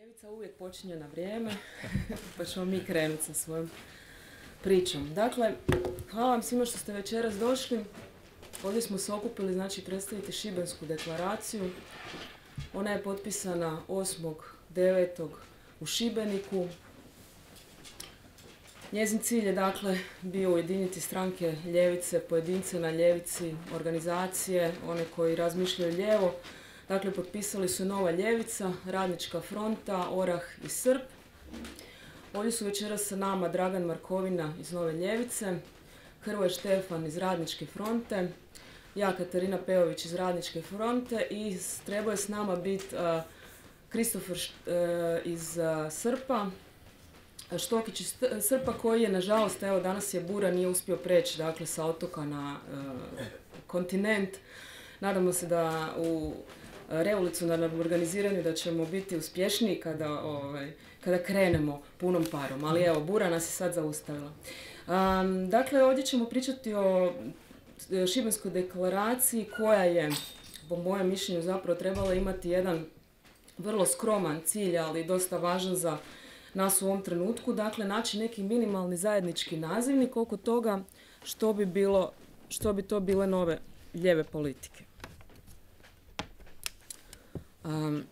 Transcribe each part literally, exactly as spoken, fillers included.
Ljevica uvijek počinje na vrijeme, pa ćemo mi krenuti sa svojom pričom. Dakle, hvala vam svima što ste večeras došli. Ovdje smo se okupili, znači, predstaviti Šibensku deklaraciju. Ona je potpisana osmog devetog u Šibeniku. Njezin cilj je, dakle, bio ujediniti stranke ljevice, pojedince na ljevici, organizacije, one koji razmišljaju lijevo. Dakle, potpisali su Nova ljevica, Radnička fronta, Orah i Srp. Ovdje su večeras sa nama Dragan Markovina iz Nove ljevice, Hrvoje Štefan iz Radničke fronte, ja Katarina Pejović iz Radničke fronte i trebao je s nama biti uh, Kristofer uh, iz uh, Srpa, Štokić iz Srpa koji je, nažalost, evo danas je bura, nije uspio preći, dakle, sa otoka na uh, kontinent. Nadamo se da u revolucionarnom organiziranju da ćemo biti uspješniji kada, ovaj, kada krenemo punom parom, ali evo, bura nas je sad zaustavila. Um, dakle, ovdje ćemo pričati o Šibenskoj deklaraciji koja je, po mojem mišljenju, zapravo trebala imati jedan vrlo skroman cilj, ali dosta važan za nas u ovom trenutku, dakle, naći neki minimalni zajednički nazivnik oko toga što bi bilo, što bi to bile nove lijeve politike. Um,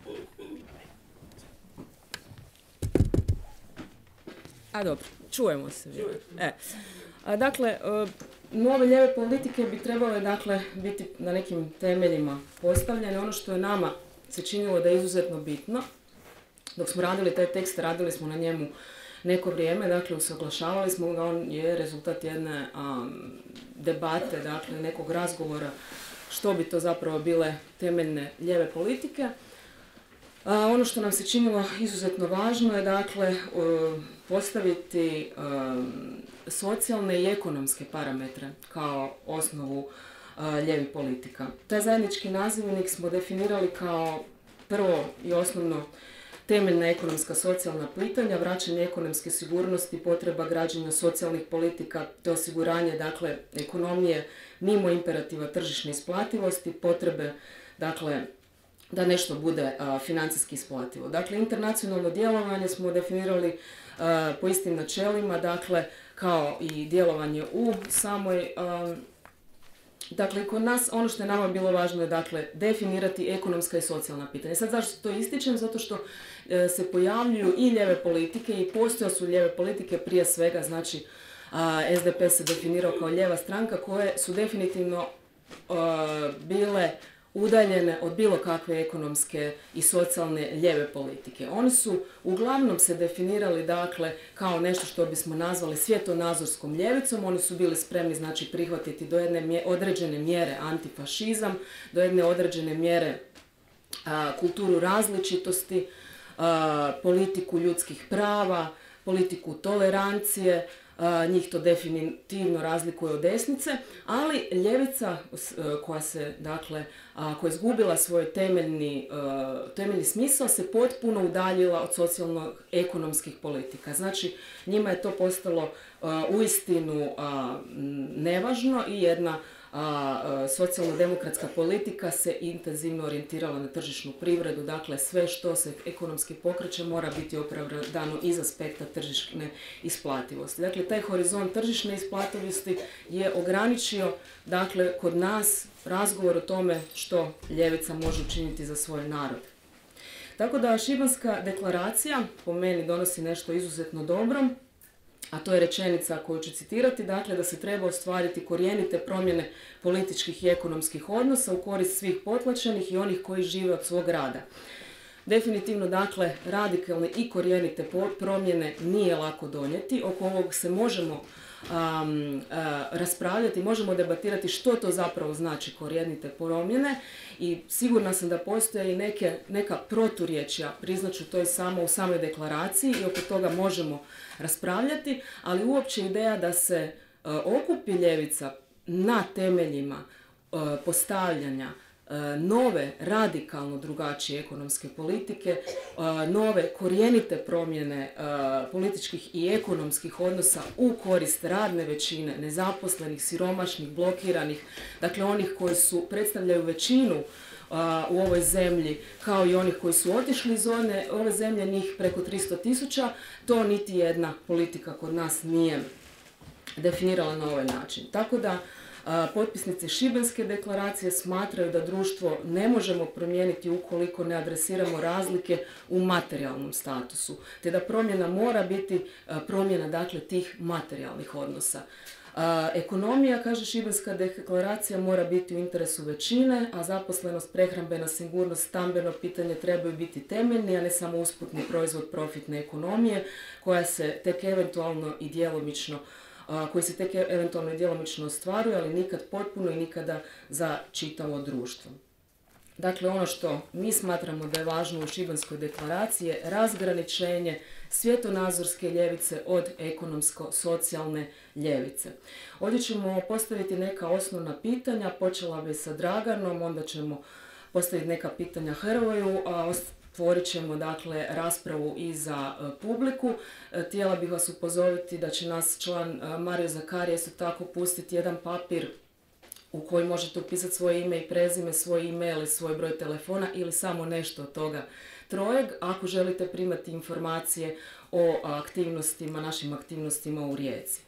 a dobro, čujemo se. E, a, dakle, uh, nove lijeve politike bi trebale, dakle, biti na nekim temeljima postavljene. Ono što je nama se činilo da je izuzetno bitno, dok smo radili taj tekst, radili smo na njemu neko vrijeme, dakle, usaglašavali smo ga, on je rezultat jedne um, debate, dakle, nekog razgovora što bi to zapravo bile temeljne lijeve politike. A, ono što nam se činilo izuzetno važno je, dakle, postaviti um, socijalne i ekonomske parametre kao osnovu uh, lijevih politika. Taj zajednički nazivnik smo definirali kao prvo i osnovno temeljna ekonomska socijalna pitanja, vraćanje ekonomske sigurnosti, potreba građenja socijalnih politika te osiguranje, dakle, ekonomije mimo imperativa tržišne isplativosti, potrebe, dakle, da nešto bude a, financijski isplativo. Dakle, internacionalno djelovanje smo definirali a, po istim načelima, dakle, kao i djelovanje u samoj, a, dakle, kod nas ono što je nama bilo važno je, dakle, definirati ekonomska i socijalna pitanja. Sad zašto to ističem? Zato što e, se pojavljuju i lijeve politike i postoje su lijeve politike, prije svega, znači, a, S D P se definirao kao lijeva stranka koje su definitivno a, bile udaljene od bilo kakve ekonomske i socijalne lijeve politike. Oni su uglavnom se definirali, dakle, kao nešto što bismo nazvali svjetonazorskom ljevicom. Oni su bili spremni, znači, prihvatiti do jedne mje, određene mjere antifašizam, do jedne određene mjere a, kulturu različitosti, a, politiku ljudskih prava, politiku tolerancije. Uh, njih to definitivno razlikuje od desnice, ali ljevica uh, koja se, dakle, uh, koja je izgubila svoj temeljni, uh, temeljni smisao se potpuno udaljila od socijalno-ekonomskih politika. Znači, njima je to postalo uh, uistinu uh, nevažno i jedna a socijalno-demokratska politika se intenzivno orijentirala na tržišnu privredu, dakle sve što se ekonomski pokreće mora biti opravdano iz aspekta tržišne isplativosti. Dakle, taj horizont tržišne isplativosti je ograničio, dakle, kod nas razgovor o tome što ljevica može učiniti za svoj narod. Tako da Šibenska deklaracija po meni donosi nešto izuzetno dobro, a to je rečenica koju ću citirati, dakle, da se treba ostvariti korijenite promjene političkih i ekonomskih odnosa u korist svih potlačenih i onih koji žive od svog rada. Definitivno, dakle, radikalne i korijenite promjene nije lako donijeti. Oko ovog se možemo um, uh, raspravljati, možemo debatirati što to zapravo znači korijenite promjene i sigurna sam da postoje i neke, neka proturječja, priznaću to i samo u samoj deklaraciji i oko toga možemo raspravljati, ali uopće ideja da se uh, okupi ljevica na temeljima uh, postavljanja uh, nove, radikalno drugačije ekonomske politike, nove korijenite promjene političkih i ekonomskih odnosa u korist radne većine, nezaposlenih, siromašnih, blokiranih, dakle onih koji su predstavljaju većinu u ovoj zemlji, kao i onih koji su otišli iz one, ove zemlje, njih preko tristo tisuća, to niti jedna politika kod nas nije definirala na ovaj način. Tako da potpisnici Šibenske deklaracije smatraju da društvo ne možemo promijeniti ukoliko ne adresiramo razlike u materijalnom statusu, te da promjena mora biti promjena, dakle, tih materijalnih odnosa. A, ekonomija, kaže Šibenska deklaracija, mora biti u interesu većine, a zaposlenost, prehrambena sigurnost, stambeno pitanje trebaju biti temeljni, a ne samo usputni proizvod profitne ekonomije koja se tek eventualno i djelomično a, koji se tek eventualno i djelomično ostvaruje, ali nikad potpuno i nikada za čitavo društvo. Dakle, ono što mi smatramo da je važno u Šibenskoj deklaraciji je razgraničenje svjetonazorske ljevice od ekonomsko-socijalne ljevice. Ovdje ćemo postaviti neka osnovna pitanja, počela bi sa Draganom, onda ćemo postaviti neka pitanja Hrvoju, a otvorit ćemo, dakle, raspravu i za publiku. Htjela bih vas upozoriti da će nas član Mario Zakarija isto tako pustiti jedan papir u koji možete upisati svoje ime i prezime, svoj e-mail i svoj broj telefona ili samo nešto od toga trojeg ako želite primati informacije o aktivnostima, našim aktivnostima u Rijeci.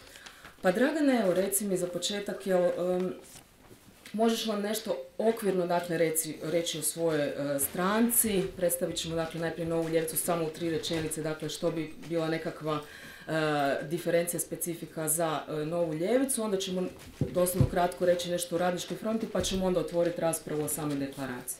Pa Dragane, evo reci mi za početak, jel, um, možeš nam nešto okvirno, dakle, reći, reći o svojoj uh, stranci. Predstavit ćemo, dakle, najprije Novu ljevicu samo u tri rečenice, dakle, što bi bila nekakva Uh, diferencija specifika za uh, Novu ljevicu, onda ćemo doslovno kratko reći nešto o Radničkoj fronti, pa ćemo onda otvoriti raspravu o samoj deklaraciji.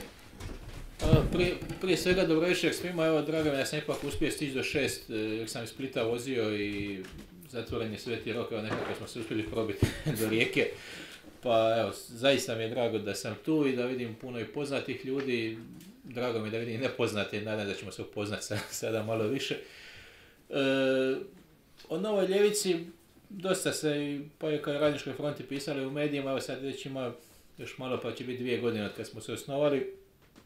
Prije, prije svega dobro večer svima, evo drago mi, ja sam ipak uspio stići do šest, jer sam iz Splita vozio i zatvoren je Sveti Rok, evo nekako smo se uspjeli probiti do Rijeke, pa evo, zaista mi je drago da sam tu i da vidim puno i poznatih ljudi, drago mi je da vidim nepoznate, nadam da ćemo se upoznati sada malo više. E, o Novoj ljevici dosta se, pa je kao Radničkoj fronti pisali u medijima, evo sad već ima još malo pa će biti dvije godine od kad smo se osnovali. E,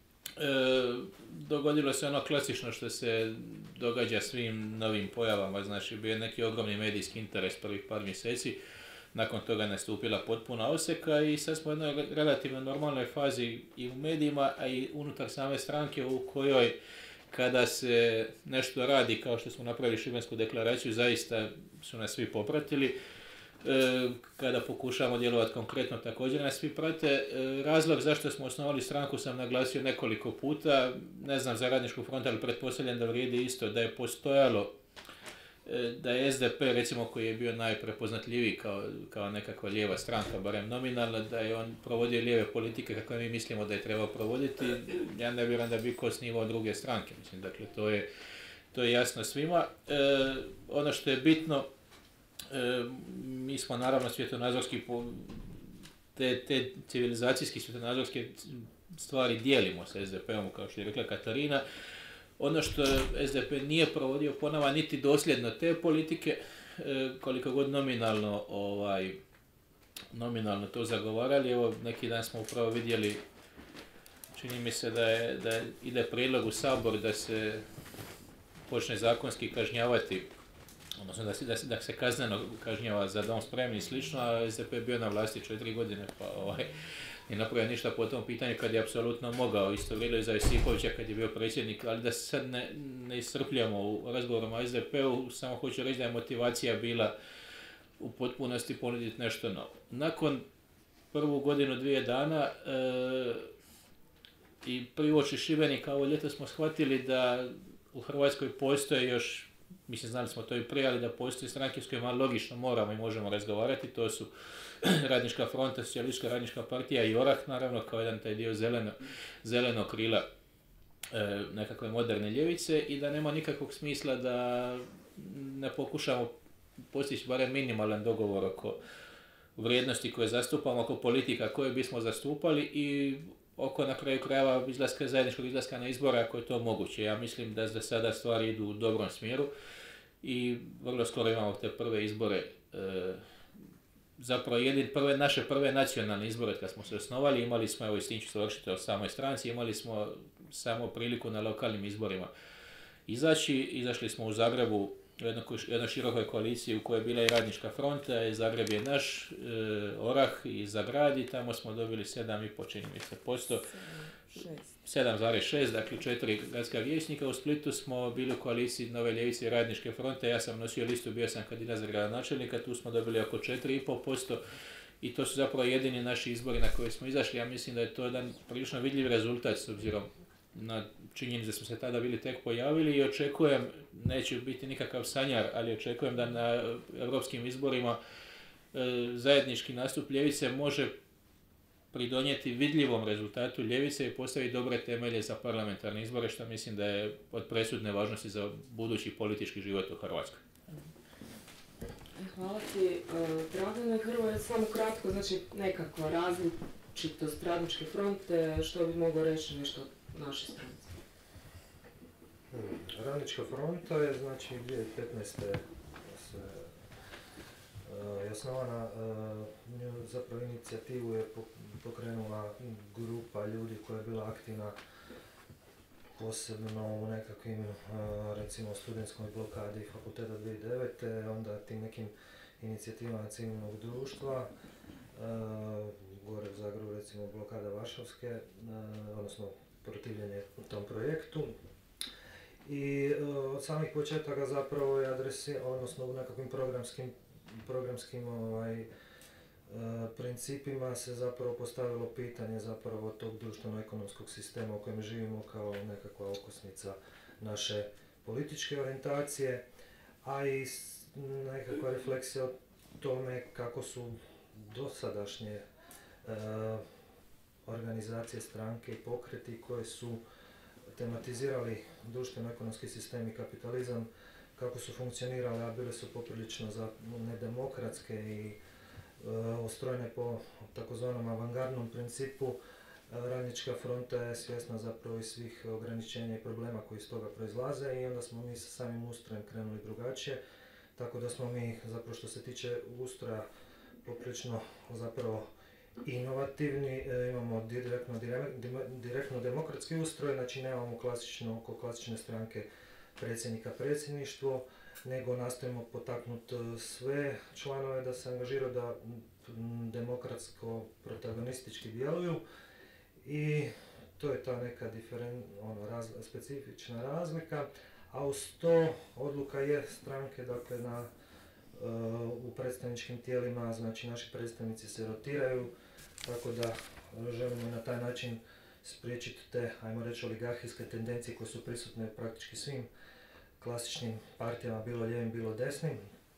dogodilo se ono klasično što se događa svim novim pojavama, znači bio je neki ogromni medijski interes prvih par mjeseci, nakon toga je nastupila potpuna oseka i sad smo u jednoj relativno normalnoj fazi i u medijima, a i unutar same stranke u kojoj kada se nešto radi, kao što smo napravili Šibensku deklaraciju, zaista su nas svi popratili. E, kada pokušamo djelovati konkretno, također nas svi prate. E, razlog zašto smo osnovali stranku sam naglasio nekoliko puta, ne znam za Radničku frontu, ali pretpostavljam da vrijedi isto, da je postojalo, e, da je S D P, recimo, koji je bio najprepoznatljiviji kao, kao nekakva lijeva stranka, barem nominalna, da je on provodio lijeve politike kako mi mislimo da je trebao provoditi. Ja ne vjerujem da bi ko snimao druge stranke, mislim, dakle, to je, to je jasno svima. E, ono što je bitno, e, mi smo naravno svjetonazorski, te, te civilizacijski svjetonazorske stvari dijelimo sa S D P-om, kao što je rekla Katarina. Ono što S D P nije provodio po nama niti dosljedno te politike, e, koliko god nominalno, ovaj, nominalno to zagovarali. Evo, neki dan smo upravo vidjeli, čini mi se da, je, da ide prijedlog u Sabor da se počne zakonski kažnjavati, odnosno da se, da se, da se kazneno kažnjava za dom spremni i slično, a S D P je bio na vlasti četiri godine, pa ovaj, nije napravio ništa po tom pitanju kad je apsolutno mogao. Isto vrijedilo i za Josipovića kad je bio predsjednik, ali da se sad ne, ne iscrpljamo u razgovorima o S D P-u, samo hoću reći da je motivacija bila u potpunosti ponuditi nešto novo. Nakon prvu godinu, dvije dana e, i pri uoči Šibenika ovo ljeto smo shvatili da u Hrvatskoj postoje još, mislim znali smo to i prije, ali da postoje stranke s kojima logično moramo i možemo razgovarati, to su Radnička fronta, Socijalistička radnička partija i Orah, naravno, kao jedan taj dio zeleno, zeleno krila e, nekakve moderne ljevice, i da nema nikakvog smisla da ne pokušamo postići barem minimalan dogovor oko vrijednosti koje zastupamo, oko politika koje bismo zastupali i oko, na kraju krajeva, izlaska, zajedničkog izlaska na izbore ako je to moguće. Ja mislim da za sada stvari idu u dobrom smjeru i vrlo skoro imamo te prve izbore e, zapravo jedin prve, naše prve nacionalne izbore kad smo se osnovali, imali smo, evo i s tim ću završiti o samoj stranci, imali smo samo priliku na lokalnim izborima izaći. Izašli smo u Zagrebu u jednoj jedno širokoj koaliciji u kojoj je bila i Radnička fronta, i Zagreb je naš, e, Orah i Zagrad, i tamo smo dobili sedam i pol čini mi se posto. sedam zarez šest, dakle četiri gradska vijećnika. U Splitu smo bili u koaliciji Nove ljevice i Radničke fronte, ja sam nosio listu, bio sam kandidat za gradonačelnika, tu smo dobili oko četiri i pol posto. I to su zapravo jedini naši izbori na koje smo izašli. Ja mislim da je to jedan prilično vidljiv rezultat s obzirom na činjenicu da smo se tada bili tek pojavili, i očekujem, neće biti nikakav sanjar, ali očekujem da na europskim izborima e, zajednički nastup ljevice može pridonijeti vidljivom rezultatu ljevice i postaviti dobre temelje za parlamentarne izbore, što mislim da je od presudne važnosti za budući politički život u Hrvatskoj. Hvala ti, Dragane. Hrvoje, samo kratko, znači nekakva različitost Radničke fronte, što bi mogao reći nešto o našoj stranci? Hmm. Radnička fronta je, znači, dvije tisuće petnaeste. se uh, je osnovana, uh, zapravo inicijativu je pokrenula grupa ljudi koja je bila aktivna posebno u nekakvim, recimo, studentskoj blokadi fakulteta dvije tisuće devete. Onda tim nekim inicijativama civilnog društva, gore u Zagrebu, recimo, blokada Varšavske, odnosno protivljenje tom projektu. I od samih početaka zapravo je adresi, odnosno u nekakvim programskim, programskim ovaj, principima se zapravo postavilo pitanje zapravo tog društveno-ekonomskog sistema u kojem živimo kao nekakva okosnica naše političke orijentacije, a i nekakva refleksija o tome kako su dosadašnje e, organizacije, stranke i pokreti koje su tematizirali društveno-ekonomski sistem i kapitalizam, kako su funkcionirale, a bile su poprilično za nedemokratske i ustrojene po takozvanom avangardnom principu. Radnička fronta je svjesna zapravo i svih ograničenja i problema koji iz toga proizlaze, i onda smo mi sa samim ustrojem krenuli drugačije, tako da smo mi zapravo što se tiče ustroja poprilično zapravo inovativni. E, imamo direktno, direktno demokratski ustroj, znači nemamo klasično, oko klasične stranke predsjednika predsjedništvo, nego nastojimo potaknuti sve članove da se angažiraju, da demokratsko protagonistički djeluju, i to je ta neka diferen, ono, raz, specifična razlika. A uz to odluka je stranke, dakle, na, uh, u predstavničkim tijelima, znači naši predstavnici se rotiraju, tako da želimo na taj način spriječiti te, ajmo reći, oligarhijske tendencije koje su prisutne praktički svim klasičnim partijama, bilo lijevim, bilo desnim,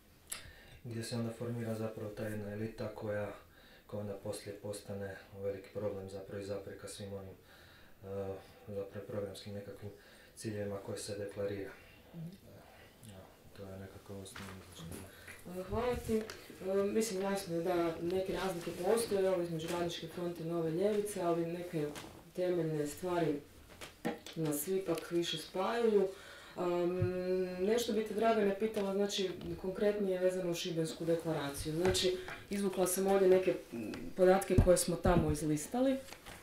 gdje se onda formira zapravo ta jedna elita koja, koja onda poslije postane veliki problem zapravo i zapreka svim onim uh, zapravo programskim nekakvim ciljevima koje se deklarira. Mm-hmm. Ja, to je nekako osnovno značenje. Hvala ti. E, mislim, jasno je da neke razlike postoje, ovo između Radničke fronte i Nove ljevice, ali neke temeljne stvari nas ipak više spajaju. Um, nešto bi te, Dragane, pitala, znači, konkretnije vezano u Šibensku deklaraciju. Znači, izvukla sam ovdje neke podatke koje smo tamo izlistali,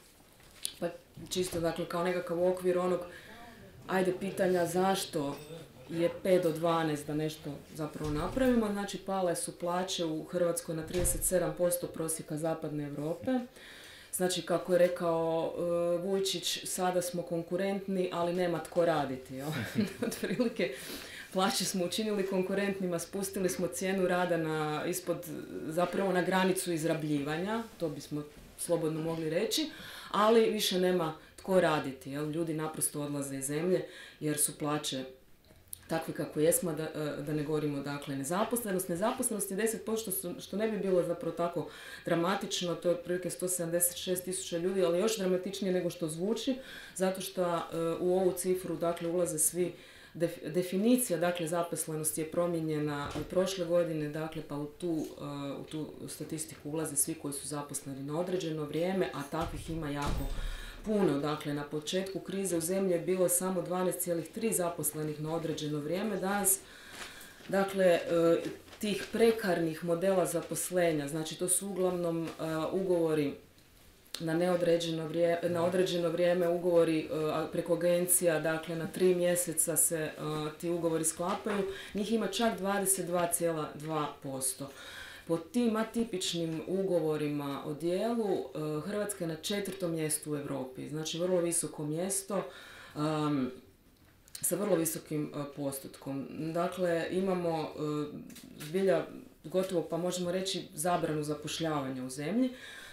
pa čisto, dakle, kao nekakav okvir onog, ajde, pitanja zašto je pet do dvanaest da nešto zapravo napravimo. Znači, pale su plaće u Hrvatskoj na trideset sedam posto prosjeka zapadne Europe. Znači, kako je rekao uh, Vujčić, sada smo konkurentni, ali nema tko raditi. Otprilike, plaće smo učinili konkurentnima, spustili smo cijenu rada na, ispod, zapravo na granicu izrabljivanja, to bismo slobodno mogli reći, ali više nema tko raditi. Jel? Ljudi naprosto odlaze iz zemlje jer su plaće takve kako jesmo, da, da ne govorimo, dakle, nezaposlenost. Nezaposlenost je deset posto, što, što ne bi bilo zapravo tako dramatično, to je otprilike sto sedamdeset šest tisuća ljudi, ali još dramatičnije nego što zvuči, zato što uh, u ovu cifru, dakle, ulaze svi, def, definicija, dakle, zaposlenosti je promijenjena od prošle godine, dakle, pa u tu, uh, u tu statistiku ulaze svi koji su zaposleni na određeno vrijeme, a takvih ima jako puno. Dakle, na početku krize u zemlji je bilo samo dvanaest zarez tri zaposlenih na određeno vrijeme. Danas, dakle, tih prekarnih modela zaposlenja, znači to su uglavnom uh, ugovori na neodređeno vrijeme, na određeno vrijeme, ugovori uh, preko agencija, dakle na tri mjeseca se uh, ti ugovori sklapaju, njih ima čak dvadeset dva zarez dva posto. Po tim atipičnim ugovorima o djelu uh, Hrvatska je na četvrtom mjestu u Europi, znači vrlo visoko mjesto. Um, sa vrlo visokim uh, postotkom. Dakle, imamo uh, zbilja gotovo, pa možemo reći, zabranu zapošljavanja u zemlji.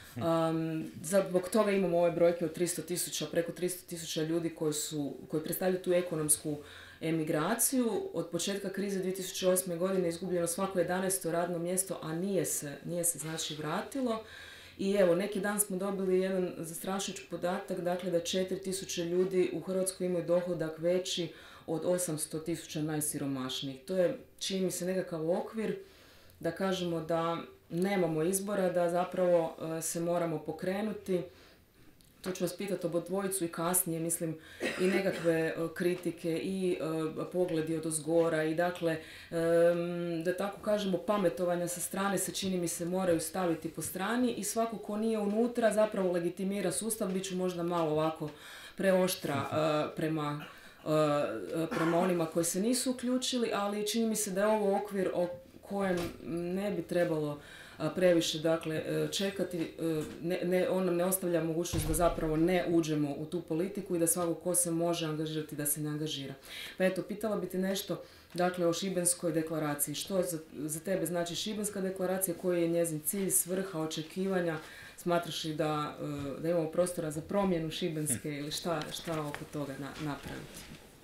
Um, zbog toga imamo ove brojke od tristo tisuća, preko tristo tisuća ljudi koji, su, koji predstavljaju tu ekonomsku emigraciju. Od početka krize dvije tisuće osme. godine izgubljeno svako jedanaesto radno mjesto, a nije se, nije se znači vratilo. I evo, neki dan smo dobili jedan zastrašujući podatak, dakle da četiri tisuće ljudi u Hrvatskoj imaju dohodak veći od osamsto tisuća najsiromašnijih. To je, čini mi se, nekakav okvir da kažemo da nemamo izbora, da zapravo uh, se moramo pokrenuti. To ću vas pitati obo dvojicu i kasnije, mislim, i nekakve uh, kritike i uh, pogledi od ozgora i dakle, um, da tako kažemo, pametovanja sa strane se, čini mi se, moraju staviti po strani i svako ko nije unutra zapravo legitimira sustav, bit ću možda malo ovako preoštra uh, prema, uh, prema onima koji se nisu uključili, ali čini mi se da je ovo okvir o kojem ne bi trebalo previše, dakle, čekati, ne, ne, ono ne ostavlja mogućnost da zapravo ne uđemo u tu politiku i da svako ko se može angažirati da se ne angažira. Pa eto, pitala bi ti nešto, dakle, o Šibenskoj deklaraciji. Što za, za tebe znači Šibenska deklaracija, koji je njezin cilj, svrha, očekivanja? Smatraš li da, da imamo prostora za promjenu Šibenske ili šta, šta oko toga na, napraviti?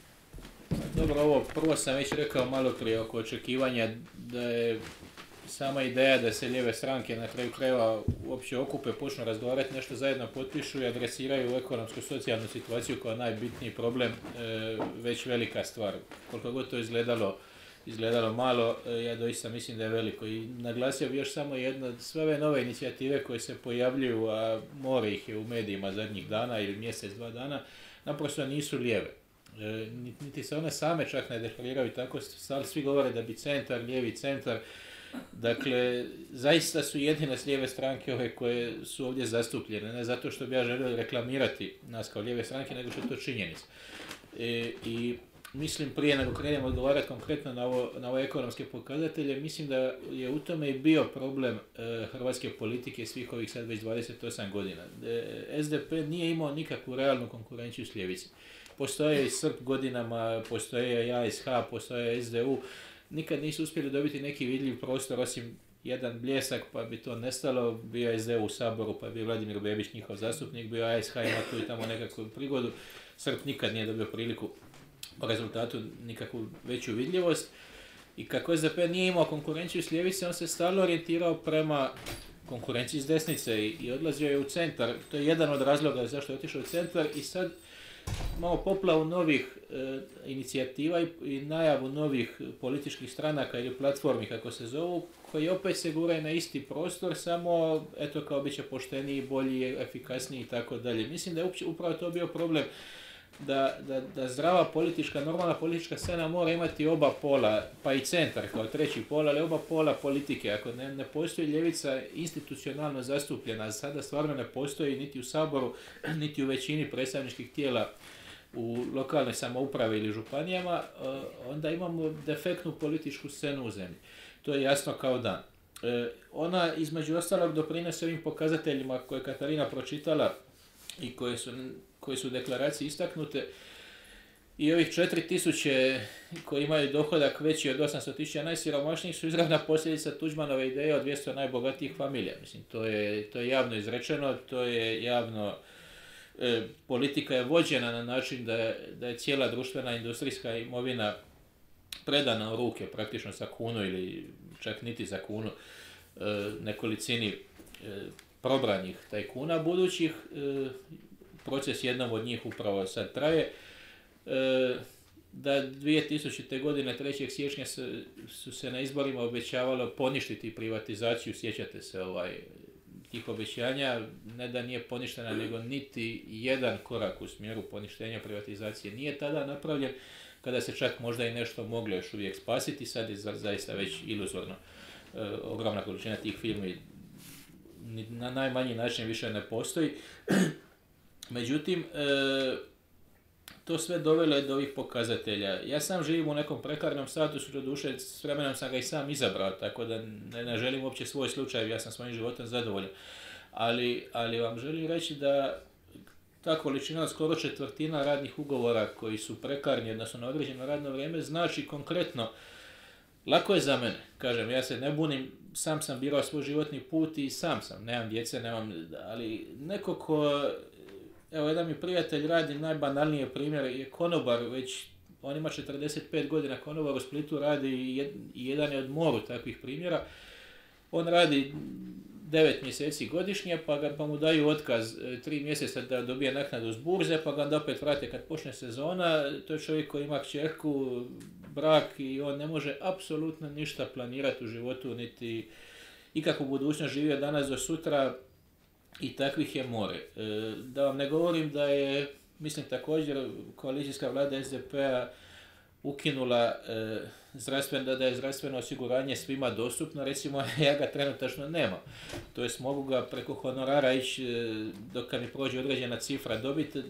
Dobro, ovo prvo sam već rekao malo prije oko očekivanja da je sama ideja da se lijeve stranke na kraju krajeva uopće okupe, počnu razgovarati, nešto zajedno potpišu i adresiraju ekonomsku socijalnu situaciju kao najbitniji problem, e, već velika stvar. Koliko god to izgledalo, izgledalo malo, e, ja doista mislim da je veliko. I naglasio bi još samo jedno, sve ove nove inicijative koje se pojavljuju, a more ih je u medijima zadnjih dana ili mjesec, dva dana, naprosto nisu lijeve. E, niti se one same čak ne deklariraju tako, svi govore da bi centar, lijevi centar. Dakle, zaista su jedine s lijeve stranke ove koje su ovdje zastupljene, ne zato što bi ja želio reklamirati nas kao lijeve stranke, nego što je to činjenica. E, I mislim, prije nego krenemo odgovarati konkretno na, ovo, na ove ekonomske pokazatelje, mislim da je u tome i bio problem e, hrvatske politike svih ovih sad već dvadeset osam godina. E, S D P nije imao nikakvu realnu konkurenciju s ljevici. Postoje i S R P godinama, postoje i A S H, postoje S D U, nikad nisu uspjeli dobiti neki vidljiv prostor osim jedan bljesak, pa bi to nestalo, bio S D U u Saboru, pa bi Vladimir Bebić njihov zastupnik, bio A S H, ima tu i tamo nekakvu prigodu. S R P nikad nije dobio priliku po rezultatu nikakvu veću vidljivost. I kako S D P nije imao konkurenciju s ljevice, on se stalno orijentirao prema konkurenciji s desnice i, i odlazio je u centar. To je jedan od razloga zašto je otišao u centar i sad malo poplavu novih e, inicijativa i, i najavu novih političkih stranaka ili platformi, kako se zovu, koji opet se guraju na isti prostor, samo eto kao bit će pošteniji, bolji, efikasniji i tako dalje. Mislim da je upravo to bio problem da, da, da zdrava politička, normalna politička scena mora imati oba pola, pa i centar kao treći pola, ali oba pola politike. Ako ne, ne postoji ljevica institucionalno zastupljena, sada stvarno ne postoji niti u Saboru, niti u većini predstavničkih tijela u lokalnoj samoupravi ili županijama, onda imamo defektnu političku scenu u zemlji. To je jasno kao dan. Ona između ostalog doprinose ovim pokazateljima koje je Katarina pročitala i koje su, koje su u deklaraciji istaknute, i ovih četiri tisuće koji imaju dohodak veći od osamsto tisuća najsiromašnijih su izravna posljedica Tuđmanove ideje o dvjesto najbogatijih familija. Mislim, to je, to je javno izrečeno, to je javno, e, politika je vođena na način da je, da je cijela društvena industrijska imovina predana u ruke, praktično za kunu ili čak niti za kunu, e, nekolicini e, probranih tajkuna budućih. E, proces jednom od njih upravo sad traje. E, da dvije tisućite. godine trećeg siječnja su, su se na izborima obećavalo poništiti privatizaciju, sjećate se ovaj, tih obećanja, ne da nije poništena, nego niti jedan korak u smjeru poništenja privatizacije nije tada napravljen. kada se čak možda i nešto moglo još uvijek spasiti, sad je zaista već iluzorno. E, ogromna količina tih filmi na najmanji način više ne postoji. Međutim, e, to sve dovelo je do ovih pokazatelja. Ja sam živim u nekom prekarnom statusu, doduše s vremenom sam ga i sam izabrao, tako da ne, ne želim uopće svoj slučaj, ja sam svojim životom zadovoljan. Ali, ali vam želim reći da ta količina skoro četvrtina radnih ugovora koji su prekarni, odnosno na određeno radno vrijeme, znači konkretno, lako je za mene, kažem, ja se ne bunim, sam sam birao svoj životni put i sam sam, nemam djece, nemam, ali neko ko, evo jedan mi prijatelj radi, najbanalniji primjer je konobar, već on ima četrdeset pet godina, konobar u Splitu radi i jedan je od moru takvih primjera, on radi devet mjeseci godišnje, pa, ga, pa mu daju otkaz tri mjeseca da dobije naknadu s burze, pa ga onda opet vrate kad počne sezona. To je čovjek koji ima kćerku, brak i on ne može apsolutno ništa planirati u životu, niti ikakvu budućnost živio danas do sutra i takvih je more. E, da vam ne govorim da je, mislim također, koalicijska vlada es de pe-a ukinula e, zdravstveno, da je zdravstveno osiguranje svima dostupno, recimo ja ga trenutačno nemam. To jest mogu ga preko honorara ići e, dok mi prođe određena cifra dobiti.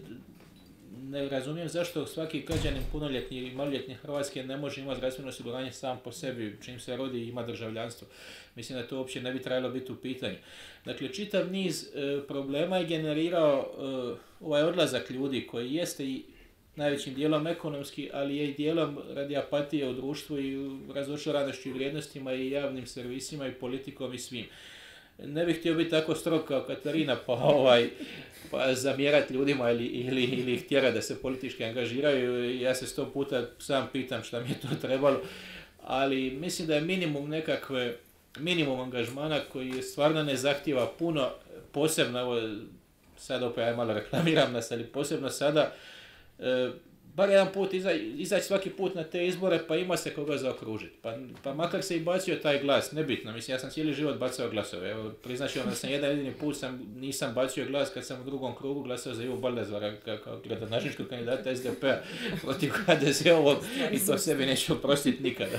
Ne razumijem zašto svaki građanin punoljetni i maloljetni Hrvatske ne može imati zdravstveno osiguranje sam po sebi, čim se rodi i ima državljanstvo. Mislim da to uopće ne bi trebalo biti u pitanju. Dakle, čitav niz e, problema je generirao e, ovaj odlazak ljudi koji jeste i najvećim dijelom ekonomski, ali je i dijelom radi apatije u društvu i razočaranošću i vrijednostima i javnim servisima i politikom i svim. Ne bih htio biti tako strog kao Katarina pa, ovaj, pa zamjerati ljudima ili, ili, ili ih tjerati da se politički angažiraju. Ja se sto puta sam pitam šta mi je to trebalo, ali mislim da je minimum nekakve, minimum angažmana koji stvarno ne zahtijeva puno, posebno, evo sad opet ja malo reklamiram nas, ali posebno sada, E, bar jedan put iza, izaći svaki put na te izbore, pa ima se koga zaokružiti. Pa, pa makar se i bacio taj glas, nebitno, mislim, ja sam cijeli život bacao glasove. Evo, priznaći vam da sam jedan jedini put sam, nisam bacio glas kad sam u drugom krugu glasao za Ivu Baldazara kao gradonačelničkog kandidata es de pe-a protiv ha de ze-ovog i to sebi neću oprostiti nikada.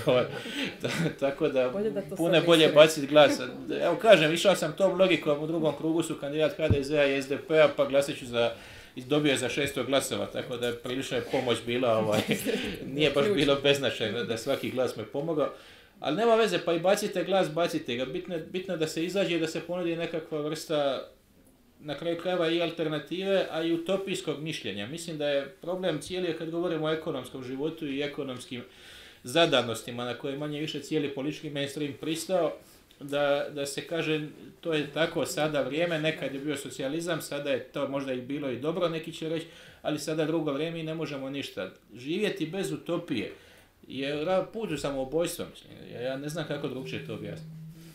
Tako da, da puno je bolje baciti glas. Evo kažem, išao sam tom logikom, u drugom krugu su kandidat ha de ze-a i es de pe-a, pa glasat ću za dobio je za šesto glasova, tako da prilično je pomoć bila, ovaj, nije baš bilo beznačajno da svaki glas me pomogao, ali nema veze, pa i bacite glas, bacite ga, bitno, bitno da se izađe i da se ponudi nekakva vrsta, na kraju krajeva i alternative, a i utopijskog mišljenja. Mislim da je problem cijeli kad govorimo o ekonomskom životu i ekonomskim zadanostima na koje manje više cijeli politički mainstream pristao, Da, da se kaže to je tako sada vrijeme, nekad je bio socijalizam, sada je to možda i bilo i dobro, neki će reći, ali sada drugo vrijeme i ne možemo ništa. Živjeti bez utopije je put u samoubojstvo, ja, ja ne znam kako drugčije to objasniti.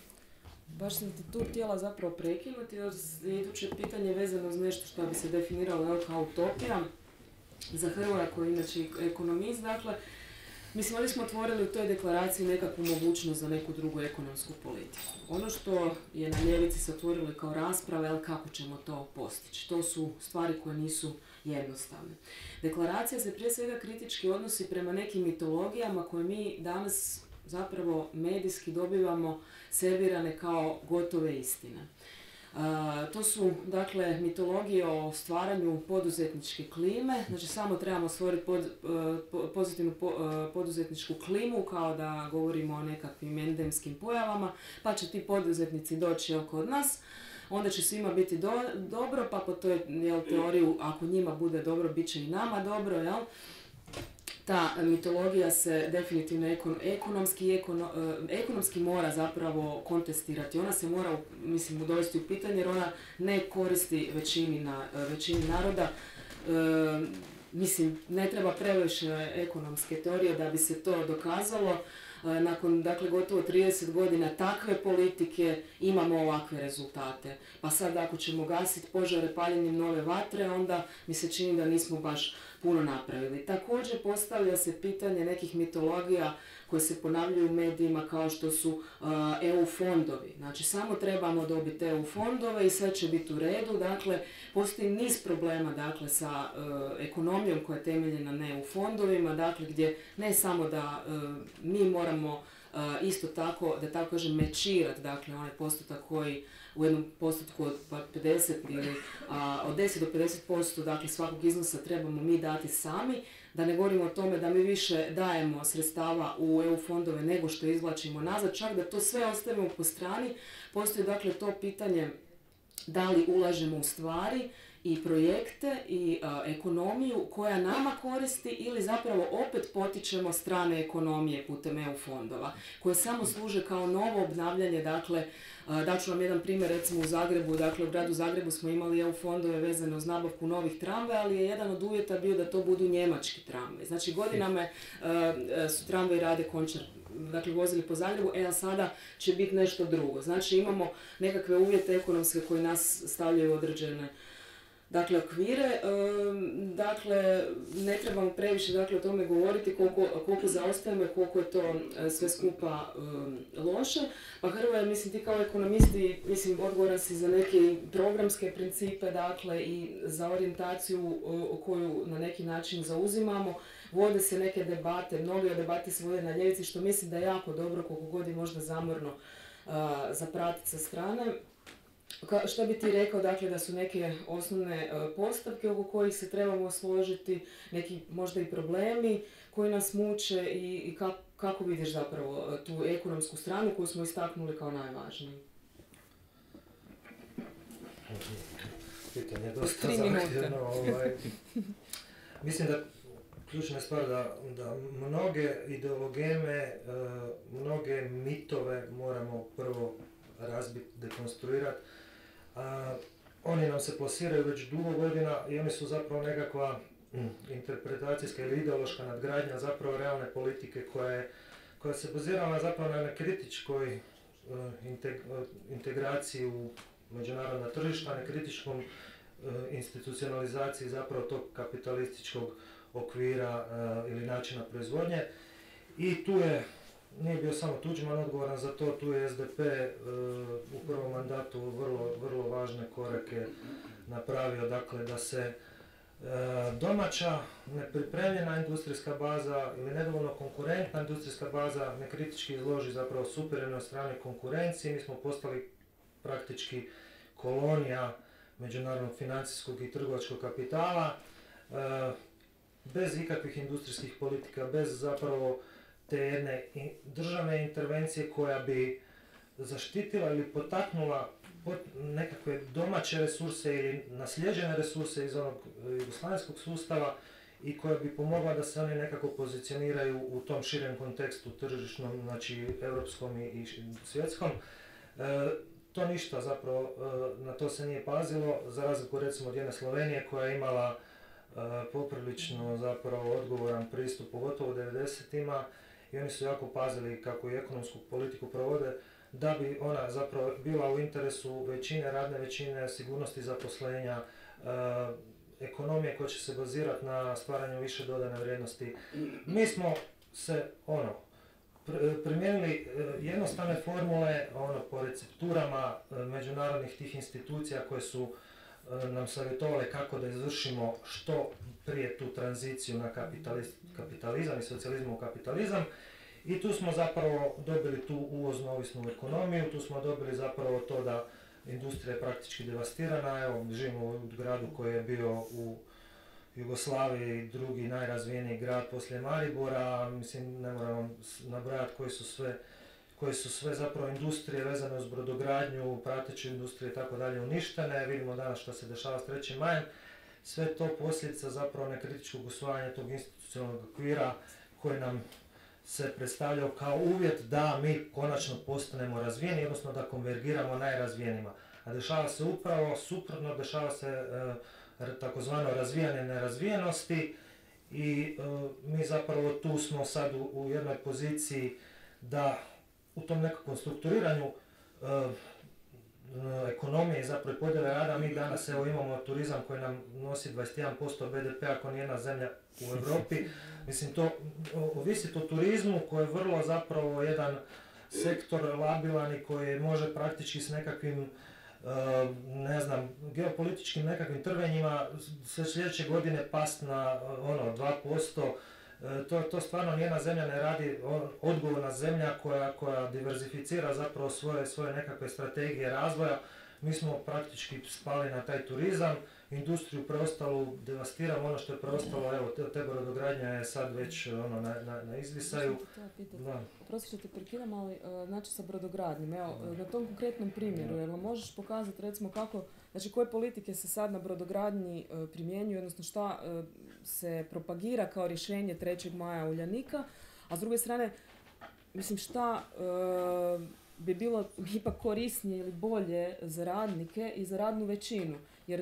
Baš sam ti tu htjela zapravo prekinuti, jer je iduće pitanje vezano uz nešto što bi se definiralo kao utopija. Za Hrvoja koji je inače ekonomist, dakle, mislim, ovdje smo otvorili u toj deklaraciji nekakvu mogućnost za neku drugu ekonomsku politiku. Ono što je na ljevici se otvorili kao rasprave, ali kako ćemo to postići? To su stvari koje nisu jednostavne. Deklaracija se prije svega kritički odnosi prema nekim mitologijama koje mi danas zapravo medijski dobivamo servirane kao gotove istine. Uh, to su, dakle, mitologije o stvaranju poduzetničke klime, znači samo trebamo stvoriti pod, uh, pozitivnu po, uh, poduzetničku klimu, kao da govorimo o nekakvim endemskim pojavama, pa će ti poduzetnici doći kod nas, onda će svima biti do, dobro, pa po toj jel, teoriju, ako njima bude dobro, bit će i nama dobro, jel? Ta mitologija se definitivno ekon, ekonomski, ekono, ekonomski mora zapravo kontestirati. Ona se mora, mislim, dovesti u pitanje jer ona ne koristi većini, na, većini naroda. E, mislim, ne treba previše ekonomske teorije da bi se to dokazalo. E, nakon, dakle, gotovo trideset godina takve politike imamo ovakve rezultate. Pa sad ako ćemo gasiti požare paljenjem nove vatre, onda mi se čini da nismo baš puno napravili. Također postavlja se pitanje nekih mitologija koje se ponavljaju u medijima kao što su E U fondovi. Znači samo trebamo dobiti E U fondove i sve će biti u redu. Dakle, postoji niz problema dakle, sa ekonomijom koja je temeljena na E U fondovima, dakle gdje ne samo da mi moramo isto tako, da tako kažem, mečirati, dakle onaj postotak koji u jednom postotku od pedeset ili a, od deset do pedeset posto dakle, svakog iznosa trebamo mi dati sami, da ne govorimo o tome da mi više dajemo sredstava u E U fondove nego što izvlačimo nazad, čak da to sve ostavimo po strani. Postoji dakle to pitanje da li ulažemo u stvari i projekte i a, ekonomiju koja nama koristi ili zapravo opet potičemo strane ekonomije putem E U fondova koje samo služe kao novo obnavljanje. Dakle, daću vam jedan primjer, recimo u Zagrebu, dakle u gradu Zagrebu smo imali E U fondove vezane uz nabavku novih tramvaja, ali je jedan od uvjeta bio da to budu njemački tramvaji. Znači godinama uh, su tramvaji rade Končar, dakle vozili po Zagrebu, e a sada će biti nešto drugo. Znači imamo nekakve uvjete ekonomske koji nas stavljaju određene dakle okvire, dakle ne trebamo previše dakle o tome govoriti koliko, koliko zaostajemo i koliko je to sve skupa um, loše. Pa Hrvoje, mislim ti kao ekonomisti, mislim odgovoran si za neke programske principe dakle i za orijentaciju o koju na neki način zauzimamo. Vode se neke debate, mnoge debate se vode na ljevici što mislim da je jako dobro, koliko god je možda zamorno uh, zapratiti sa strane. Ka, što bi ti rekao, dakle, da su neke osnovne uh, postavke oko kojih se trebamo složiti, neki možda i problemi koji nas muče i, i ka, kako vidiš zapravo uh, tu ekonomsku stranu koju smo istaknuli kao najvažniju? Pitanje je dosta zahtjevno. Ovaj, mislim da ključna stvar da, da mnoge ideologeme, uh, mnoge mitove moramo prvo razbiti, dekonstruirati. A, oni nam se plasiraju već dugo godina i oni su zapravo nekakva mm, interpretacijska ili ideološka nadgradnja zapravo realne politike koja, je, koja se bazirala zapravo na kritičkoj uh, integ, uh, integraciji u međunarodna tržišta, na kritičkom uh, institucionalizaciji zapravo tog kapitalističkog okvira uh, ili načina proizvodnje. I tu je nije bio samo Tuđman odgovoran za to, tu je es de pe uh, u prvom mandatu vrlo, vrlo važne korake napravio, dakle da se uh, domaća nepripremljena industrijska baza ili nedovoljno konkurentna industrijska baza nekritički izloži zapravo superiornoj strani konkurenciji. Mi smo postali praktički kolonija međunarodnog financijskog i trgovačkog kapitala, uh, bez ikakvih industrijskih politika, bez zapravo te jedne državne intervencije koja bi zaštitila ili potaknula nekakve domaće resurse ili naslijeđene resurse iz onog jugoslavenskog sustava i koja bi pomogla da se oni nekako pozicioniraju u tom širem kontekstu tržišnom, znači europskom i, i svjetskom. E, to ništa zapravo, e, na to se nije pazilo, za razliku recimo od jedne Slovenije koja je imala e, poprilično zapravo odgovoran pristup, pogotovo u devedesetima, i oni su jako pazili kako i ekonomsku politiku provode, da bi ona zapravo bila u interesu većine, radne većine, sigurnosti zaposlenja, e, ekonomije koja će se bazirati na stvaranju više dodane vrijednosti. Mi smo se ono, pr- primijenili e, jednostavne formule ono, po recepturama e, međunarodnih tih institucija koje su e, nam savjetovale kako da izvršimo što prije tu tranziciju na kapitalizam i socijalizam u kapitalizam. I tu smo zapravo dobili tu uvozno ovisnu ekonomiju, tu smo dobili zapravo to da industrija je praktički devastirana. Evo, živimo u gradu koji je bio u Jugoslaviji drugi najrazvijeniji grad poslije Maribora. Mislim, ne moram nabrajati koji su sve, koji su sve zapravo industrije vezane uz brodogradnju, prateće industrije i tako dalje uništene. Vidimo danas što se dešava s trećim majem. Sve to posljedica zapravo nekritičkog usvajanja tog institucionalnog okvira koji nam se predstavljao kao uvjet da mi konačno postanemo razvijeni, odnosno da konvergiramo najrazvijenima. A dešava se upravo suprotno, dešava se e, takozvano razvijanje nerazvijenosti i e, mi zapravo tu smo sad u, u jednoj poziciji da u tom nekakvom strukturiranju e, ekonomije i zapravo podjele rada. Mi danas evo imamo turizam koji nam nosi dvadeset jedan posto be de pe ako nijedna zemlja u Europi. Mislim, to ovisi o turizmu koji je vrlo zapravo jedan sektor labilan i koji može praktički s nekakvim ne znam, geopolitičkim nekakvim trvenjima sve sljedeće godine past na ono dva posto. To, to stvarno nijedna zemlja ne radi, odgovorna zemlja koja, koja diverzificira zapravo svoje, svoje nekakve strategije razvoja. Mi smo praktički spali na taj turizam, industriju preostalu devastiramo, ono što je preostalo, evo, te, te brodogradnja je sad već ono, na, na, na izvisaju. Prosto što te prekidam, ali znači sa brodogradnjom, evo, na tom konkretnom primjeru, jel možeš pokazati recimo kako, znači koje politike se sad na brodogradnji primjenjuju, odnosno šta se propagira kao rješenje trećeg maja Uljanika, a s druge strane, mislim šta bi bilo ipak korisnije ili bolje za radnike i za radnu većinu, jer e,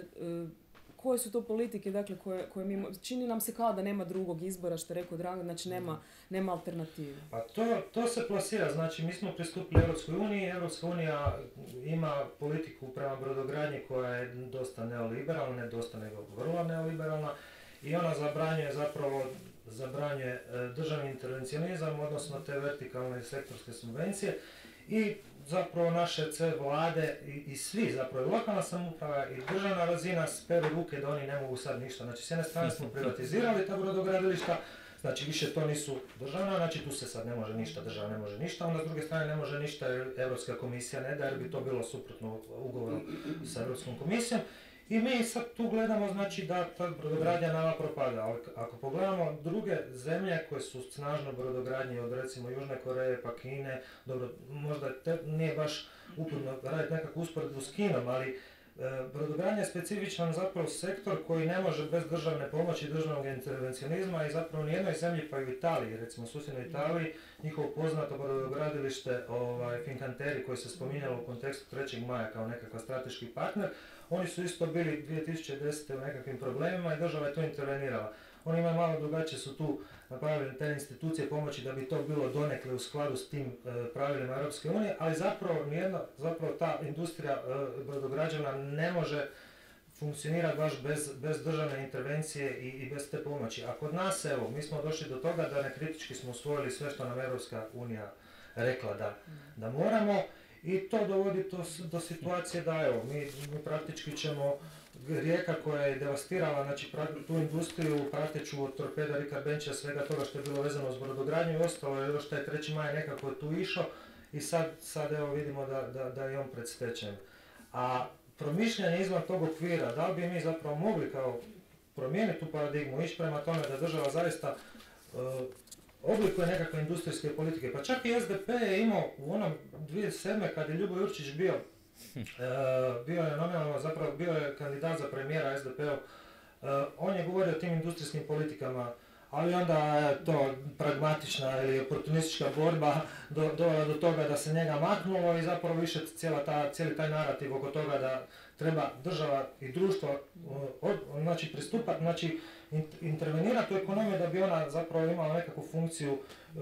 koje su to politike, dakle, koje, koje mi, čini nam se kao da nema drugog izbora, što je rekao Dragan, znači nema, nema alternative. Pa to, to se plasira, znači mi smo pristupili Europskoj uniji, Europska unija ima politiku prema brodogradnji koja je dosta neoliberalna, ne dosta nego vrlo neoliberalna i ona zabranjuje zapravo zabranjuje e, državni intervencionizam, odnosno te vertikalne sektorske subvencije. I zapravo naše sve vlade i, i svi, zapravo i lokalna samouprava i državna razina speru ruke da oni ne mogu sad ništa. Znači s jedne strane smo privatizirali ta brodogradilišta, znači više to nisu državna, znači tu se sad ne može ništa, država ne može ništa, onda s druge strane ne može ništa jer Europska komisija ne da jer bi to bilo suprotno ugovoru sa Europskom komisijom. I mi sad tu gledamo znači da ta brodogradnja nama propada, ali ako pogledamo druge zemlje koje su snažno brodogradnje od recimo Južne Koreje pa Kine, dobro, možda te, nije baš uputno raditi nekakvu usporedbu s Kinom, ali e, brodogradnja je specifičan zapravo sektor koji ne može bez državne pomoći, državnog intervencionizma i zapravo nijednoj zemlji pa i u Italiji, recimo u susjednoj Italiji, njihovo poznato brodogradilište ovaj, Fincantieri koji se spominjalo u kontekstu trećeg maja kao nekakav strateški partner, oni su isto bili dvije tisuće desete u nekakvim problemima i država je to intervenirala. Oni imaju malo drugačije, su tu napravili te institucije pomoći da bi to bilo donekle u skladu s tim e, pravilima Europske unije, ali zapravo nijedna, zapravo ta industrija e, brodograđana ne može funkcionirati baš bez, bez državne intervencije i, i bez te pomoći. A kod nas, evo, mi smo došli do toga da nekritički smo usvojili sve što nam Europska unija rekla da, da moramo. I to dovodi do, do situacije da evo, mi, mi praktički ćemo, Rijeka koja je devastirala znači, tu industriju, prateću od torpeda Ricard Benča, svega toga što je bilo vezano s brodogradnju i ostalo je još taj treći maj nekako tu išao i sad, sad evo vidimo da, da, da je on pred stečajem. A promišljanje izvan tog okvira, da li bi mi zapravo mogli kao promijeniti tu paradigmu, ići prema tome da država zaista uh, oblikuje nekakve industrijske politike, pa čak i es de pe je imao u onom dvije tisuće sedme kad je Ljubo Jurčić bio, e, bio je nominalno, zapravo bio je kandidat za premijera es de pe-u, e, on je govorio o tim industrijskim politikama, ali onda je to pragmatična ili oportunistička borba do, do, do toga da se njega maknulo i zapravo više cijela ta, cijeli taj narativ oko toga da treba država i društvo od, znači, pristupati, znači, intervenirati u ekonomiju da bi ona zapravo imala nekakvu funkciju uh,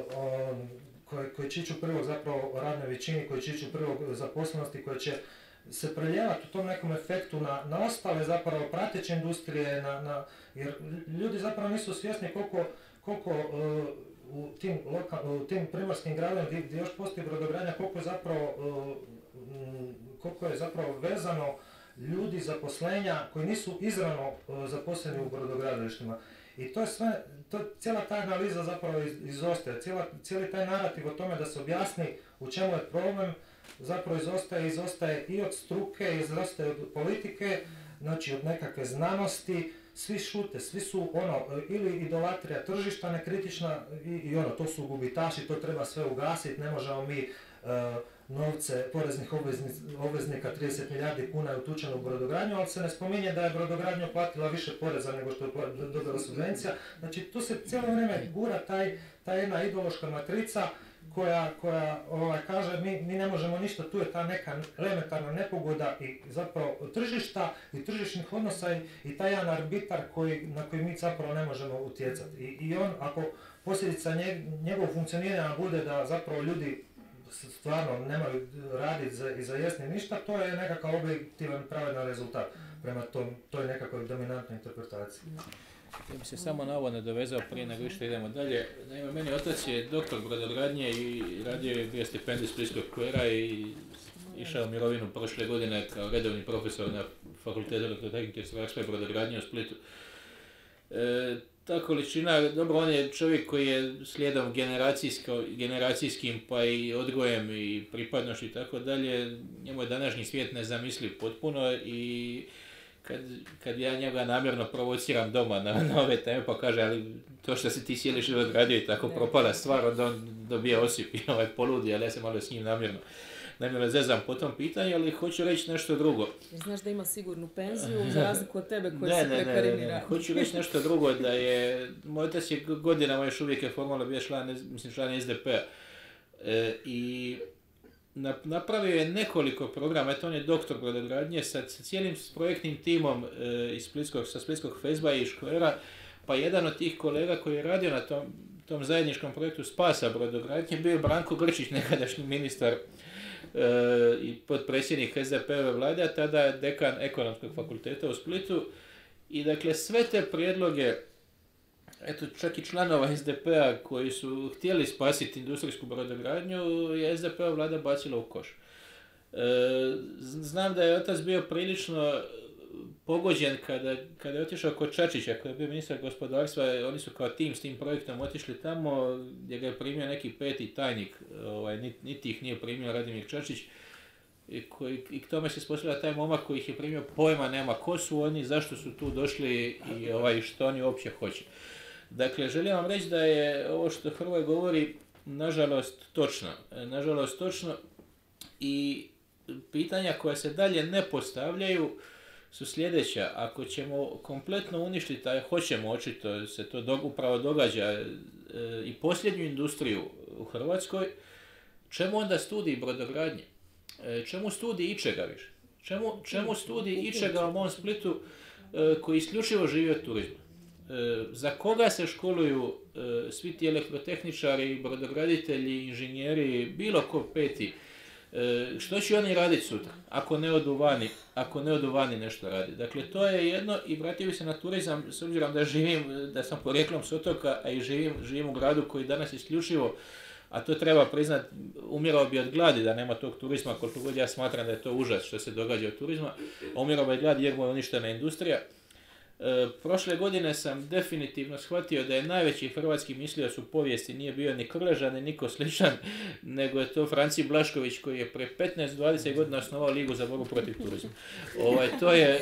um, koji, koji će ići u prilog zapravo radnoj većini, koji će ići u prilog zaposlenosti, koji će se preljevati u tom nekom efektu na, na ostale zapravo prateće industrije, na, na, jer ljudi zapravo nisu svjesni koliko, koliko uh, u, tim loka, u tim primorskim gradovima gdje, gdje još postoji brodogradnja, koliko je zapravo, uh, koliko je zapravo vezano ljudi zaposlenja koji nisu izravno uh, zaposleni u brodogradilištima. I to je sve, to, cijela ta analiza zapravo iz, izostaje, cijela, cijeli taj narativ o tome da se objasni u čemu je problem, zapravo izostaje, izostaje i od struke, izostaje od politike, znači od nekakve znanosti, svi šute, svi su ono, ili idolatrija tržišta nekritična i, i ono, to su gubitaši, to treba sve ugasiti, ne možemo mi uh, novce poreznih obveznika, trideset milijardi kuna je utučeno u brodogradnju, ali se ne spominje da je brodogradnja platila više poreza nego što je dobila subvencija. Znači tu se cijelo vrijeme gura taj, ta jedna ideološka matrica koja, koja ovaj, kaže mi, mi ne možemo ništa, tu je ta neka elementarna nepogoda i zapravo tržišta i tržišnih odnosa i, i taj jedan arbitar koji, na koji mi zapravo ne možemo utjecati. I, i on, ako posljedica njeg, njegovog funkcioniranja bude da zapravo ljudi stvarno nemaju raditi za, i za jesni ništa, to je nekakav objektivan pravedan rezultat prema tom, toj nekakvoj dominantnoj interpretaciji. Ja bi se samo na ovo nadovezao prije nego što idemo dalje. Naime, meni otac je doktor brodogradnje i radio je bio stipendij Splitskog kvera i išao u mirovinu prošle godine kao redovni profesor na Fakultetu elektrotehnike i strojarstva i brodogradnje u Splitu. E, ta količina, dobro, on je čovjek koji je slijedom generacijskim pa i odgojem i pripadnošću i tako dalje, njemu je današnji svijet nezamisliv potpuno i kad, kad ja njega namjerno provociram doma na, na ove teme pa kaže, ali to što si ti cijeli život radio i tako propala stvar, onda on dobija osip i ovaj poludi, ali ja sam malo s njim namjerno. Namjerno zezam po tom pitanju, ali hoću reći nešto drugo. Znaš da ima sigurnu penziju, za razliku od tebe koji ne, se ne, prekarni ne, ne, ne. radi. Hoću reći nešto drugo, da je, moj otac je godinama još uvijek je formalno bio član, mislim, član es de pe-a. E, I napravio je nekoliko programa, eto on je doktor brodogradnje sa, sa cijelim projektnim timom e, iz Splitskog, sa Splitskog fejsba i škvera, pa jedan od tih kolega koji je radio na tom, tom zajedničkom projektu spasa brodogradnje bio Branko Grčić, nekadašnji ministar e, i potpredsjednik es de pe-ove vlade, a tada dekan Ekonomskog fakulteta u Splitu. I dakle sve te prijedloge, eto čak i članova es de pe-a koji su htjeli spasiti industrijsku brodogradnju, je es de pe-ova vlada bacila u koš. E, znam da je otac bio prilično pogođen kada, kada je otišao kod Čačića, koji je bio ministar gospodarstva, oni su kao tim s tim projektom otišli tamo gdje ga je primio neki peti tajnik, ovaj, niti, niti ih nije primio Radimir Čačić, i, koji, i k tome se ispostavlja taj momak koji ih je primio, pojma nema ko su oni, zašto su tu došli i ovaj, što oni uopće hoće. Dakle, želim vam reći da je ovo što Hrvoje govori nažalost točno. Nažalost točno i pitanja koja se dalje ne postavljaju su sljedeća. Ako ćemo kompletno uništiti, a hoćemo očito, se to do, upravo događa, e, i posljednju industriju u Hrvatskoj, čemu onda studij brodogradnje? E, čemu studij ičega više? Čemu, čemu studij ičega u mom Splitu e, koji isključivo živi od turizma? E, za koga se školuju e, svi ti elektrotehničari, brodograditelji, inženjeri, bilo ko peti? E, što će oni raditi sutra, ako ne odu vani, ako ne odu vani nešto radi? Dakle, to je jedno i vratio bi se na turizam, s obzirom da živim, da sam porijeklom s otoka, a i živim, živim u gradu koji danas isključivo, a to treba priznat, umirao bi od gladi da nema tog turizma, koliko god ja smatram da je to užas što se događa od turizma, a umirao bi od gladi jer mu je uništena industrija. E, prošle godine sam definitivno shvatio da je najveći hrvatski mislioc u povijesti nije bio ni Krleža, ni niko sličan, nego je to Franci Blašković koji je pre petnaest do dvadeset godina osnovao Ligu za borbu protiv turizma. Ovaj, to je...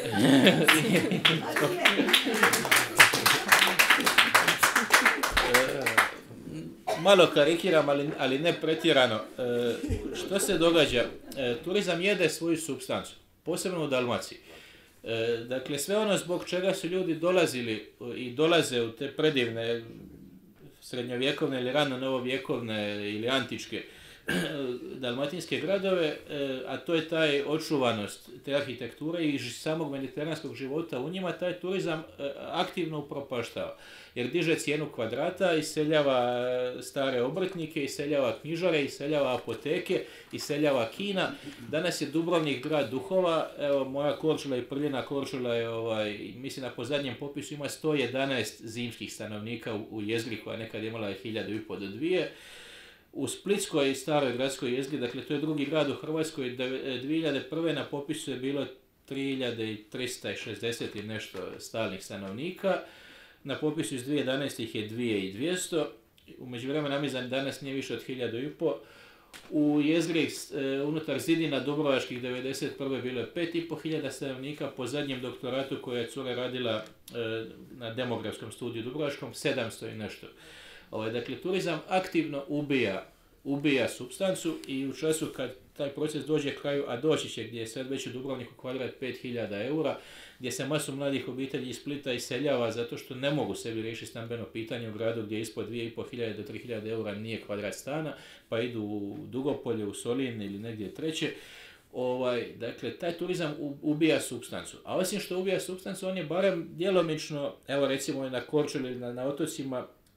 Malo karikiram, ali, ali ne pretjerano. E, što se događa? E, turizam jede svoju supstancu, posebno u Dalmaciji. E, dakle, sve ono zbog čega su ljudi dolazili i dolaze u te predivne srednjovjekovne ili rano novovjekovne ili antičke dalmatinske gradove, e, a to je taj očuvanost te arhitekture i samog mediteranskog života u njima, taj turizam e, aktivno upropaštava. Jer diže cijenu kvadrata, iseljava stare obrtnike, iseljava knjižare, iseljava apoteke, iseljava kina. Danas je Dubrovnik grad duhova, evo moja Korčula i Prljina Korčula je, ovaj, mislim da po zadnjem popisu ima sto jedanaest zimskih stanovnika u, u jezgri koja nekad imala je hiljadu i po do dvije. U Splitskoj i staroj gradskoj jezgri, dakle to je drugi grad u Hrvatskoj, dvije hiljade prve na popisu je bilo tri hiljade trista šezdeset i nešto stalnih stanovnika. Na popisu iz dvije hiljade jedanaeste ih je dvije hiljade dvjesto, u međuvremenu namizan danas nije više od hiljadu i po. U jezgri e, unutar zidina Dubrovačkih devedeset prve bilo je pet i pol hiljada stanovnika, po zadnjem doktoratu koje je cura radila e, na demografskom studiju Dubrovačkom, sedamsto i nešto. Ovaj, dakle, turizam aktivno ubija, ubija supstancu i u času kad taj proces dođe kraju, a doći će gdje je sad već u Dubrovniku kvadrat pet hiljada eura, gdje se masu mladih obitelji iz Splita iseljava zato što ne mogu sebi riješiti stambeno pitanje u gradu gdje ispod dvije i pol hiljade do tri hiljade eura nije kvadrat stana, pa idu u Dugopolje, u Solin ili negdje treće. Ovaj, dakle, taj turizam ubija supstancu. A osim što ubija supstancu, on je barem djelomično, evo recimo na Korčuli, na, na otocima,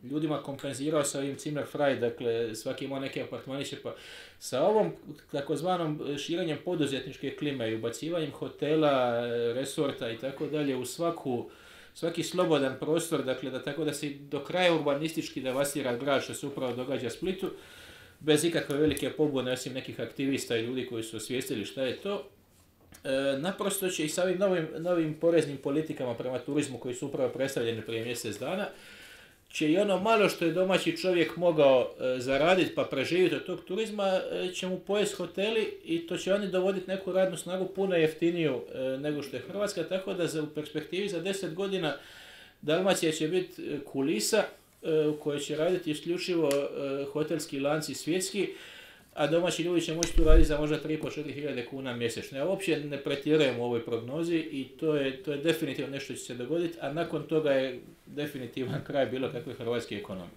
ljudima kompenzirao sa ovim Zimmer-Frei, dakle svaki imao neke apartmaniće, pa sa ovom takozvanom širenjem poduzetničke klime i ubacivanjem hotela, resorta i tako dalje u svaku, svaki slobodan prostor, dakle da tako da se do kraja urbanistički devastira grad, što se upravo događa Splitu, bez ikakve velike pobune, osim nekih aktivista i ljudi koji su osvijestili šta je to. E, naprosto će i sa ovim novim, novim poreznim politikama prema turizmu koji su upravo predstavljeni prije mjesec dana, će i ono malo što je domaći čovjek mogao e, zaraditi pa preživjeti od tog turizma, e, će mu pojesti hoteli i to će oni dovoditi neku radnu snagu puno jeftiniju e, nego što je Hrvatska, tako da za, u perspektivi za deset godina Dalmacija će biti kulisa e, u kojoj će raditi isključivo e, hotelski lanci svjetski, a domaći ljudi će moći tu raditi za možda tri i pol do četiri hiljade kuna mjesečno. Ja uopće ne pretjerujem u ovoj prognozi i to je, to je definitivno nešto će se dogoditi, a nakon toga je definitivan kraj bilo kakve hrvatske ekonomije.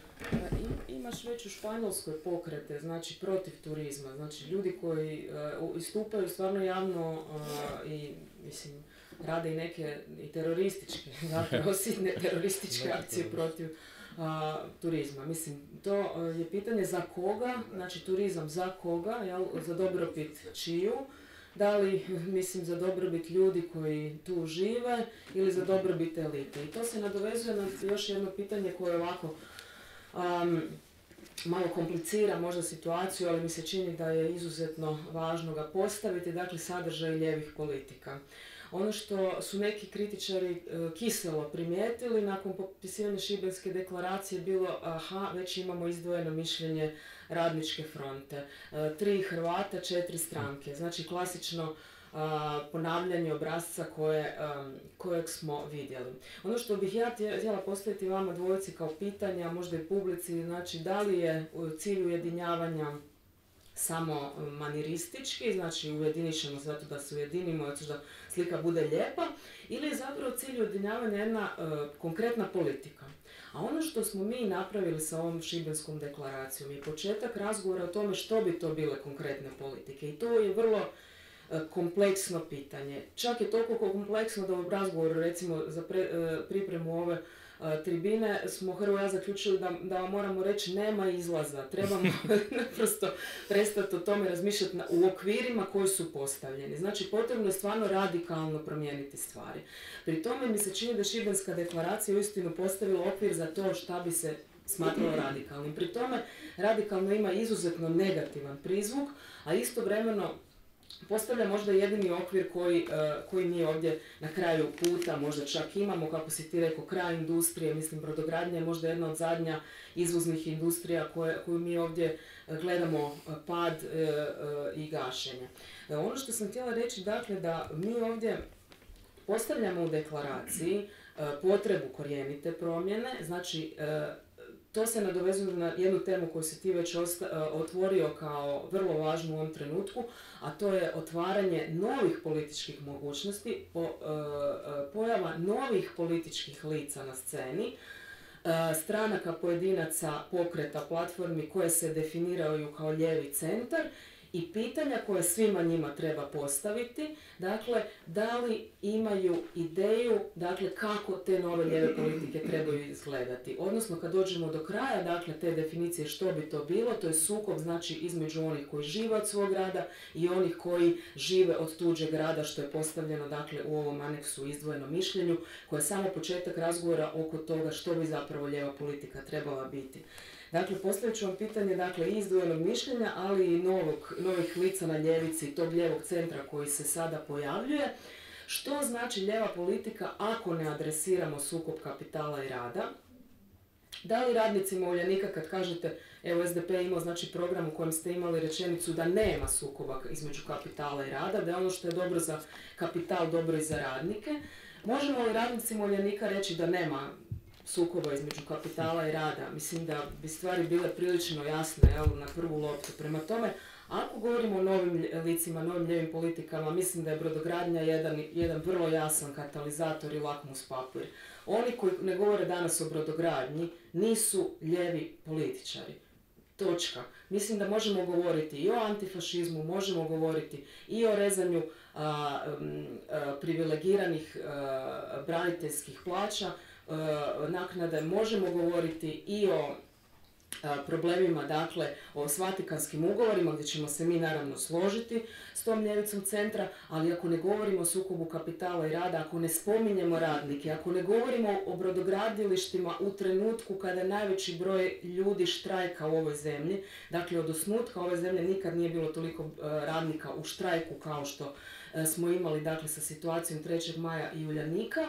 Imaš već u Španjolskoj pokrete, znači protiv turizma, znači ljudi koji uh, istupaju stvarno javno uh, i mislim rade i neke i terorističke, zapravo sitne terorističke akcije protiv A, turizma. Mislim, to a, je pitanje za koga, znači turizam za koga, jel, za dobrobit čiju, da li, mislim, za dobrobit ljudi koji tu žive ili za dobrobit elite. I to se nadovezuje na još jedno pitanje koje ovako um, malo komplicira možda situaciju, ali mi se čini da je izuzetno važno ga postaviti, dakle sadržaj lijevih politika. Ono što su neki kritičari e, kiselo primijetili nakon potpisivanja Šibenske deklaracije bilo aha, već imamo izdvojeno mišljenje Radničke fronte. E, tri Hrvata, četiri stranke. Znači klasično a, ponavljanje obrasca koje, a, kojeg smo vidjeli. Ono što bih ja htjela postaviti vama dvojici kao pitanje, a možda i publici, znači da li je u cilju ujedinjavanja samo maniristički, znači ujedinit ćemo zato da se ujedinimo, zato da slika bude lijepa, ili je zapravo cilj ujedinjavanja jedna uh, konkretna politika. A ono što smo mi napravili sa ovom Šibenskom deklaracijom je početak razgovora o tome što bi to bile konkretne politike. I to je vrlo uh, kompleksno pitanje. Čak je toliko kompleksno da u razgovoru, recimo za pre, uh, pripremu ove tribine smo Hrvo ja zaključili da, da moramo reći nema izlaza, trebamo naprosto prestati o tome razmišljati na, u okvirima koji su postavljeni. Znači potrebno je stvarno radikalno promijeniti stvari. Pri tome mi se čini da Šibenska deklaracija uistinu postavila okvir za to šta bi se smatralo radikalnim. Pri tome radikalno ima izuzetno negativan prizvuk, a istovremeno postavlja možda jedini okvir koji, uh, koji mi ovdje na kraju puta možda čak imamo, kako si ti rekao, kraj industrije, mislim brodogradnja je možda jedna od zadnja izvoznih industrija koje, koju mi ovdje gledamo pad uh, uh, i gašenje. Uh, ono što sam htjela reći, dakle, da mi ovdje postavljamo u deklaraciji uh, potrebu korijenite promjene, znači uh, to se nadovezuje na jednu temu koju si ti već osta, otvorio kao vrlo važnu u ovom trenutku, a to je otvaranje novih političkih mogućnosti, po, pojava novih političkih lica na sceni, stranaka, pojedinaca, pokreta, platformi koje se definiraju kao lijevi centar i pitanja koje svima njima treba postaviti, dakle, da li imaju ideju, dakle, kako te nove lijeve politike trebaju izgledati. Odnosno, kad dođemo do kraja, dakle, te definicije što bi to bilo, to je sukob, znači, između onih koji žive od svog rada i onih koji žive od tuđeg rada, što je postavljeno, dakle, u ovom aneksu izdvojenom mišljenju, koje je samo početak razgovora oko toga što bi zapravo lijeva politika trebala biti. Dakle, postavit ću vam pitanje, dakle, izdvojenog mišljenja, ali i novog, novih lica na ljevici, tog lijevog centra koji se sada pojavljuje. Što znači lijeva politika ako ne adresiramo sukob kapitala i rada? Da li radnicima Uljanika kad kažete, evo S D P je imao znači program u kojem ste imali rečenicu da nema sukoba između kapitala i rada, da je ono što je dobro za kapital dobro i za radnike, možemo li radnicima Uljanika reći da nema sukoba između kapitala i rada? Mislim da bi stvari bile prilično jasne, jel, na prvu loptu. Prema tome, ako govorimo o novim licima, novim lijevim politikama, mislim da je brodogradnja jedan, jedan vrlo jasan katalizator i lakmus papir. Oni koji ne govore danas o brodogradnji nisu lijevi političari. Točka. Mislim da možemo govoriti i o antifašizmu, možemo govoriti i o rezanju a, a, privilegiranih a, braniteljskih plaća, naknade, možemo govoriti i o problemima, dakle, o Vatikanskim ugovorima, gdje ćemo se mi naravno složiti s tom ljevicom centra, ali ako ne govorimo o sukobu kapitala i rada, ako ne spominjemo radnike, ako ne govorimo o brodogradilištima u trenutku kada najveći broj ljudi štrajka u ovoj zemlji, dakle, od osnutka ove zemlje nikad nije bilo toliko radnika u štrajku kao što smo imali, dakle, sa situacijom trećeg maja i Uljanika,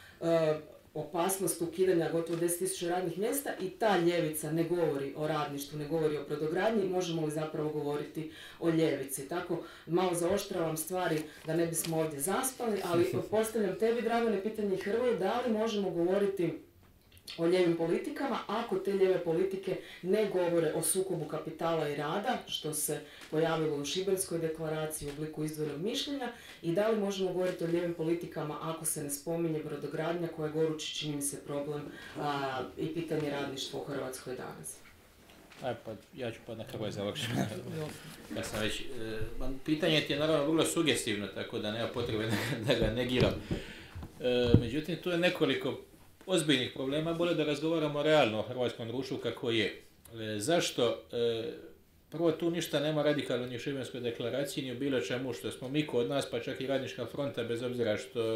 opasnost ukidanja gotovo deset tisuća radnih mjesta i ta ljevica ne govori o radništvu, ne govori o brodogradnji, možemo li zapravo govoriti o ljevici. Tako malo zaoštravam stvari da ne bismo ovdje zaspali, ali postavljam tebi, Dragane, pitanje Hrvoje, da li možemo govoriti o lijevim politikama ako te lijeve politike ne govore o sukobu kapitala i rada, što se pojavilo u Šibenskoj deklaraciji u obliku izdvojenog mišljenja, i da li možemo govoriti o lijevim politikama ako se ne spominje brodogradnja koja je gorući, čini mi se, problem a, i pitanje radništva u Hrvatskoj danas. Aj, pa, ja ću pa na Hrvoj završiti. Ja sam već, e, pitanje ti je naravno vrlo sugestivno, tako da nema potrebe da ga negiram. E, međutim, tu je nekoliko ozbiljnih problema, bolje da razgovaramo realno o hrvatskom društvu kako je. E, zašto? E, prvo, tu ništa nema radikalno ni u Šibenskoj deklaraciji, ni u bilo čemu što smo mi kod nas, pa čak i Radnička fronta, bez obzira što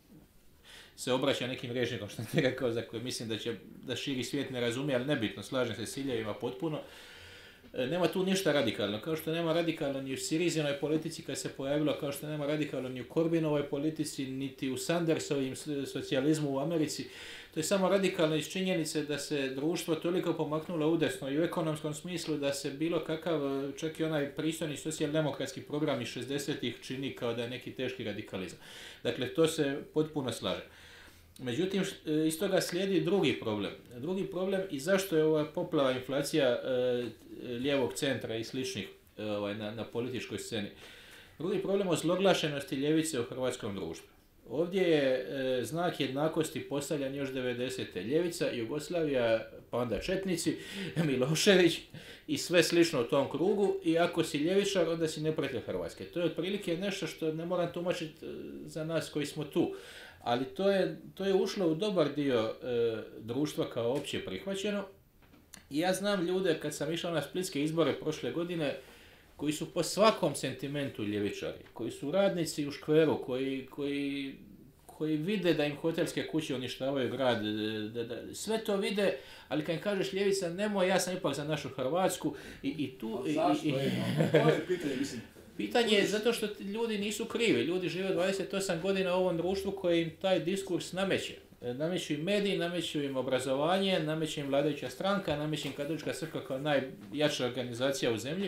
se obraća nekim rječnikom, što ti rekao, za koje mislim da će da širi svijet ne razumije, ali nebitno, slažem se s ciljevima potpuno. E, nema tu ništa radikalno, kao što nema radikalno ni u Sirizinoj politici kad se pojavilo, kao što nema radikalno ni u Corbynovoj politici, niti u Sandersovim socijalizmu u Americi. To je samo radikalno iz činjenice da se društvo toliko pomaknulo udesno i u ekonomskom smislu da se bilo kakav, čak i onaj pristojni socijaldemokratski program iz šezdesetih čini kao da je neki teški radikalizam. Dakle, to se potpuno slaže. Međutim, iz toga slijedi drugi problem. Drugi problem i zašto je ova poplava inflacija e, lijevog centra i sličnih e, ovaj, na, na političkoj sceni. Drugi problem o zloglašenosti ljevice u hrvatskom društvu. Ovdje je e, znak jednakosti postavljan još devedesete. Ljevica, Jugoslavija, pa onda četnici, Milošević i sve slično u tom krugu, i ako si ljevičar, onda si neprijatelj Hrvatske. To je otprilike nešto što ne moram tumačiti za nas koji smo tu. Ali to je, to je ušlo u dobar dio e, društva kao opće prihvaćeno. I ja znam ljude, kad sam išao na splitske izbore prošle godine, koji su po svakom sentimentu ljevičari, koji su radnici u škveru, koji, koji, koji vide da im hotelske kuće uništavaju grad, da, da, sve to vide, ali kad im kažeš ljevica, nemoj, ja sam ipak za našu Hrvatsku i, i tu... A zašto i, i, je? To je pitanje, mislim. Pitanje je zato što ljudi nisu krivi, ljudi žive dvadeset osam godina u ovom društvu koji im taj diskurs nameće. Nameću im mediji, nameću im obrazovanje, nameće im vladajuća stranka, nameće im Katolička crkva kao najjača organizacija u zemlji.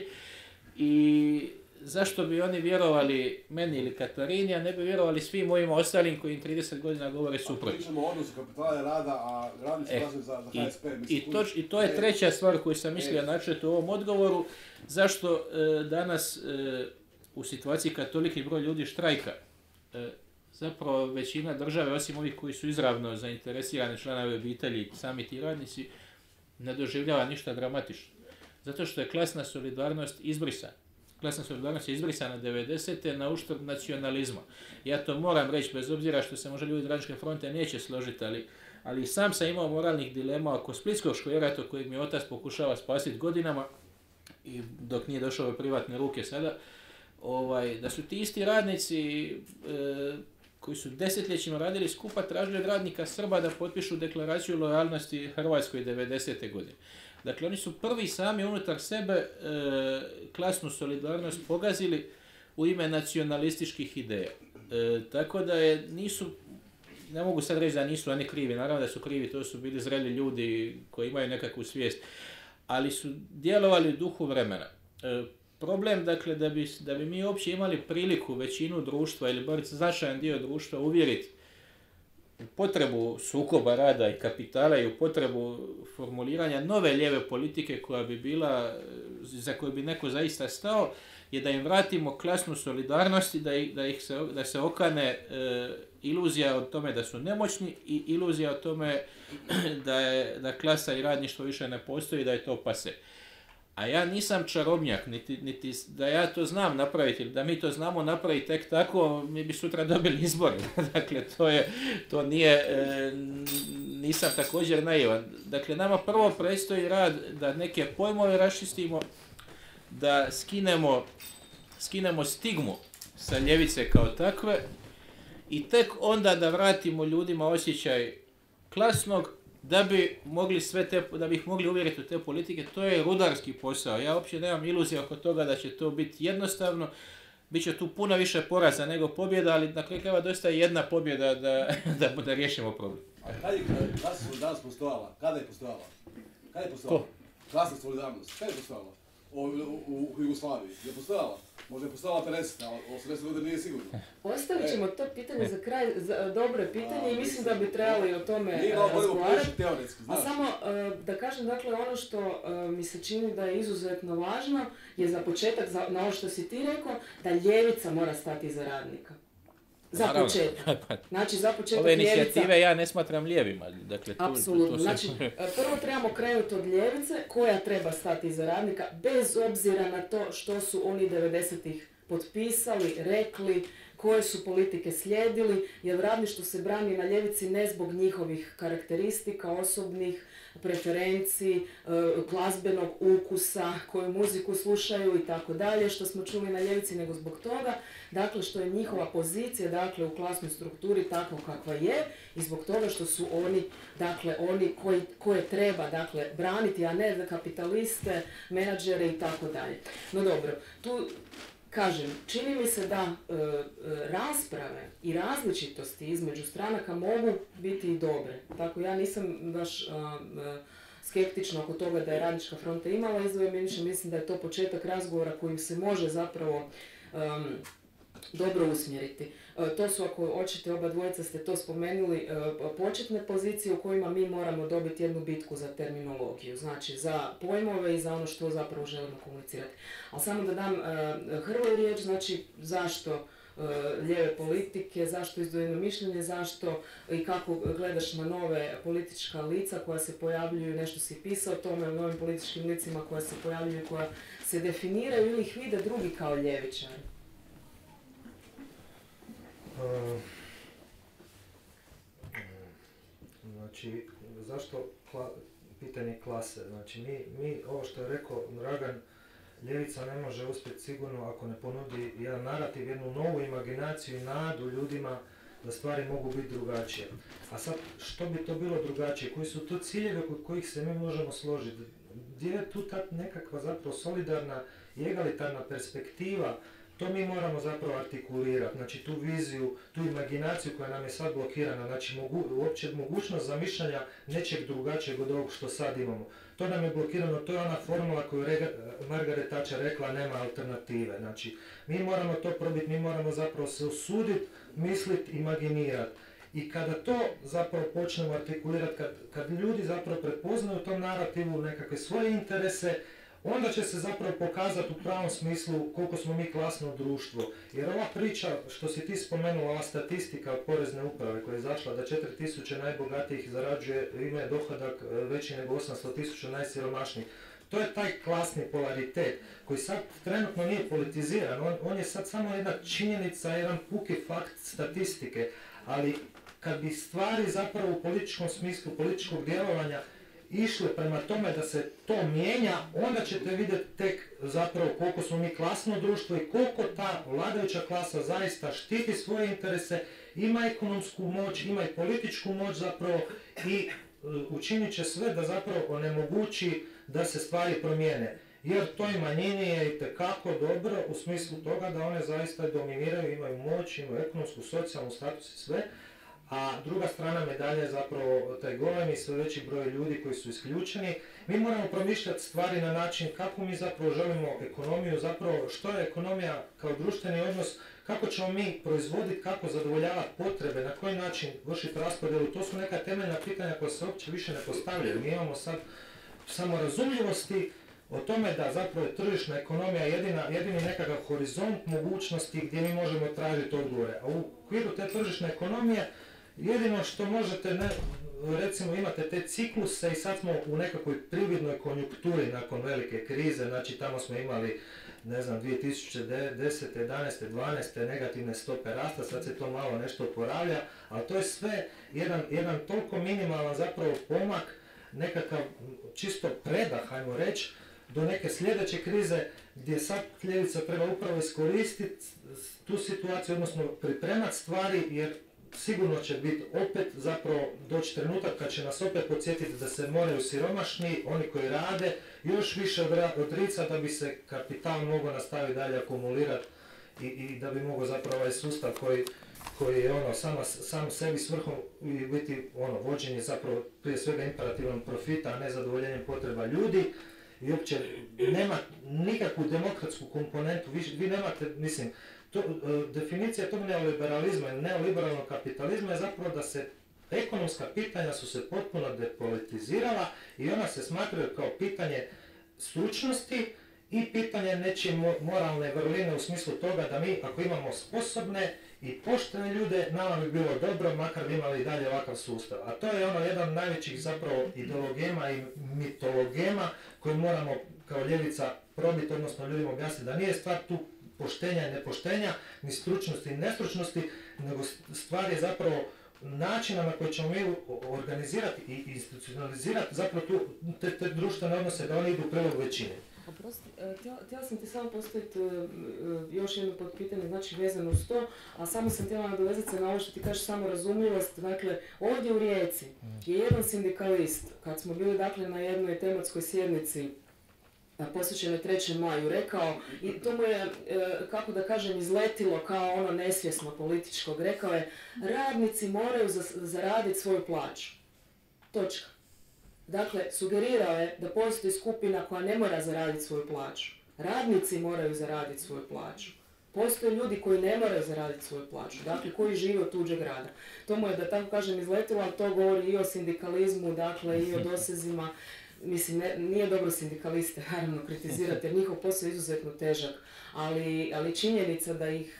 I zašto bi oni vjerovali meni ili Katarini, a ne bi vjerovali svim mojim ostalim koji im trideset godina govore suprotno. Pričamo o odnosu kapitala i rada, a radnici e, glasuju za, za H S P. I, i, to, I to je treća stvar koju sam mislio e, načeti u ovom odgovoru. Zašto e, danas e, u situaciji kad toliki broj ljudi štrajka, e, zapravo većina države, osim ovih koji su izravno zainteresirani članovi obitelji, sami ti radnici, ne doživljava ništa dramatično. Zato što je klasna solidarnost izbrisana. Klasna solidarnost je izbrisana devedesete na uštrb nacionalizma. Ja to moram reći, bez obzira što se možda ljudi Radničke fronte neće složiti, ali, ali sam sam imao moralnih dilema oko splitskog škvera, kojeg mi otac pokušava spasiti godinama, i dok nije došao u privatne ruke sada, ovaj, da su ti isti radnici e, koji su desetljećima radili skupa, tražili od radnika Srba da potpišu deklaraciju lojalnosti Hrvatskoj devedesete godine. Dakle, oni su prvi sami unutar sebe e, klasnu solidarnost pogazili u ime nacionalističkih ideja. E, tako da je, nisu, ne mogu sad reći da nisu oni krivi, naravno da su krivi, to su bili zreli ljudi koji imaju nekakvu svijest, ali su djelovali u duhu vremena. E, problem, dakle, da bi, da bi mi uopće imali priliku većinu društva ili bar značajan dio društva uvjeriti u potrebu sukoba rada i kapitala i u potrebu formuliranja nove lijeve politike koja bi bila, za koju bi neko zaista stao, je da im vratimo klasnu solidarnost i da, ih, da, ih se, da se okane e, iluzija o tome da su nemoćni i iluzija o tome da, je, da klasa i radništvo više ne postoji, da je to pase. A ja nisam čarobnjak, niti, niti da ja to znam napraviti, da mi to znamo napraviti tek tako, mi bi sutra dobili izbore. Dakle, to, je, to nije, e, nisam također naivan. Dakle, nama prvo predstoji rad da neke pojmove raščistimo, da skinemo, skinemo stigmu sa ljevice kao takve i tek onda da vratimo ljudima osjećaj klasnog, da bi mogli sve te, da bi ih mogli uvjeriti u te politike. To je rudarski posao. Ja uopće nemam iluzije oko toga da će to biti jednostavno. Biće tu puno više poraza nego pobjeda, ali na kraju krajeva dosta je jedna pobjeda da, da, da riješimo problem. A kada je klasna solidarnost postojala? Kada je postojala? Kada je postojala? Ko? Klasna solidarnost. Kada je postojala? U, u, u Jugoslaviji. Je postojala? Možda je postojala pedeset, a osamdeset godina nije sigurno. Ostavit ćemo to pitanje za kraj, za, dobro je pitanje i mislim da bi trebali o tome nije malo razgovarati. Teoretski, znaš. A samo uh, da kažem, dakle, ono što uh, mi se čini da je izuzetno važno je za početak, za, na ovo što si ti rekao, da ljevica mora stati iza radnika. Za Naravno. početak. Znači, za početak Ove ljevica... inicijative ja ne smatram lijevima. Dakle, tu, Apsolutno. tu, tu znači, prvo trebamo krenuti od ljevice koja treba stati iza radnika, bez obzira na to što su oni devedesetih potpisali, rekli, koje su politike slijedili, jer radništvo se brani na ljevici ne zbog njihovih karakteristika, osobnih preferenciji, glazbenog ukusa, koju muziku slušaju i tako dalje, što smo čuli na ljevici, nego zbog toga, dakle, što je njihova pozicija, dakle, u klasnoj strukturi takva kakva je i zbog toga što su oni, dakle, oni koji, koje treba, dakle, braniti, a ne za kapitaliste, menadžere i tako dalje. No dobro, tu kažem, čini mi se da e, e, rasprave i različitosti između stranaka mogu biti i dobre. Tako ja nisam baš a, a, skeptična oko toga da je Radnička fronta imala izdvoje, više mislim da je to početak razgovora kojim se može zapravo um, dobro usmjeriti. E, to su, ako hoćete, oba dvojica ste to spomenuli, e, početne pozicije u kojima mi moramo dobiti jednu bitku za terminologiju, znači za pojmove i za ono što zapravo želimo komunicirati. Ali samo da dam e, Hrvoju riječ, znači zašto e, lijeve politike, zašto izdvojeno mišljenje, zašto i kako gledaš na nove politička lica koja se pojavljuju, nešto si pisao o tome, o novim političkim licima koja se pojavljuju, koja se definiraju ili ih vide drugi kao ljevičari. Uh, znači, zašto kla, pitanje klase? Znači, mi, mi, ovo što je rekao Dragan, ljevica ne može uspjeti sigurno ako ne ponudi jedan narativ, jednu novu imaginaciju i nadu ljudima da stvari mogu biti drugačije. A sad, što bi to bilo drugačije? Koji su to ciljevi oko kojih se mi možemo složiti? Gdje je tu ta nekakva zapravo solidarna i egalitarna perspektiva? To mi moramo zapravo artikulirati, znači tu viziju, tu imaginaciju koja nam je sad blokirana, znači mogu, uopće mogućnost zamišljanja nečeg drugačijeg od ovog što sad imamo. To nam je blokirano, to je ona formula koju Rega, Margaret Thatcher rekla, nema alternative. Znači, mi moramo to probiti, mi moramo zapravo se usuditi, misliti, imaginirati. I kada to zapravo počnemo artikulirati, kad, kad ljudi zapravo prepoznaju u tom narativu nekakve svoje interese, onda će se zapravo pokazati u pravom smislu koliko smo mi klasno društvo. Jer ova priča, što si ti spomenula, ova statistika od Porezne uprave koja je izašla da četiri tisuće najbogatijih zarađuje, imaju dohodak veći nego osamsto tisuća najsiromašnijih. To je taj klasni polaritet koji sad trenutno nije politiziran, on, on je sad samo jedna činjenica, jedan puki fakt statistike, ali kad bi stvari zapravo u političkom smislu, političkog djelovanja išle prema tome da se to mijenja, onda ćete vidjeti tek zapravo koliko smo mi klasno društvo i koliko ta vladajuća klasa zaista štiti svoje interese, ima ekonomsku moć, ima i političku moć zapravo i učinit će sve da zapravo onemogući da se stvari promijene. Jer toj manjini je itekako dobro u smislu toga da one zaista dominiraju, imaju moć, imaju ekonomsku, socijalnu status i sve, a druga strana medalje je zapravo taj golem i sve veći broj ljudi koji su isključeni. Mi moramo promišljati stvari na način kako mi zapravo želimo ekonomiju, zapravo što je ekonomija kao društveni odnos, kako ćemo mi proizvoditi, kako zadovoljavati potrebe, na koji način vršiti raspodjelu, to su neka temeljna pitanja koja se uopće više ne postavljaju. Mi imamo sad samo razumljivosti o tome da zapravo je tržišna ekonomija jedina, jedini nekakav horizont mogućnosti gdje mi možemo tražiti odgovore. A u okviru te tržišne ekonomije jedino što možete ne, recimo imate te cikluse i sad smo u nekakvoj prividnoj konjunkturi nakon velike krize, znači tamo smo imali, ne znam, dvije tisuće desete, jedanaeste, dvanaeste negativne stope rasta, sad se to malo nešto oporavlja, ali to je sve jedan, jedan toliko minimalan zapravo pomak, nekakav čisto predah, hajmo reći, do neke sljedeće krize gdje sad ljevica treba upravo iskoristiti tu situaciju, odnosno pripremati stvari, jer sigurno će biti opet zapravo doći trenutak kad će nas opet podsjetiti da se moraju siromašni, oni koji rade, još više odricati da bi se kapital mogao nastaviti dalje akumulirati i, i da bi mogao zapravo ovaj sustav koji, koji je ono sama, sam sebi svrhom i biti ono vođenje zapravo prije svega imperativom profita, a ne zadovoljenjem potreba ljudi. I uopće nema nikakvu demokratsku komponentu, vi, vi nemate, mislim, to, definicija tog neoliberalizma i neoliberalnog kapitalizma je zapravo da se ekonomska pitanja su se potpuno depolitizirala i ona se smatraju kao pitanje stručnosti i pitanje nečije moralne vrline u smislu toga da mi, ako imamo sposobne i poštene ljude, nama bi bilo dobro, makar bi imali i dalje ovakav sustav. A to je ono jedan od najvećih zapravo ideologema i mitologema koji moramo kao ljevica probiti, odnosno ljudima objasniti da nije stvar tu poštenja i nepoštenja, ni stručnosti i nestručnosti, nego stvar je zapravo načina na koji ćemo mi organizirati i institucionalizirati zapravo tu, te, te društvene odnose da oni idu u prilog većine. Oprosti, htjela sam ti samo postaviti još jedno potpitanje, znači vezano uz to, a samo sam htjela nadovezati se na ovo što ti kažeš samo razumljivost. Dakle, ovdje u Rijeci je jedan sindikalist, kad smo bili dakle na jednoj tematskoj sjednici posvećenoj trećem maju, rekao, i to mu je, kako da kažem, izletilo kao ono nesvjesno političkog, rekao je, radnici moraju zaraditi svoju plaću. Točka. Dakle, sugerirao je da postoji skupina koja ne mora zaraditi svoju plaću. Radnici moraju zaraditi svoju plaću. Postoje ljudi koji ne moraju zaraditi svoju plaću, dakle koji žive od tuđeg rada. To mu je, da tako kažem, izletilo, ali to govori i o sindikalizmu, dakle i o dosezima. Mislim, ne, nije dobro sindikaliste naravno kritizirati jer njihov posao je izuzetno težak, ali, ali činjenica da ih,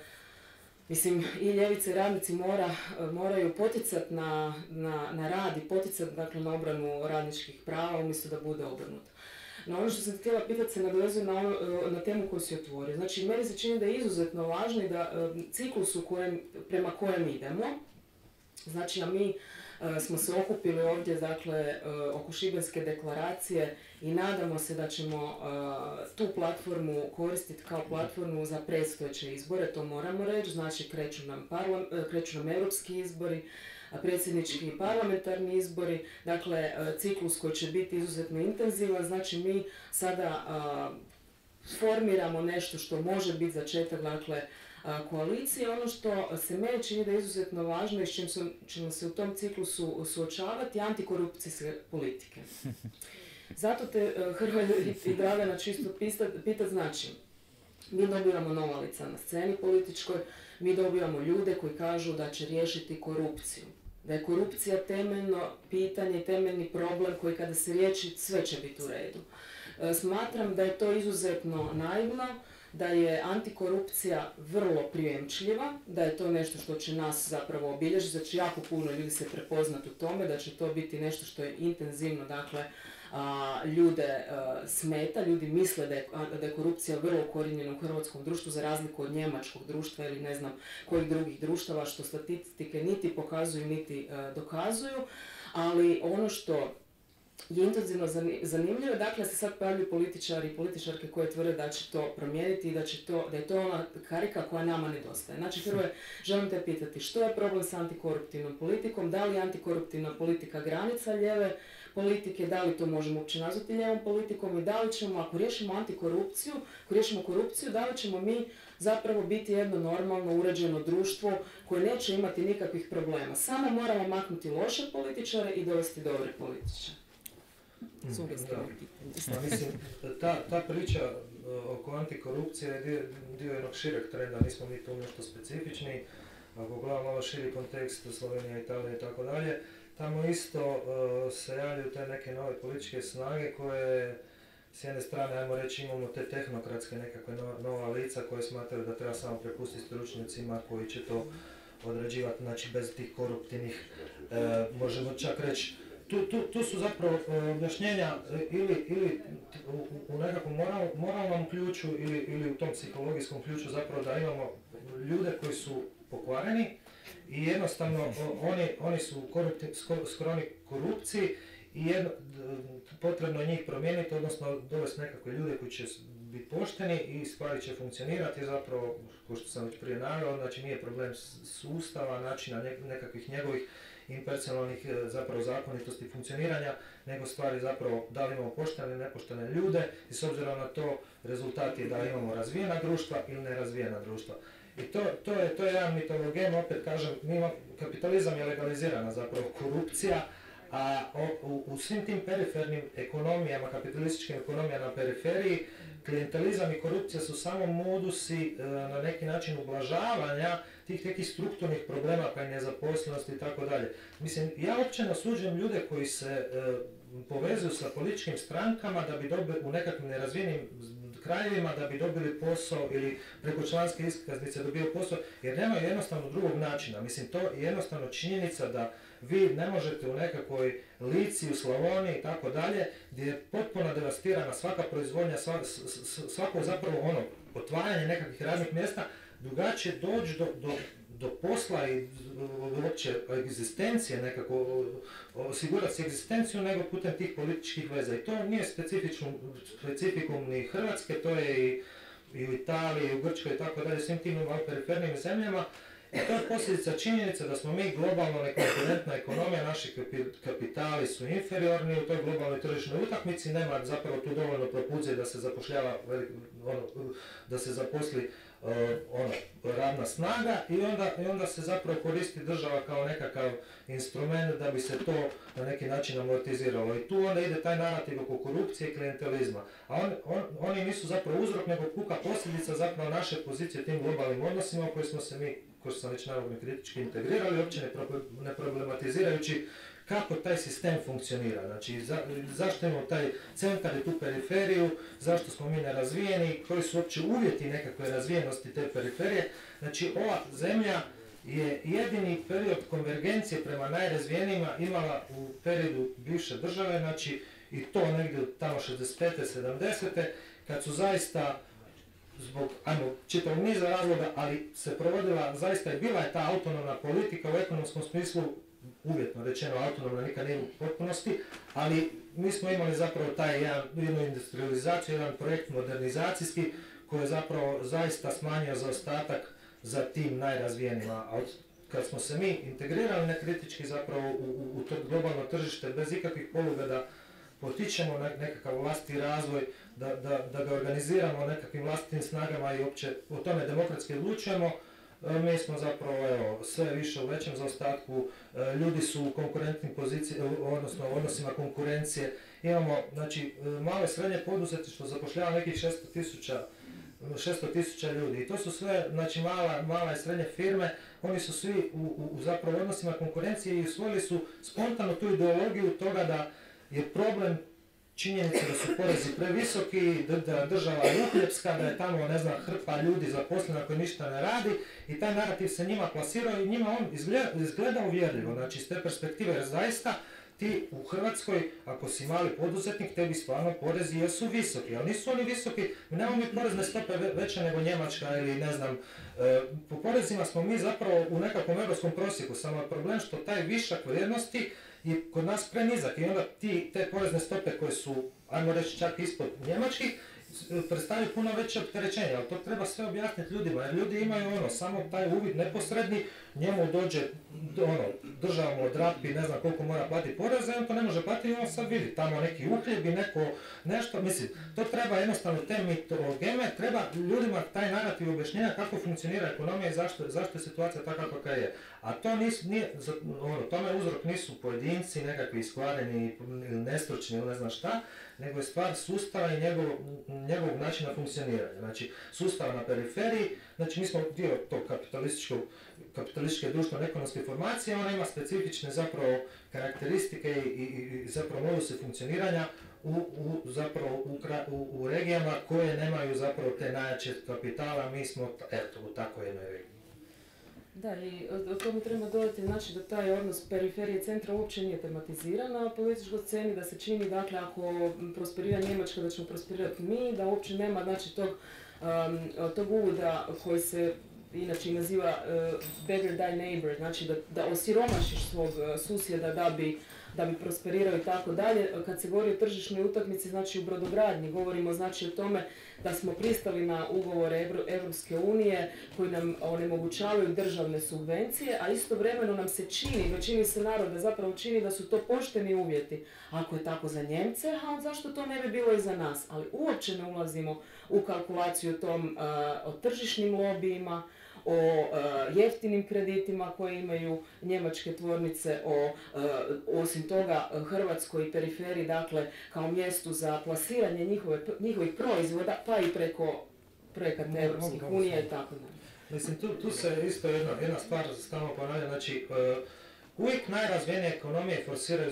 mislim, i ljevice i radnici mora, moraju poticati na, na, na rad i poticati dakle, na obranu radničkih prava umjesto da bude obrnuto. No ono što sam htjela pitati se nadovezuje na, ono, na temu koju si otvorio. Znači, meni se čini da je izuzetno važno i da ciklus u kojem, prema kojem idemo, znači a mi smo se okupili ovdje, dakle, oko Šibenske deklaracije i nadamo se da ćemo tu platformu koristiti kao platformu za predstojeće izbore, to moramo reći, znači kreću nam, parla, kreću nam europski izbori, predsjednički i parlamentarni izbori, dakle ciklus koji će biti izuzetno intenzivan, znači mi sada formiramo nešto što može biti začetak, dakle, koalicije. Ono što se meni čini da je izuzetno važno i s čim ćemo se u tom ciklusu suočavati je antikorupcijske politike. Zato te Hrvoje i Dragana čisto pitat, znači, mi dobivamo nova lica na sceni političkoj, mi dobivamo ljude koji kažu da će riješiti korupciju. Da je korupcija temeljno pitanje, temeljni problem koji kada se riješi sve će biti u redu. Smatram da je to izuzetno naivno, da je antikorupcija vrlo prijemčljiva, da je to nešto što će nas zapravo obilježiti, da će jako puno ljudi se prepoznati u tome, da će to biti nešto što je intenzivno, dakle, a, ljude a, smeta, ljudi misle da je, a, da je korupcija vrlo ukorijenjena u hrvatskom društvu za razliku od njemačkog društva ili ne znam kojih drugih društava što statistike niti pokazuju niti a, dokazuju, ali ono što je intenzivno zanimljivo, dakle se sad pojavljuju političari i političarke koje tvrde da će to promijeniti i da, će to, da je to ona karika koja nama nedostaje. Znači, Hrvoje, želim te pitati što je problem s antikoruptivnom politikom, da li je antikoruptivna politika granica lijeve politike, da li to možemo uopće nazvati lijevom politikom i da li ćemo, ako riješimo antikorupciju, ako riješimo korupciju, da li ćemo mi zapravo biti jedno normalno uređeno društvo koje neće imati nikakvih problema. Samo moramo maknuti loše političare i dovesti dobre političare. Da. Pa, mislim, ta, ta priča oko antikorupcije je dio, dio jednog šireg trenda, nismo mi tu nešto specifični. Ako gledamo malo širi kontekst, Slovenija, Italija i tako dalje, tamo isto uh, se javljaju te neke nove političke snage koje s jedne strane, ajmo reći, imamo te tehnokratske nekakve no, nova lica koje smatraju da treba samo prepustiti stručnjacima koji će to odrađivati, znači bez tih koruptivnih, e, možemo čak reći, tu, tu, tu su zapravo e, objašnjenja ili, ili u, u nekakvom moral, moralnom ključu ili, ili u tom psihologijskom ključu zapravo da imamo ljude koji su pokvareni i jednostavno o, oni, oni su korupti, skloni korupciji i jedno, potrebno je njih promijeniti, odnosno dovesti nekakve ljude koji će biti pošteni i stvari će funkcionirati zapravo, kao što sam već prije naveo, znači nije problem sustava, načina nekakvih njegovih impersonalnih zapravo zakonitosti funkcioniranja, nego stvari zapravo da li imamo poštene, nepoštene ljude i s obzirom na to rezultat je da imamo razvijena društva ili nerazvijena društva. I to, to, je, to je jedan mitologen, opet kažem, kapitalizam je legalizirana zapravo korupcija, a u, u svim tim perifernim ekonomijama, kapitalističkim ekonomijama na periferiji, klijentelizam i korupcija su samo modusi e, na neki način ublažavanja tih nekih strukturnih problema pa i nezaposlenosti i tako dalje. Mislim, ja uopće osuđujem ljude koji se e, povezuju sa političkim strankama da bi dobili u nekakvim nerazvijenim krajevima da bi dobili posao ili preko članske iskaznice dobio posao, jer nemaju jednostavno drugog načina. Mislim, to je jednostavno činjenica da vi ne možete u nekakvoj Lici, u Slavoniji i tako dalje, gdje je potpuno devastirana svaka proizvodnja, svako zapravo ono, otvaranje nekakvih radnih mjesta, drugačije doći do, do, do posla i uopće egzistencije, nekako osigurati si egzistenciju, nego putem tih političkih veza. I to nije specifikum ni Hrvatske, to je i, i u Italiji, i u Grčkoj i tako dalje, svim tim perifernim zemljama. I to je posljedica činjenica da smo mi globalno nekonkurentna ekonomija, naši kapitali su inferiorni u toj globalnoj tržišnoj utakmici, nema zapravo tu dovoljno propulzije da se zapošljava, ono, da se zaposli uh, ono, radna snaga i onda, i onda se zapravo koristi država kao nekakav instrument da bi se to na neki način amortiziralo. I tu onda ide taj narativ oko korupcije i klijentelizma. A on, on, oni nisu zapravo uzrok, nego puka posljedica zapravo naše pozicije u tim globalnim odnosima u koji smo se mi, ko što sam već navodno kritički integrirali, uopće ne problematizirajući kako taj sistem funkcionira. Znači, za, zašto imamo taj centar i tu periferiju, zašto smo mi nerazvijeni, koji su uopće uvjeti nekakve razvijenosti te periferije. Znači, ova zemlja je jedini period konvergencije prema najrazvijenijima imala u periodu bivše države, znači i to negdje tamo šezdeset pete sedamdesete kad su zaista zbog, ajmo, čitavog niza razloga, ali se provodila, zaista je bila je ta autonomna politika u ekonomskom smislu, uvjetno rečeno autonomna, nikad nije u potpunosti, ali mi smo imali zapravo taj jedan, jednu industrializaciju, jedan projekt modernizacijski koji je zapravo zaista smanjio zaostatak za tim najrazvijenima. A od, kad smo se mi integrirali nekritički zapravo u, u, u to globalno tržište bez ikakvih poluga da potičemo nekakav vlastiti razvoj, da, da, da ga organiziramo nekakvim vlastitim snagama i uopće o tome demokratski odlučujemo, mi smo zapravo evo, sve više u većem zaostatku, ljudi su u konkurentnim pozicijama, odnosno u odnosima konkurencije. Imamo, znači, malo i srednje poduzetništvo zapošljava nekih šesto tisuća ljudi i to su sve, znači, mala, mala i srednje firme, oni su svi u, u, u zapravo odnosima konkurencije i usvojili su spontano tu ideologiju toga da je problem činjenica da su porezi previsoki, da država je uhljebska, da je tamo, ne znam, hrpa ljudi zaposlena koji ništa ne radi i taj narativ se njima plasirao i njima on izgleda, izgleda uvjerljivo. Znači, iz te perspektive, jer zaista ti u Hrvatskoj, ako si mali poduzetnik, tebi stvarno porezi jesu visoki, ali nisu oni visoki, mi nemamo mi porezne stope veće nego Njemačka ili ne znam, e, po porezima smo mi zapravo u nekakvom europskom prosjeku, samo je problem što taj višak vrijednosti je kod nas prenizak i onda ti, te porezne stope koje su, ajmo reći, čak ispod njemačkih, predstavljaju puno veće opterećenje, ali to treba sve objasniti ljudima, jer ljudi imaju ono, samo taj uvid neposredni, njemu dođe, ono, država mu odrapi, ne znam koliko mora platiti poreza i on to ne može platiti i on sad vidi, tamo neki uhljebi, neko nešto, mislim, to treba jednostavno te mitologeme, treba ljudima taj narativ objašnjenja kako funkcionira ekonomija i zašto, zašto je situacija takva kakva je. A to nis, nije, ono, tome uzrok nisu pojedinci, nekakvi iskvareni ili nestručni ili ne znam šta, nego je stvar sustava i njegov, njegovog načina funkcioniranja. Znači, sustava na periferiji, znači mi smo dio tog kapitalističkog, kapitalističke društvene ekonomske formacije, ona ima specifične zapravo karakteristike i, i, i zapravo moduse funkcioniranja u, u, zapravo u, u, u regijama koje nemaju zapravo te najjače kapitala, mi smo eto u takvoj jednoj regiji. Da, i o tome treba dodati, znači da taj odnos periferije centra uopće nije tematiziran na političkoj sceni, da se čini, dakle, ako prosperira Njemačka, da ćemo prosperirati mi, da uopće nema, znači, tog, um, tog uvoda koji se inače i naziva uh, better thy neighbor, znači da, da osiromašiš svog uh, susjeda da bi da bi prosperirao i tako dalje. Kad se govori o tržišnoj utakmici, znači u brodogradnji, govorimo znači o tome da smo pristali na ugovore Europske unije koji nam onemogućavaju državne subvencije, a istovremeno nam se čini, većini se naroda zapravo čini da su to pošteni uvjeti. Ako je tako za Njemce, a zašto to ne bi bilo i za nas? Ali uopće ne ulazimo u kalkulaciju o tom, uh, o tržišnim lobijima, o uh, jeftinim kreditima koje imaju njemačke tvornice, o uh, osim toga Hrvatskoj periferiji, dakle kao mjestu za plasiranje njihove, njihovih proizvoda, pa i preko projekata Europskih unija i tako dalje. Mislim, tu, tu se isto jedna, jedna stvar stalno ponavlja, znači uh, uvijek najrazvijenije ekonomije forsiraju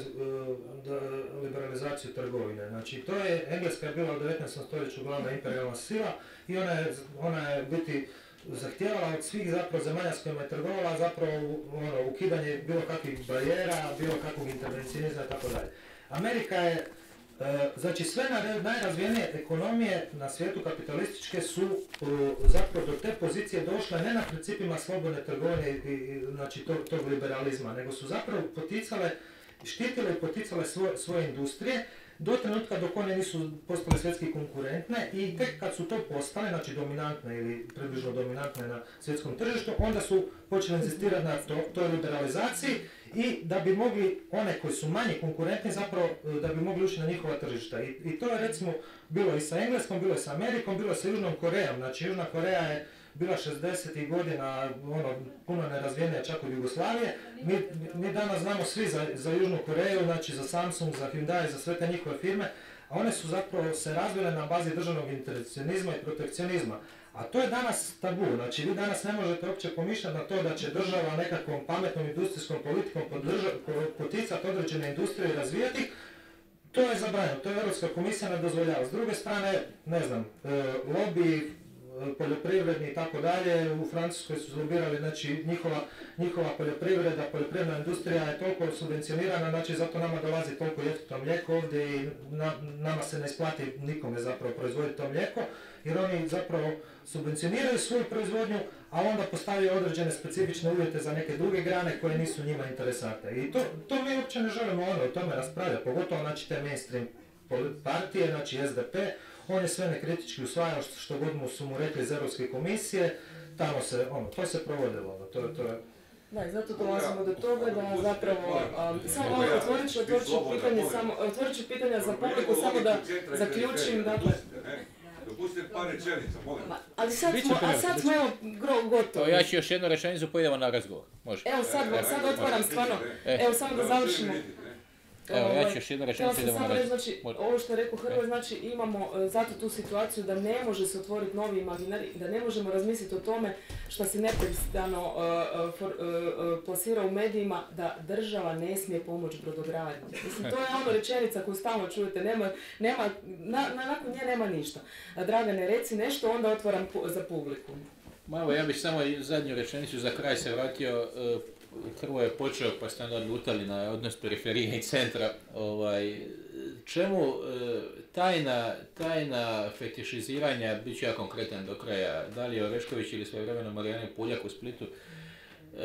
uh, liberalizaciju trgovine. Znači, to je, Engleska je bila u devetnaestom stoljeću glavna imperijalna sila i ona je, ona je biti zahtijevala od svih zapravo zemalja s kojima je trgovala zapravo ono, ukidanje bilo kakvih barijera, bilo kakvog intervencionizma i tako dalje. Amerika je, e, znači sve najrazvijenije ekonomije na svijetu kapitalističke su e, zapravo do te pozicije došle ne na principima slobodne trgovine i, i znači tog, tog liberalizma, nego su zapravo poticale, štitile i poticale svoje, svoje industrije do trenutka dok one nisu postale svjetski konkurentne i tek kad su to postale, znači dominantne ili približno dominantne na svjetskom tržištu, onda su počeli insistirati na to, toj liberalizaciji i da bi mogli, one koji su manje konkurentni zapravo, da bi mogli ući na njihova tržišta. I, i to je recimo bilo i sa Engleskom, bilo i sa Amerikom, bilo i sa Južnom Korejom. Znači Južna Koreja je bila šezdesetih godina ono, puno nerazvijenija čak od Jugoslavije. Mi, mi danas znamo svi za, za Južnu Koreju, znači za Samsung, za Hyundai, za sve te njihove firme, a one su zapravo se razvile na bazi državnog intervencionizma i protekcionizma. A to je danas tabu, znači vi danas ne možete uopće pomišljati na to da će država nekakvom pametnom industrijskom politikom poticati određene industrije i razvijati. To je zabranjeno, to je Europska komisija ne dozvoljava. S druge strane, ne znam, lobby poljoprivredni i tako dalje, u Francuskoj su zlobirali, znači njihova, njihova poljoprivreda, poljoprivredna industrija je toliko subvencionirana, znači zato nama dolazi toliko jeftino mlijeko ovdje i na, nama se ne isplati nikome zapravo proizvoditi to mlijeko, jer oni zapravo subvencioniraju svoju proizvodnju, a onda postavljaju određene specifične uvjete za neke druge grane koje nisu njima interesantne. I to, to mi uopće ne želimo ono o tome raspravljati, pogotovo znači te mainstream partije, znači S D P, on je sve nekritički usvajao što, što god mu su mu rekli iz Europske komisije, tamo se, ono, to se provodilo, ono, to, to je... Da, i zato dolazimo do toga da zapravo, um, samo malo otvorit ću, otvorit ću pitanje, samo, otvorit ću pitanja za publiku, samo da zaključim, dakle... Dopustite par rečenica, molim. Ali sad smo, a sad smo evo gotovi. Ja ću još jednu rečenicu, pa idemo na razgovor. Može. Evo sad, sad otvaram stvarno, evo samo da završimo. Evo, ja ću još jednu rečenicu, idemo na razgovor. Znači, ovo što je rekao Hrvoje, znači imamo zato tu situaciju da ne može se otvoriti novi imaginari, da ne možemo razmisliti o tome što se neprestano uh, uh, uh, plasira u medijima, da država ne smije pomoći brodogradnji. Mislim, to je ono rečenica koju stalno čujete, nema, nema, na, na, nakon nje nema ništa. Dragane, reci nešto, onda otvaram pu, za publiku. Malo, ja bih samo zadnju rečenicu za kraj se vratio. Uh, Hrvoje je počeo, pa ste onda lutali na odnos periferije i centra. Ovaj, čemu e, tajna, tajna fetišiziranja, bit ću ja konkretan do kraja, Dalije Orešković ili svojevremeno Marijane Puljak u Splitu, e,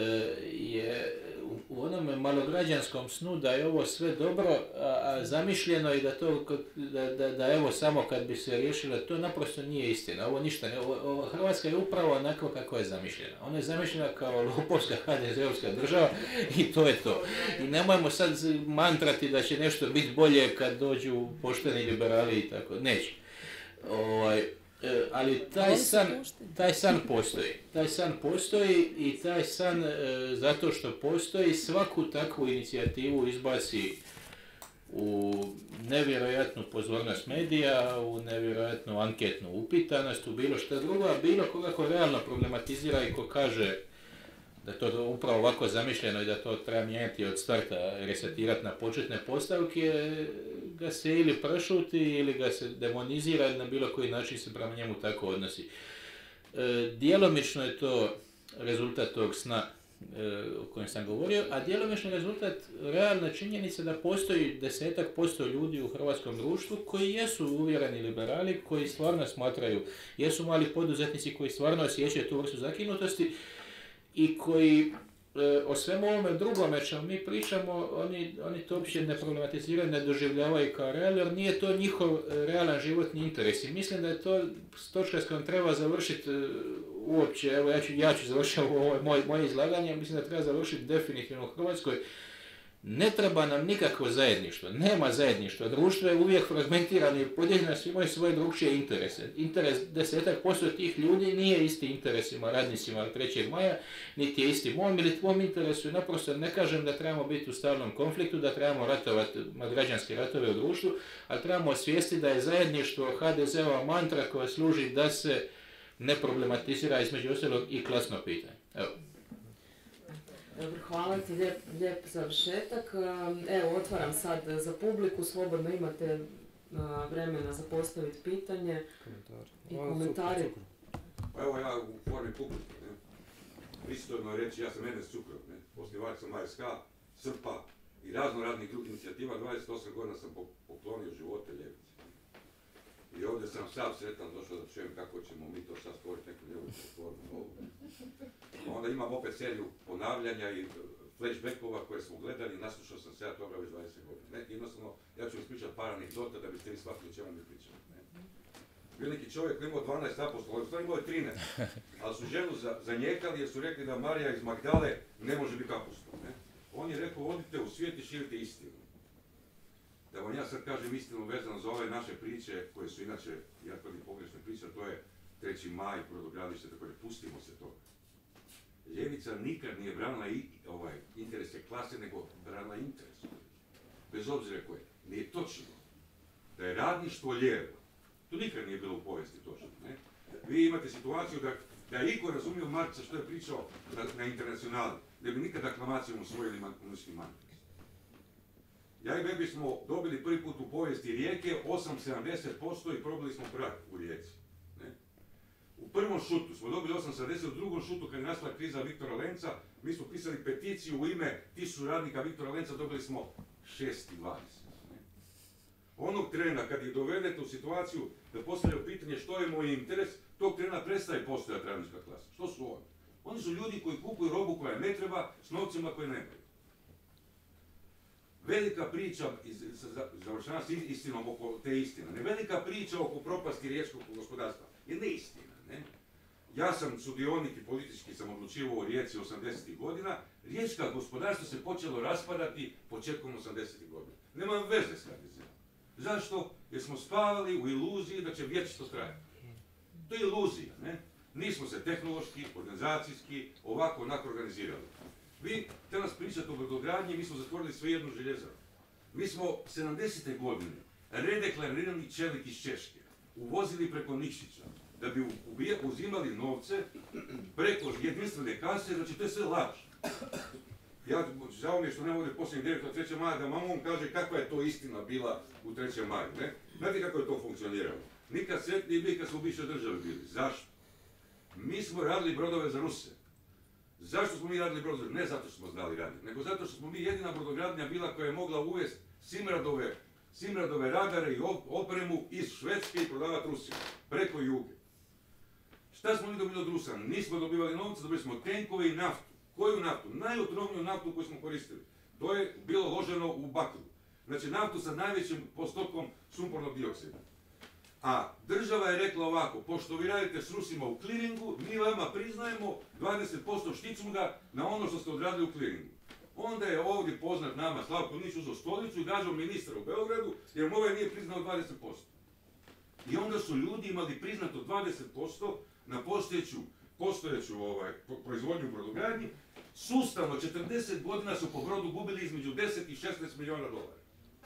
je u, u onome malograđanskom snu da je ovo sve dobro, a, a zamišljeno i da to, da, da, da evo samo kad bi se riješilo, to naprosto nije istina. Ovo ništa ne, ovo, ovo, Hrvatska je upravo onako kako je zamišljena. Ona je zamišljena kao lopovska ha de ze-ovska država i to je to. I nemojmo sad mantrati da će nešto biti bolje kad dođu pošteni liberali i tako. Neće. Ovaj, ali taj san, taj san postoji. Taj san postoji i taj san e, zato što postoji svaku takvu inicijativu izbaci u nevjerojatnu pozornost medija, u nevjerojatnu anketnu upitanost, u bilo što drugo, a bilo koga ko realno problematizira i ko kaže da to upravo ovako zamišljeno i da to treba mijenjati od starta, resetirati na početne postavke, ga se ili prešuti ili ga se demonizira ili na bilo koji način se prema njemu tako odnosi. E, djelomično je to rezultat tog sna o kojem sam govorio, a djelomično rezultat realna činjenica da postoji desetak posto ljudi u hrvatskom društvu koji jesu uvjereni liberali, koji stvarno smatraju, jesu mali poduzetnici koji stvarno osjećaju tu vrstu zakinutosti i koji e, o svemu ovome drugome čemu mi pričamo, oni, oni to uopće ne problematiziraju, ne doživljavaju kao real, jer nije to njihov realan životni interes. I mislim da je to točka s kojom treba završiti uopće, evo ja ću, ja ću završiti ovo moje, moje izlaganje, mislim da treba završiti definitivno u Hrvatskoj. Ne treba nam nikakvo zajedništvo, nema zajedništva, društvo je uvijek fragmentirano i podijeljeno, svi imaju svoje drugčije interese. Interes desetak posto tih ljudi nije isti interesima radnicima trećeg maja, niti je isti mom ili tvom interesu. Naprosto ne kažem da trebamo biti u stalnom konfliktu, da trebamo ratovati građanske ratove u društvu, ali trebamo osvijestiti da je zajedništvo ha de ze-ova mantra koja služi da se ne problematizira između ostalog i klasno pitanje. Evo. Dobro, hvala ti, lijep, lijep završetak. Evo, otvaram sad za publiku, slobodno imate vremena za postaviti pitanje i komentari. Pa evo ja u formi publike, ne. Pristojno reći, ja sam Enes Cukrov, ne. Osnivač sam a es ka, Srpa i razno raznih drugih inicijativa, dvadeset osam godina sam poklonio živote ljevici. I ovdje sam sav sretan došao da čujem kako ćemo mi to sad stvoriti neku ljevicu formu. Onda imam opet seriju ponavljanja i flashbackova koje smo gledali, naslušao sam se ja toga već dvadeset godina. Ne, jednostavno, ja ću vam ispričati par anegdota da biste vi shvatili čemu mi pričamo. Bio neki čovjek koji imao dvanaest apostola, u stvari imao je trinaest, ali su ženu zanijekali jer su rekli da Marija iz Magdale ne može biti apostol. Ne? On je rekao, odite u svijet i širite istinu. Da vam ja sad kažem istinu vezano za ove naše priče, koje su inače, ja tvrdim pogrešne priče, to je treći maj, brodogradilište, tako da pustimo se toga. Ljevica nikad nije branila i, ovaj, interese klase, nego branila interes. Bez obzira koje. Nije točno da je radništvo lijevo. To nikad nije bilo u povijesti točno. Ne? Vi imate situaciju da, da je iko razumio Marksa što je pričao na, na internacionali, da bi nikad aklamacijom usvojili komunistički manifest. Ja i Bebi smo dobili prvi put u povijesti Rijeke osam zarez sedamdeset posto i probili smo prag u Rijeci. Ne? U prvom šutu smo dobili osam zarez sedamdeset, u drugom šutu kad je nastala kriza Viktora Lenca, mi smo pisali peticiju u ime tisuću radnika Viktora Lenca, dobili smo šest zarez dvadeset. Ne? Onog trena kad ih dovedete u situaciju da postavljaju pitanje što je moj interes, tog trena prestaje postojati radnička klasa. Što su oni? Oni su ljudi koji kupuju robu koja ne treba s novcima koje nemaju. Velika priča, završavam s istinom oko te istine, ne velika priča oko propasti riječkog gospodarstva je neistina. Ne? Ja sam sudionik i politički sam odlučivao o Rijeci osamdesetih godina, riječka gospodarstvo se počelo raspadati početkom osamdesetih godina. Nema veze s ha de ze-om. Zašto? Jer smo spavali u iluziji da će vječito trajati. To je iluzija, ne? Nismo se tehnološki, organizacijski, ovako onako organizirali. Vi te nas pričate o brodogradnji, mi smo zatvorili sve jednu željezaru. Mi smo sedamdesete godine redeklarirani čelik iz Češke uvozili preko Nikšića da bi uzimali novce preko jedinstvene kase, znači to je sve laž. Ja, žao mi je što ne ovdje posljednji direktor trećeg maja da mamom kaže kakva je to istina bila u trećem maju. Ne? Znate kako je to funkcioniralo? Nikad sretniji bili kad smo u bivšoj državi bili. Zašto? Mi smo radili brodove za Ruse. Zašto smo mi radili brodove? Ne zato što smo znali raditi, nego zato što smo mi jedina brodogradnja bila koja je mogla uvesti Simradove, Simradove radare i opremu iz Švedske i prodavati Rusima, preko Juge. Šta smo mi dobili od Rusa? Nismo dobivali novce, dobili smo tenkove i naftu. Koju naftu? Najotrovniju naftu koju smo koristili. To je bilo loženo u bakru. Znači naftu sa najvećim postotkom sumpornog dioksida. A država je rekla ovako, pošto vi radite s Rusima u kliringu, mi vama priznajemo dvadeset posto šticunga na ono što ste odradili u kliringu. Onda je ovdje poznat nama Slavko Nić uzeo stolicu i gađao ministra u Beogradu, jer mu ovaj nije priznao dvadeset posto. I onda su ljudi imali priznato dvadeset posto na postojeću, postojeću ovaj, proizvodnju brodogradnji. Sustavno četrdeset godina su po brodu gubili između deset i šesnaest milijuna dolara.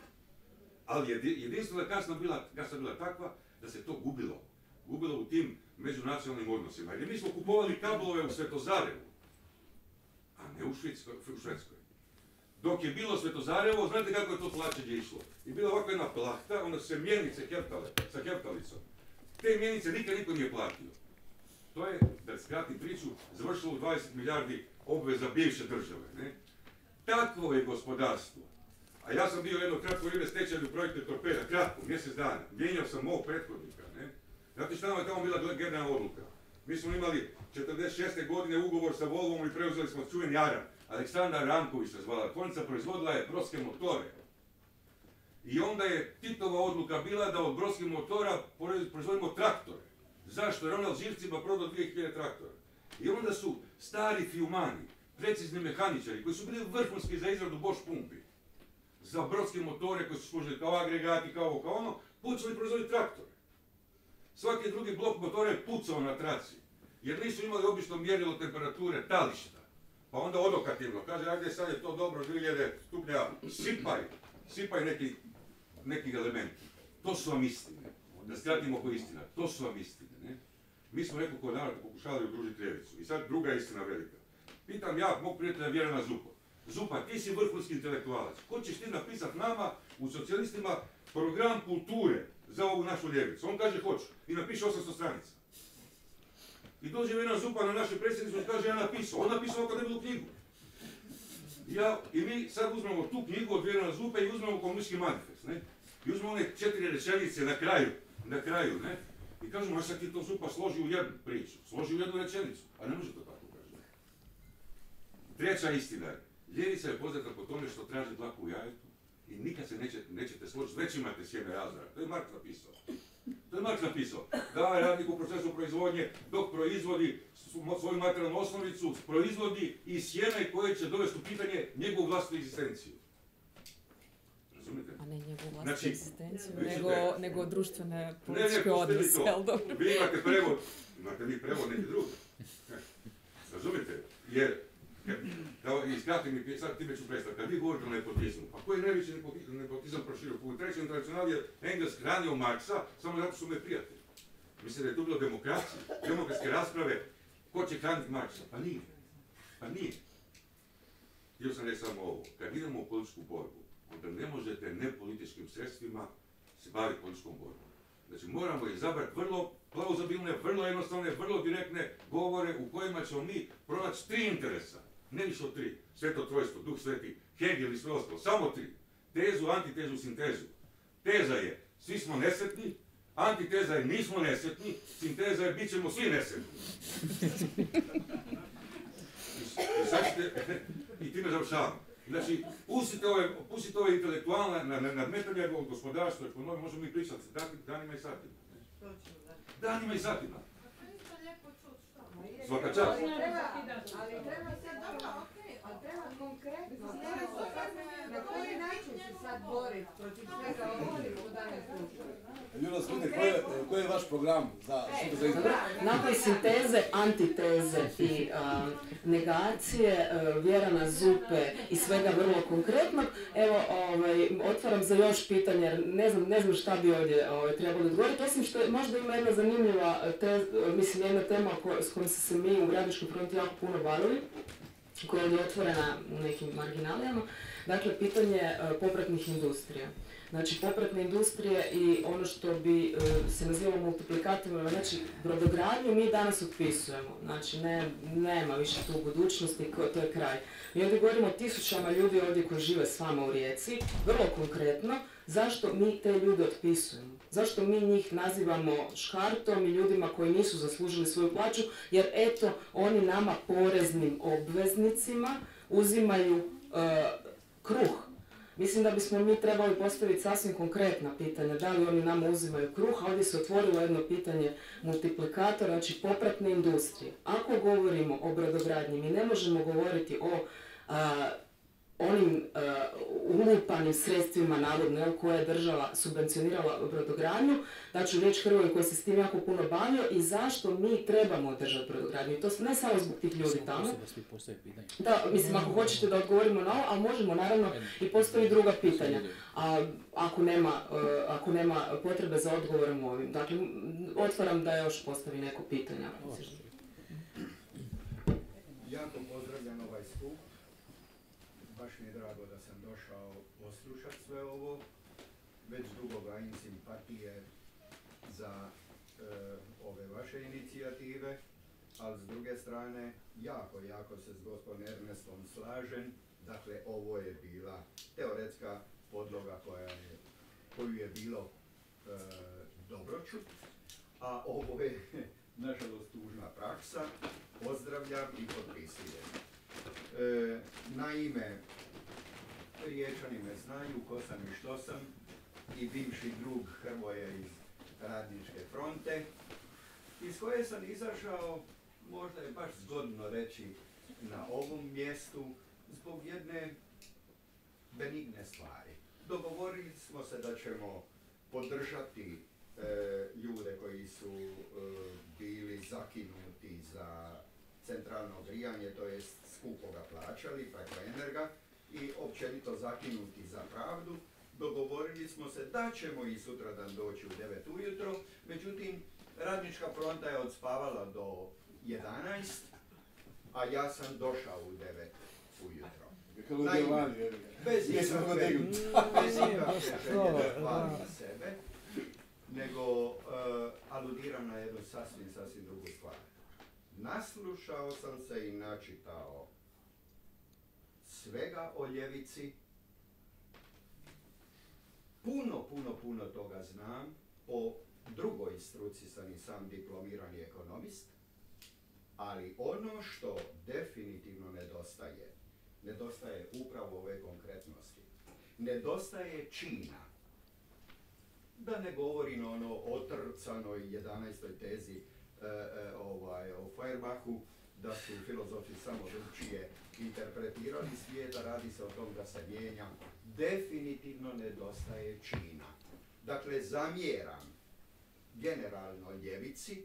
Ali jedinstvena kasa bila, kasa bila takva da se to gubilo. Gubilo u tim međunacionalnim odnosima. Jer mi smo kupovali kablove u Svetozarevu, a ne u Švedskoj. U Švedskoj. Dok je bilo Svetozarevo, znate kako je to plaćanje išlo? I bila ovakva jedna plahta, onda su se mjenice keptale sa keptalicom. Te mjenice nikad niko nije platio. To je, da skratim priču, završilo u dvadeset milijardi obveza bivše države. Ne? Takvo je gospodarstvo. A ja sam bio jedno kratko vrijeme stečajni u projektu Torpeda, kratko, mjesec dana. Mijenjao sam mog prethodnika. Ne? Znate šta nam je tamo bila generalna odluka? Mi smo imali četrdeset šeste godine ugovor sa Volvom i preuzeli smo čuveni Aran. Aleksandar Ranković se zvala. Tvornica proizvodila je brodske motore. I onda je Titova odluka bila da od brodskih motora proizvodimo traktore. Zašto? Jer on Alžircima prodao dvije hiljade traktora. I onda su stari fiumani, precizni mehaničari, koji su bili vrhunski za izradu Bosch pumpi, za brodske motore koji su služili kao agregati, kao ovo, kao ono, počeli proizvoditi traktore. Svaki drugi blok motora je pucao na traci, jer nisu imali obično mjerilo temperature tališta. Pa onda odokativno, kaže, ajde sad je to dobro, dvije hiljade stupnja, sipaj, sipaj neki, neki elementi. To su vam istine. Da skratimo oko istina, to su vam istine. Ne? Mi smo neko kod narod pokušali udružiti ljevicu. I sad druga istina velika. Pitam ja, mog prijatelja Vjerana Zupa. Zupa, ti si vrhunski intelektualac. Ko ćeš ti napisati nama, u socijalistima, program kulture za ovu našu ljevicu? On kaže, hoću. I napiše osamsto stranica. I dođe Vjeran Zupa na naše predsjednicu i kaže, ja napisao. On napisao akademiju knjigu. Ja, i mi sad uzmemo tu knjigu od Vjerana Zupa i uzmemo komunistički manifest. Ne? I uzmemo one četiri rečenice na kraju. Na kraju, ne? I kažemo, a sad ti to Zupa složi u jednu priču, složi u jednu rečenicu, a ne može to tako kažem. Treća istina je, ljevica je poznata po tome što traži dlaku u jajetu i nikad se neće, nećete složiti, već imate sjeme razvora. To je Marks napisao. To je Marks napisao. Da radnik u procesu proizvodnje, dok proizvodi svoju materijalnu osnovicu, proizvodi i sjeme koje će dovesti u pitanje njegovu vlastnu egzistenciju. A ne njegovu vlastnu Znači, egzistenciju, vi nego, ćete- nego društvene Ne, ne, političke pustite odnose, to. jel dobro? Vi imate prevod, imate vi prevod neki drugi. Razumite? Jer, kad, da iskratim mi, sad time ću prestati, kad vi govorite o nepotizmu, pa koji je najveći nepotizam, nepotizam proširio? U trećem tradicionali je Engels hranio Marksa, samo zato što su me prijatelji. Mislim da je to bilo demokracija, demokratske rasprave, ko će hraniti Marksa? Pa nije. Pa nije. Htio sam reći samo ovo, kad idemo u političku borbu, onda ne možete nepolitičkim sredstvima se baviti političkom borbom. Znači moramo izabrati vrlo plauzabilne, vrlo jednostavne, vrlo direktne govore u kojima ćemo mi pronaći tri interesa. Ne više od tri. Sveto trojstvo, Duh Sveti, Hegel i sve ostalo. Samo tri. Tezu, antitezu, sintezu. Teza je svi smo nesretni, antiteza je nismo nesretni, sinteza je bit ćemo svi nesretni. I, i, sad ćete, i time završavam. Znači, pustite ove, pustite ove intelektualne na, na, nadmetanje od gospodarstva, ekonomije, možemo mi pričati danima i satima. Danima i satima. Svaka čast. Ali treba, ali treba sad dobro, okej, ali treba konkretno, na koji način se sad boriti protiv svega ovoga što danas slušaju. Juno, slite, koji je, koji je vaš program za sutra za izbor? Nakon sinteze, antiteze i a, negacije, a, Vjerana Zupe i svega vrlo konkretnog, evo, ovaj, otvaram za još pitanje, jer ne znam, ne znam šta bi ovdje ovaj, trebalo odgovoriti, osim što je, možda ima jedna zanimljiva, te, mislim, jedna tema ko, s kojom se mi u Radničkom frontu jako puno bavili, koja je otvorena u nekim marginalijama, dakle, pitanje a, popratnih industrija. Znači, popratne industrije i ono što bi uh, se nazivalo multiplikatorima, znači brodogradnju mi danas otpisujemo. Znači, ne, nema više tu budućnosti, ko, to je kraj. Mi ovdje govorimo o tisućama ljudi ovdje koji žive s vama u Rijeci, vrlo konkretno, zašto mi te ljude otpisujemo? Zašto mi njih nazivamo škartom i ljudima koji nisu zaslužili svoju plaću, jer eto, oni nama poreznim obveznicima uzimaju uh, kruh. Mislim da bismo mi trebali postaviti sasvim konkretna pitanja, da li oni nama uzimaju kruh, a ovdje se otvorilo jedno pitanje multiplikatora, znači popratne industrije. Ako govorimo o brodogradnji, mi ne možemo govoriti o a, onim a, ulupanim sredstvima navodno koje je država subvencionirala brodogradnju, znači riječ Hrvoju koji se s tim jako puno bavio i zašto mi trebamo održati brodogradnju. I to ne samo zbog tih ljudi tamo. Da, mislim, ako hoćete da odgovorimo na ovo, ali možemo naravno i postoji druga pitanja. A ako nema, ako nema potrebe za odgovorom ovim. Dakle, otvaram da još postavi neko pitanje. Jako pozdravljam ovaj skup. Baš mi je drago da sam došao poslušati sve ovo. Već dugo gajim simpatije za e, ove vaše inicijative. ali s druge strane, jako, jako se s gospodinom Ernestom slažem. Dakle, ovo je bila teoretska podloga koja je, koju je bilo e, dobro čut, a ovo je, nažalost, tužna praksa. Pozdravljam i potpisujem. E, naime, Riječani me znaju ko sam i što sam, i bivši drug Hrvoje iz Radničke fronte, iz koje sam izašao, možda je baš zgodno reći na ovom mjestu, zbog jedne benigne stvari. Dogovorili smo se da ćemo podržati e, ljude koji su e, bili zakinuti za centralno grijanje, to jest skupo ga plaćali preko Energa, i općenito zakinuti za pravdu. Dogovorili smo se da ćemo i sutradan doći u devet ujutro, međutim, Radnička fronta je odspavala do jedanaest, a ja sam došao u devet ujutro. Naime, bez ikakve, bez ikakve želje da hvalim sebe, nego uh, aludiram na jednu sasvim, sasvim drugu stvar. Naslušao sam se i načitao svega o ljevici, puno, puno, puno toga znam, po drugoj struci sam i sam diplomirani ekonomist, ali ono što definitivno nedostaje, nedostaje upravo ove konkretnosti. Nedostaje čina. Da ne govorim o ono otrcanoj jedanaestoj tezi e, e, ovaj, o Feuerbachu, da su filozofi samo drugčije interpretirali svijeta, radi se o tom da se mijenja. Definitivno nedostaje čina. Dakle, zamjeram generalno ljevici,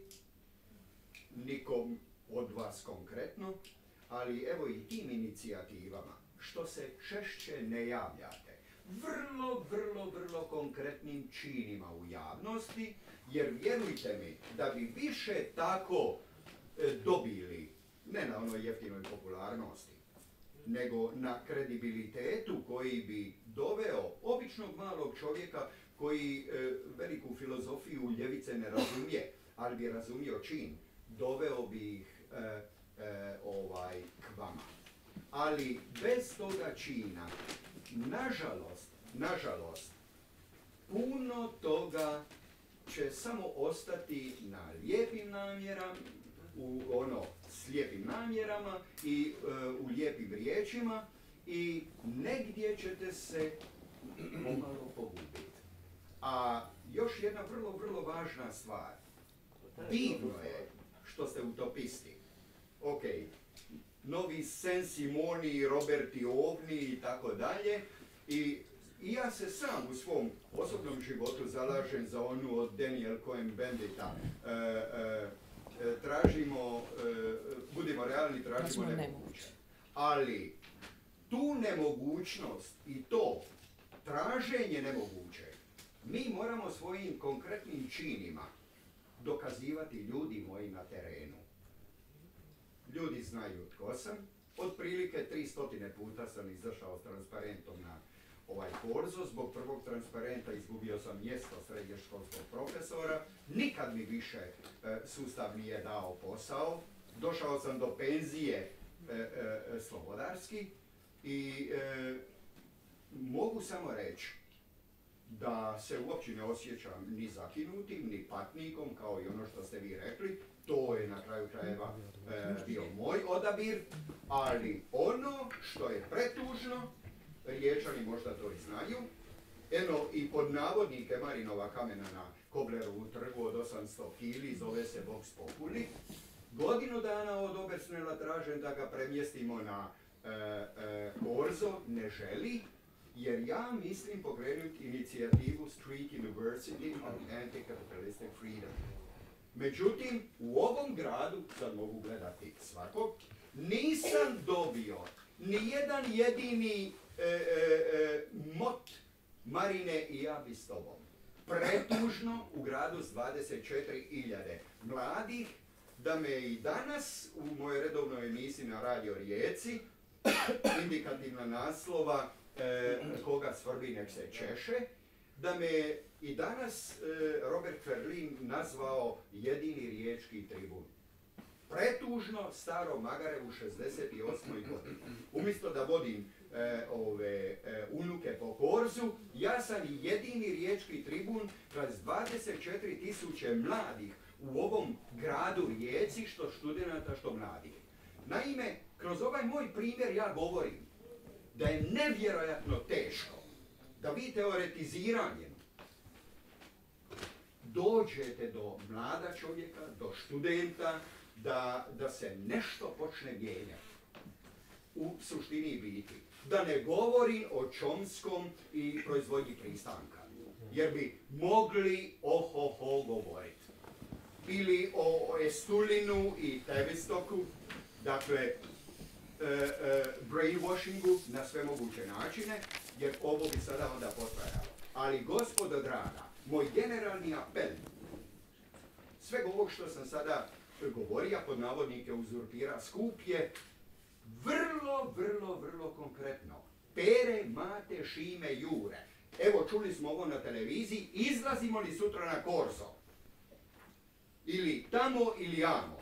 nikom od vas konkretno, ali evo i tim inicijativama, što se češće ne javljate, vrlo, vrlo, vrlo konkretnim činima u javnosti, jer vjerujte mi, da bi više tako e, dobili, ne na onoj jeftinoj popularnosti, nego na kredibilitetu koji bi doveo običnog malog čovjeka koji e, veliku filozofiju ljevice ne razumije, ali bi razumio čin, doveo bi ih e, e, ovaj, k vama. Ali bez toga čina, nažalost, nažalost, puno toga će samo ostati na lijepim namjerama, u ono slijepim namjerama i e, u lijepim riječima, i negdje ćete se pomalo pogubiti. A još jedna vrlo, vrlo važna stvar. Divno je što ste utopisti. Ok, novi Saint-Simoni, Roberti Ovni i tako dalje. I I ja se sam u svom osobnom životu zalažem za onu od Daniel Cohen-Bendita. E, e, tražimo, e, budimo realni, tražimo nemoguće. Ali tu nemogućnost i to traženje nemoguće mi moramo svojim konkretnim činima dokazivati ljudi moji na terenu. Ljudi znaju tko sam. Otprilike tristo puta sam izašao s transparentom na ovaj korzo. Zbog prvog transparenta izgubio sam mjesto srednjoškolskog profesora. Nikad mi više e, sustav nije dao posao. Došao sam do penzije e, e, slobodarski i e, mogu samo reći da se uopće ne osjećam ni zakinutim, ni patnikom, kao i ono što ste vi rekli. To je na kraju krajeva e, bio moj odabir, ali ono što je pretužno, Riječani možda to i znaju, eno i pod navodnike Marinova kamena na Koblerovu trgu od osamsto kili, zove se Vox Populi. Godinu dana od Obersnela tražem da ga premjestimo na e, e, Korzo, ne želi, jer ja mislim pokrenuti inicijativu Street University of Anti-Capitalistic Freedom. Međutim, u ovom gradu, sad mogu gledati svakog, nisam dobio ni jedan jedini e, e, e, mot Marine i ja bi s tobom. Pretužno u gradu s dvadeset četiri hiljade mladih, da me i danas u mojoj redovnoj emisiji na Radio Rijeci, indikativna naslova e, koga svrbi nek se češe, da me i danas e, Robert Ferlin nazvao jedini riječki tribun. pretužno staro magare u šezdeset osmoj godini. Umjesto da vodim e, ove e, unuke po korzu, ja sam jedini riječki tribun kroz dvadeset četiri tisuće mladih u ovom gradu Rijeci, što studenata, što mladih. Naime, kroz ovaj moj primjer ja govorim da je nevjerojatno teško da vi teoretiziranjem dođete do mlada čovjeka, do studenta, da, da se nešto počne mijenjati u suštini biti. Da ne govorim o Chomskom i proizvodnji pristanka, jer bi mogli oho-ho govoriti. Ili o Estulinu i Tavistoku, dakle, e, e, brainwashingu na sve moguće načine, jer ovo bi sada onda potrajalo. Ali, gospodo draga, moj generalni apel, svega ovog što sam sada govorio, pod navodnike uzurpira, skup je vrlo, vrlo, vrlo konkretno. Pere, mate, šime, jure. Evo, čuli smo ovo na televiziji, izlazimo li sutra na Korzo? Ili tamo ili amo.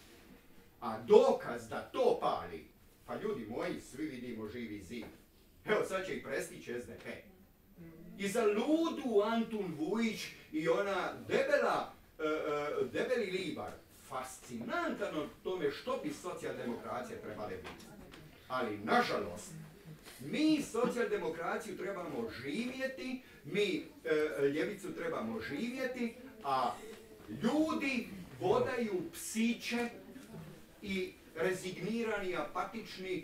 A dokaz da to pali, pa ljudi moji, svi vidimo živi zid. Evo, sad će i prestići S D P. I za ludu Antun Vujić i ona debela, uh, uh, debeli libar, fascinantan od tome što bi socijaldemokracija trebale biti. Ali, nažalost, mi socijaldemokraciju trebamo živjeti, mi uh, ljevicu trebamo živjeti, a ljudi vodaju psiće i rezignirani, apatični,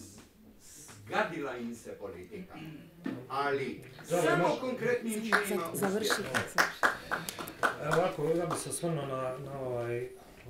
zgadila im se politika. Ali, samo konkretnim činima Završi. Evo ovako, ja bih se osvrnuo na, na ovaj,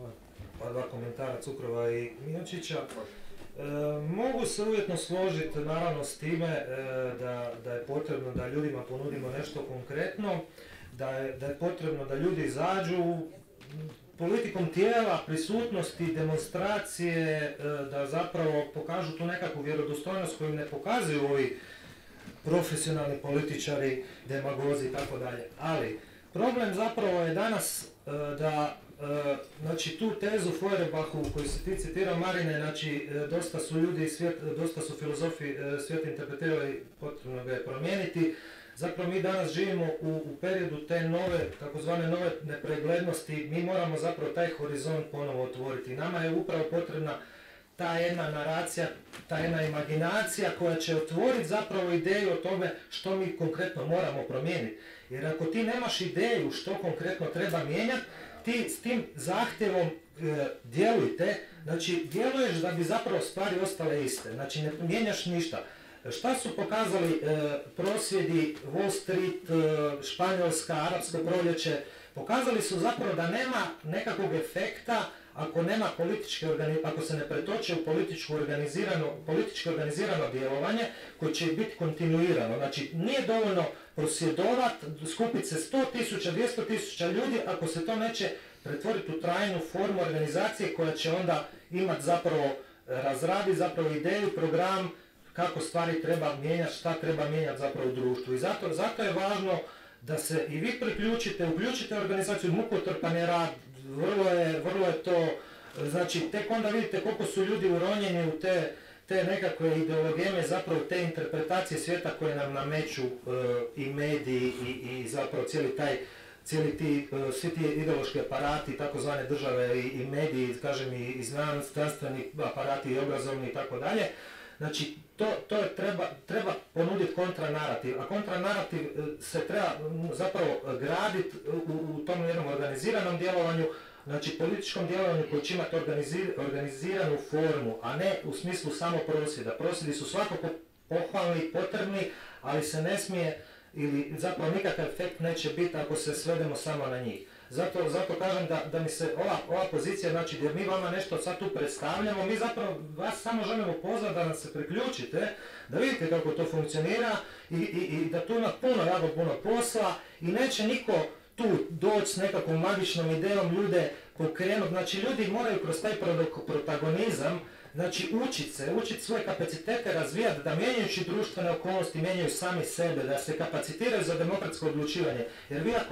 pa dva komentara Cukrova i Miočića. E, mogu se uvjetno složiti naravno s time e, da, da je potrebno da ljudima ponudimo nešto konkretno, da je, da je potrebno da ljudi izađu politikom tijela, prisutnosti, demonstracije, da zapravo pokažu tu nekakvu vjerodostojnost koju ne pokazuju ovi profesionalni političari, demagozi i tako dalje. Ali problem zapravo je danas da znači tu tezu Feuerbachu koju si ti citirao, Marine, znači dosta su ljudi, svijet, dosta su filozofi svijeta interpretirali, potrebno ga je promijeniti. Zapravo mi danas živimo u, u periodu te nove, takozvane nove nepreglednosti, mi moramo zapravo taj horizont ponovo otvoriti. Nama je upravo potrebna ta jedna naracija, ta jedna imaginacija koja će otvoriti zapravo ideju o tome što mi konkretno moramo promijeniti. Jer ako ti nemaš ideju što konkretno treba mijenjati, ti s tim zahtjevom e, djelujte, znači djeluješ da bi zapravo stvari ostale iste, znači ne mijenjaš ništa. Šta su pokazali e, prosvjedi Wall Street, e, Španjolska, Arapsko proljeće? Pokazali su zapravo da nema nekakvog efekta ako nema političke ako se ne pretoče u političko organizirano, politički organizirano djelovanje koje će biti kontinuirano. Znači nije dovoljno prosvjedovati, skupiti se sto tisuća, dvjesto tisuća ljudi ako se to neće pretvoriti u trajnu formu organizacije koja će onda imati zapravo razradi zapravo ideju, program kako stvari treba mijenjati, šta treba mijenjati zapravo u društvu. I zato, zato je važno da se i vi priključite, uključite organizaciju, mukotrpan je rad, vrlo je, vrlo je to, znači tek onda vidite koliko su ljudi uronjeni u te, te nekakve ideologeme, zapravo te interpretacije svijeta koje nam nameću uh, i mediji i, i zapravo cijeli taj, cijeli ti, uh, svi ti ideološki aparati, takozvane države i, i mediji, kažem i, i znanstveni aparati i obrazovni i tako dalje. Znači, to, to je treba, treba ponuditi kontranarativ, a kontranarativ se treba zapravo graditi u, u tom jednom organiziranom djelovanju, znači političkom djelovanju koji će imati organizir, organiziranu formu, a ne u smislu samo prosvjeda. Prosvjedi su svakako pohvalni, potrebni, ali se ne smije, ili zapravo nikakav efekt neće biti ako se svedemo samo na njih. Zato, zato kažem da, da mi se ova, ova pozicija, znači gdje mi vama nešto sad tu predstavljamo, mi zapravo vas samo želimo pozvati da nam se priključite, da vidite kako to funkcionira i, i, i da tu ima puno, jako puno posla i neće niko tu doći s nekakvom magičnom idejom ljude pokrenuti. Znači ljudi moraju kroz taj protagonizam, znači učiti se, učiti svoje kapacitete razvijati, da mijenjajući društvene okolnosti mijenjaju sami sebe, da se kapacitiraju za demokratsko odlučivanje. Jer vi ako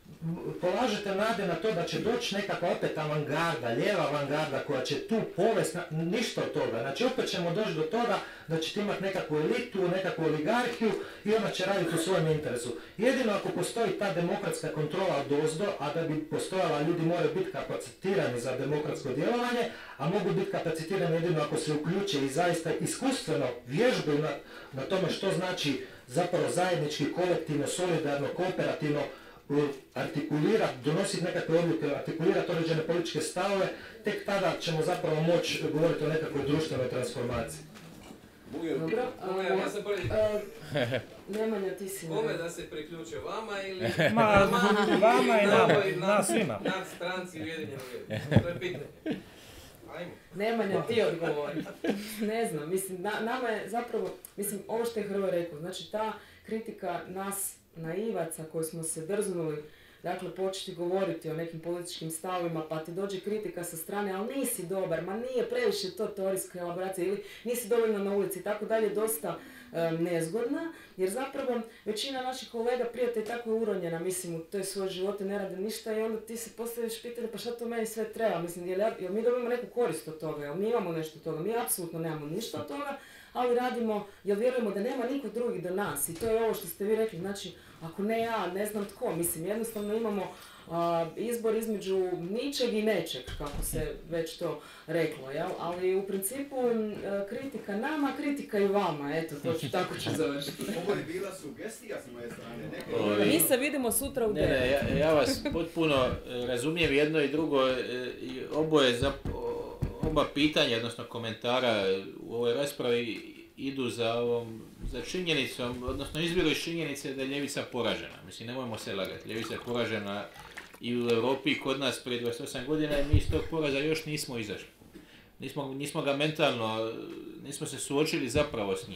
polažete nade na to da će doći nekakva opet avangarda, lijeva avangarda koja će tu povest, ništa od toga. Znači opet ćemo doći do toga da ćete imati nekakvu elitu, nekakvu oligarhiju i ona će raditi u svojem interesu. Jedino ako postoji ta demokratska kontrola odozdo, a da bi postojala, ljudi moraju biti kapacitirani za demokratsko djelovanje, a mogu biti kapacitirani jedino ako se uključe i zaista iskustveno vježbaju na, na tome što znači zapravo zajednički, kolektivno, solidarno, kooperativno artikulirati, donositi nekakve odluke, artikulirati određene političke stavove, tek tada ćemo zapravo moći govoriti o nekakvoj društvenoj transformaciji. Dobro, Kome, ja sam prvi. Nemanja, ti si... Kome da se priključio, vama ili... Ma, vama i nama, nas svima. Nas stranci Ujedinjeni Lijevci. To je pitanje. Ajmo. Nemanja, ti odgovori. Ne znam, mislim, na, nama je zapravo, mislim, ovo što je Hrvoje rekao, znači ta kritika nas naivaca koji smo se drznuli, dakle, početi govoriti o nekim političkim stavovima, pa ti dođe kritika sa strane, ali nisi dobar, ma nije previše to teorijska elaboracija, ili nisi dovoljno na ulici, i tako dalje, dosta um, nezgodna, jer zapravo većina naših kolega, prijatelja, tako je uronjena, mislim, u toj svoje živote ne rade ništa i onda ti se postaviš pitanje, pa šta to meni sve treba, mislim, jel, jel mi dobimo neku korist od toga, jel mi imamo nešto od toga, mi apsolutno nemamo ništa od toga, ali radimo, jer vjerujemo da nema niko drugi do nas i to je ovo što ste vi rekli, znači, ako ne ja, ne znam tko, mislim, jednostavno imamo a, izbor između ničeg i nečeg, kako se već to reklo, jel? Ali u principu a, kritika nama, kritika i vama, eto, to ću, tako ću završiti. Ovo je bila sugestija s moje strane, neke... Mi se vidimo sutra u Ne, ne, ja, ja vas potpuno razumijem jedno i drugo, i oboje za, oba pitanja, odnosno komentara u ovoj raspravi idu za ovom, za činjenicom, odnosno izviru iz činjenice da je ljevica poražena. Mislim, nemojmo se lagati, ljevica je poražena i u Europi i kod nas prije dvadeset osam godina i mi iz tog poraza još nismo izašli. Nismo, nismo ga mentalno, nismo se suočili zapravo s njim.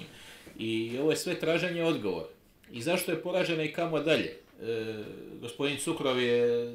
I ovo je sve traženje odgovora. I zašto je poražena i kamo dalje? E, gospodin Cukrov je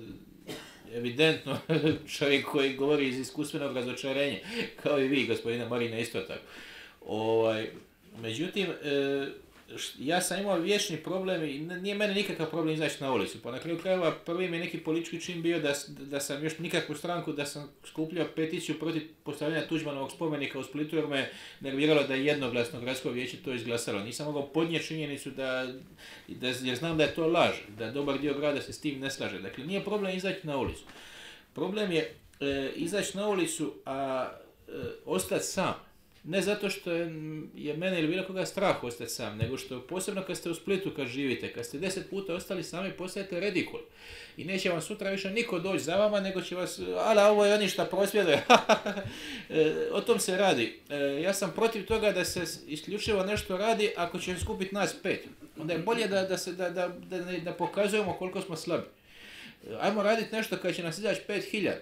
evidentno čovjek koji govori iz iskustvenog razočarenja, kao i vi, gospodina Marina, isto tako. Ovaj, međutim, e, ja sam imao vječni problem i nije mene nikakav problem izaći na ulicu. Pa na kraju krajeva prvi mi je neki politički čin bio da, da sam još nikakvu stranku, da sam skupljao peticiju protiv postavljanja Tuđmanovog spomenika u Splitu jer me nerviralo da je jednoglasno gradsko vijeće to izglasalo. Nisam mogao podnijeti činjenicu da, da, jer znam da je to laž, da dobar dio grada se s tim ne slaže. Dakle, nije problem izaći na ulicu. Problem je e, izaći na ulicu, a e, ostati sam. Ne zato što je, je mene ili bilo koga strah ostati sam, nego što posebno kad ste u Splitu, kad živite, kad ste deset puta ostali sami, postajete redikul. I neće vam sutra više niko doći za vama, nego će vas, ala ovo je oni šta prosvjeduje. O tom se radi. Ja sam protiv toga da se isključivo nešto radi ako će skupiti nas pet. Onda je bolje da, da, se, da, da, da, da pokazujemo koliko smo slabi. Ajmo raditi nešto kad će nas izaći pet hiljada.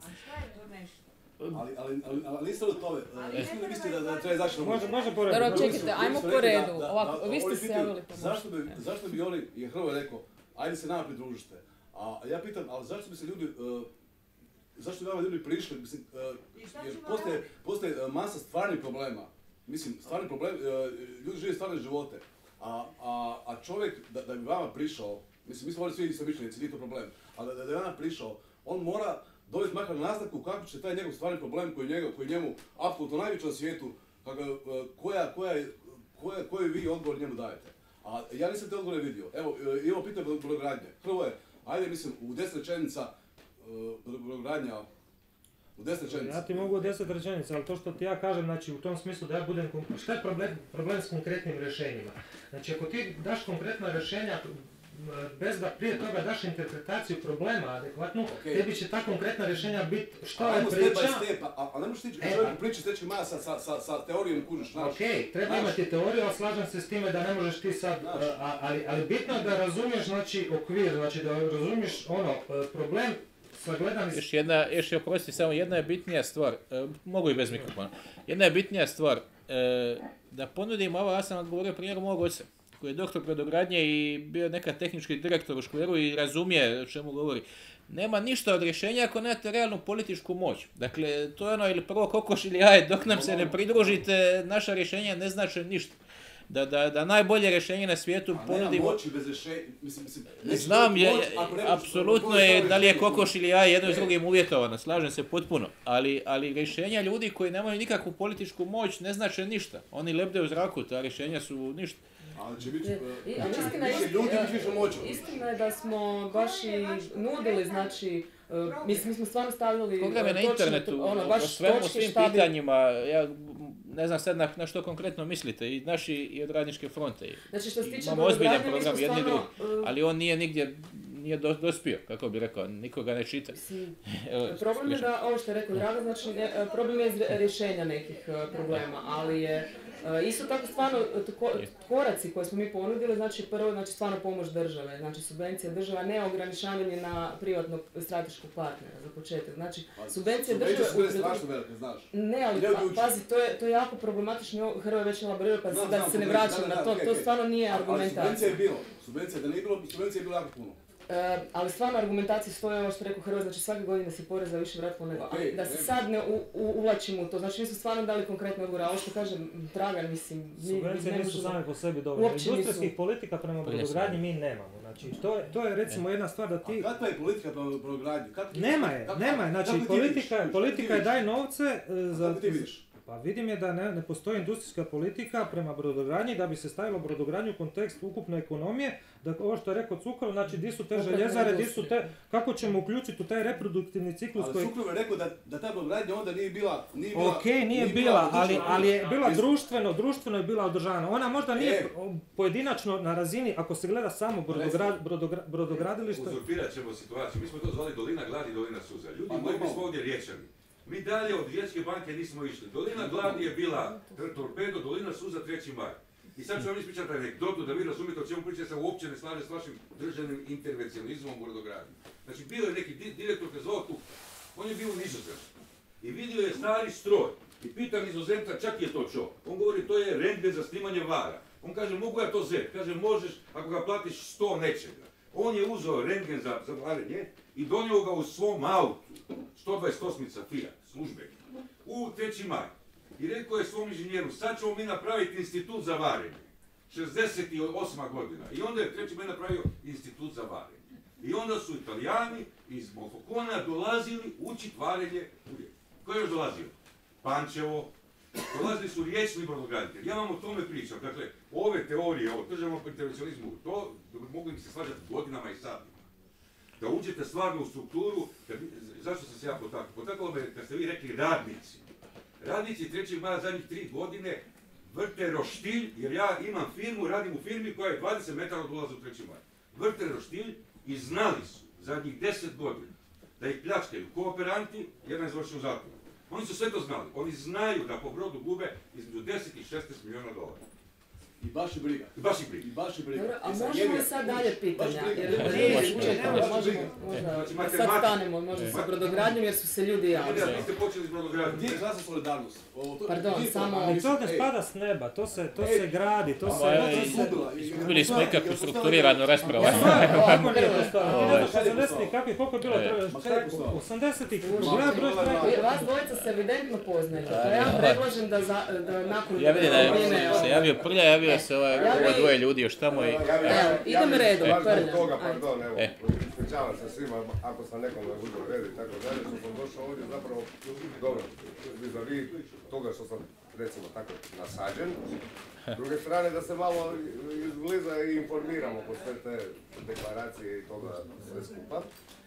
Ali, ali, ali, ali niste li tome, ne mislite da, da treba izaći na ulicu? Može, može po redu. Dobro, čekajte, ajmo po redu. Da, da, Ovako, da, vi ste oni se pitaju, javili pa zašto bi, zašto bi oni, je Hrvoje rekao, ajde se nama pridružite. A ja pitam, ali zašto bi se ljudi, uh, zašto bi vama ljudi prišli, mislim, uh, jer postoje, postoje uh, masa stvarnih problema. Mislim, stvarni problem, uh, ljudi žive stvarne živote. A, a, a čovjek, da, da bi vama prišao, mislim, mi smo ovdje svi istomišljenici, nije to problem, ali da, da bi vama prišao, on mora dovesti makar nastavku kako će taj njegov stvarni problem koji, njegov, koji njemu apsolutno najveći na svijetu, kako, koja, koja, koja, koji vi odgovor njemu dajete. A ja nisam te odgovore vidio. Evo, imamo pitanje brodogradnje. Prvo je, ajde mislim, u deset rečenica brodogradnja, u deset rečenica. Ja ti mogu u deset rečenica, ali to što ti ja kažem, znači u tom smislu da ja budem, šta je problem, problem s konkretnim rješenjima? Znači ako ti daš konkretna rješenja, bez da prije toga daš interpretaciju problema adekvatnu, okay. Tebi će ta konkretna rješenja biti što je priča... Step by step, a, a ne možeš ti e, čovjeku pričati s maja sa, sa, sa, sa teorijom kužiš, znaš. Ok, treba znaš. Imati teoriju, ali slažem se s time da ne možeš ti sad... A, ali, ali bitno je da razumiješ, znači, okvir, znači da razumiješ ono, problem sagledan... Još jedna, još je oprosti, samo jedna je bitnija stvar, e, mogu i bez mikrofona, jedna je bitnija stvar, e, da ponudim ovo, ja sam odgovorio primjeru mog oca, koji je doktor brodogradnje i bio nekad tehnički direktor u Škveru i razumije o čemu govori. Nema ništa od rješenja ako nemate realnu političku moć. Dakle, to je ono ili prvo kokoš ili jaje, dok nam se ne pridružite, naša rješenja ne znače ništa. da, da, da najbolje rješenje na svijetu ponudimo... A moći bez rješenja, mislim, mislim... Znam, je, apsolutno je, da li je kokoš ili ja jedno s drugim uvjetovano, slažem se potpuno, ali, ali rješenja ljudi koji nemaju nikakvu političku moć ne znače ništa. Oni lebde u zraku, ta rješenja su ništa. Ali će biti više ljudi, više moći. Istina je da smo baš i nudili, znači, uh, mi, mi smo stvarno stavljali... Program je na internetu, ono, o baš svemu, točke svim šta bi- pitanjima, ja ne znam sad na, na što konkretno mislite, i naši i od Radničke fronte. Znači što se tiče Imamo ozbiljan brodogradnje, mi program, smo jedni stvarno, drugi, uh, ali on nije nigdje, nije do, dospio, kako bi rekao, niko ga ne čita. Mislim, Evo, problem je slušaj. da, ovo što je rekao Draga, znači ne, problem je iz re- rješenja nekih uh, problema, ali je uh, isto tako stvarno uh, ko- koraci koje smo mi ponudili, znači prvo znači stvarno pomoć države, znači subvencija država, ne ograničavanje na privatnog strateškog partnera za početak, znači subvencije države... Subvencije su bile strašno velike, znaš. Ne, ali Ne pa, odluči. pazi, to je, to je jako problematično, Hrvoje već elaborirao, pa Znam, da znam, se ne subvencije, vraćam da, na da, to, okej, to okej. stvarno nije Ali argumentacija. subvencija je bilo, subvencija da nije bilo, subvencija je bilo jako puno. E, ali stvarno argumentacije stoje ovo što rekao Hrvoje, znači svake godine se poreza više vratilo nego, ali Okej, da se okej. sad ne u, u, uvlačimo u to, znači mi smo stvarno dali konkretne odgovore, a ovo što kažem Dragan, mislim, mi, mi Subvencije ne nisu možemo... same po sebi dovoljne. Uopće Industrijskih nisu. politika prema Pa jesam. brodogradnji mi nemamo. Znači, to je, to je recimo jedna stvar da ti... A kakva je politika prema brodogradnji? Kako ti- Nema je, kako- nema je. Znači, kako ti politika, vidiš? politika je Kako ti daj novce e, za... Kako ti vidiš? Pa vidim je da ne, ne postoji industrijska politika prema brodogradnji da bi se stavilo brodogradnju u kontekst ukupne ekonomije, da ovo što je rekao Cukor, znači di su te Ukupne željezare, di su industrije. te, kako ćemo uključiti u taj reproduktivni ciklus Ali koji... Cukor je rekao da, da ta brodogradnja onda nije bila... Nije bila Ok, nije bila, ali, održana. ali je bila Jesi- društveno, društveno je bila održana. Ona možda nije E. pojedinačno na razini, ako se gleda samo brodogra, brodogra, brodogradilište, Uzurpirat ćemo situaciju. Mi smo to zvali dolina gladi, dolina suza. Ljudi Pa moji, mi normalno. smo ovdje Riječani. Mi dalje od Riječke banke nismo išli. Dolina gladi je bila torpedo, dolina suza treći maj. I sad ću vam ispričati anegdotu da vi razumijete o čemu pričam, ja se uopće ne slažem s vašim državnim intervencionizmom u brodogradnji. Znači bio je neki di- direktor koji zvao tu, on je bio u Nizozemsku i vidio je stari stroj. I pita Nizozemca, čak je to čo? On govori, to je rentgen za snimanje vara. On kaže, mogu ja to zet? Kaže, možeš ako ga platiš sto nečega. On je uzeo rentgen za, za varenje i donio ga u svom autu, sto dvadeset osam Fiat, službenik, u treći maj. I rekao je svom inženjeru, sad ćemo mi napraviti institut za varenje. šezdeset osma godina. I onda je treći maj napravio institut za varenje. I onda su Italijani iz Monfalcona dolazili učiti varenje u Rijeku. Ko je još dolazio? Pančevo. Dolazili su riječni brodograditelji. Ja vam o tome pričam. Dakle, ove teorije o državnom intervencionizmu, to mogu bi se slažati godinama i satima. Da uđete stvarno u strukturu, da bi, zašto sam se ja potakao? Potakalo me kad ste vi rekli radnici. Radnici trećeg maja zadnjih tri godine vrte roštilj, jer ja imam firmu, radim u firmi koja je dvadeset metara od ulaza u treći maj. Vrte roštilj i znali su zadnjih deset godina da ih pljačkaju kooperanti, jedan je završio u zatvoru. Oni su sve to znali. Oni znaju da po brodu gube između deset i šesnaest milijuna dolara. I baš je briga. I baš ih briga. I baš je briga. Dobro, a I sad možemo jebi li ga, sad kužiš, dalje baš pitanja? briga. Jer Ne, jer- ne, čekaj, ne, baš možemo, briga. možda, Znači, da sad matematika. stanemo možda sa brodogradnjom jer su se ljudi javili. Ne, vi ste počeli s brodogradnjom. Gdje je klasa solidarnost? Ovo, to- Pardon, gdje je to? samo- A, ali mislim, to ne ej, spada s neba, to se, to Ej. se gradi, to se... Ma, to ej, se- izgubila. I- Izgubili smo ikakvu Jel postavila- strukturiranu raspravu. Kako nije postavljeno? Ovaj. Ne znaš osamdesetih kakvi, koliko je bilo E. treba- Ma kaj je postavljeno? osamdesetih, Ma, gleda broj ma, ma, štrajkova. Jer vas dvojica se evidentno poznajete, pa ja predlažem da, za, da nakon Ja vidim da vrijeme, je evo, se javio Prlja, javio se ovaj, Ja bi- ovo dvoje ljudi još tamo i... Evo, idem redom, baš zbog Prlja. toga, Ajde. pardon, evo, E. ispričavam se svima ako sam nekome uzeo red i tako dalje, što sam došao ovdje zapravo, dobro, vis-a-vis toga što sam, recimo tako, nasađen. S druge strane da se malo izbliza i informiramo po sve te deklaracije i toga sve skupa.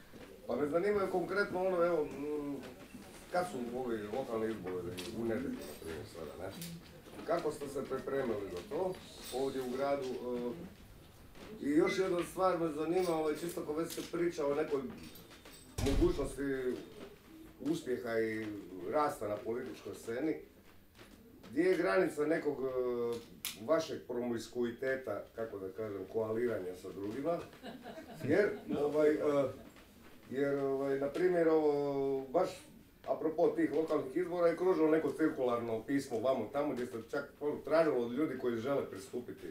Pa me zanimaju konkretno ono, evo, mm, kad su ovi lokalni izbori u nedjelju, na primjer sada, ne? Kako ste se pripremili za to ovdje u gradu? e, I još jedna stvar me zanima, ovaj, čisto ako već se priča o nekoj mogućnosti uspjeha i rasta na političkoj sceni, gdje je granica nekog e, vašeg promiskuiteta, kako da kažem, koaliranja sa drugima, jer, ovaj, e, jer, ovaj, na primjer, ovo, baš apropo tih lokalnih izbora je kružilo neko cirkularno pismo vamo tamo gdje se čak ono, tražilo od ljudi koji žele pristupiti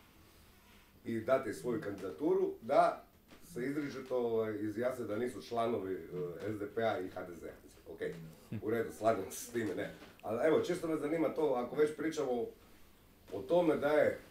i dati svoju kandidaturu, da se izričito ovaj, izjasne da nisu članovi uh, S D P-a i H D Z-a. Ok, u redu, slažem se s time, ne. Ali evo, čisto me zanima to, ako već pričamo o tome da je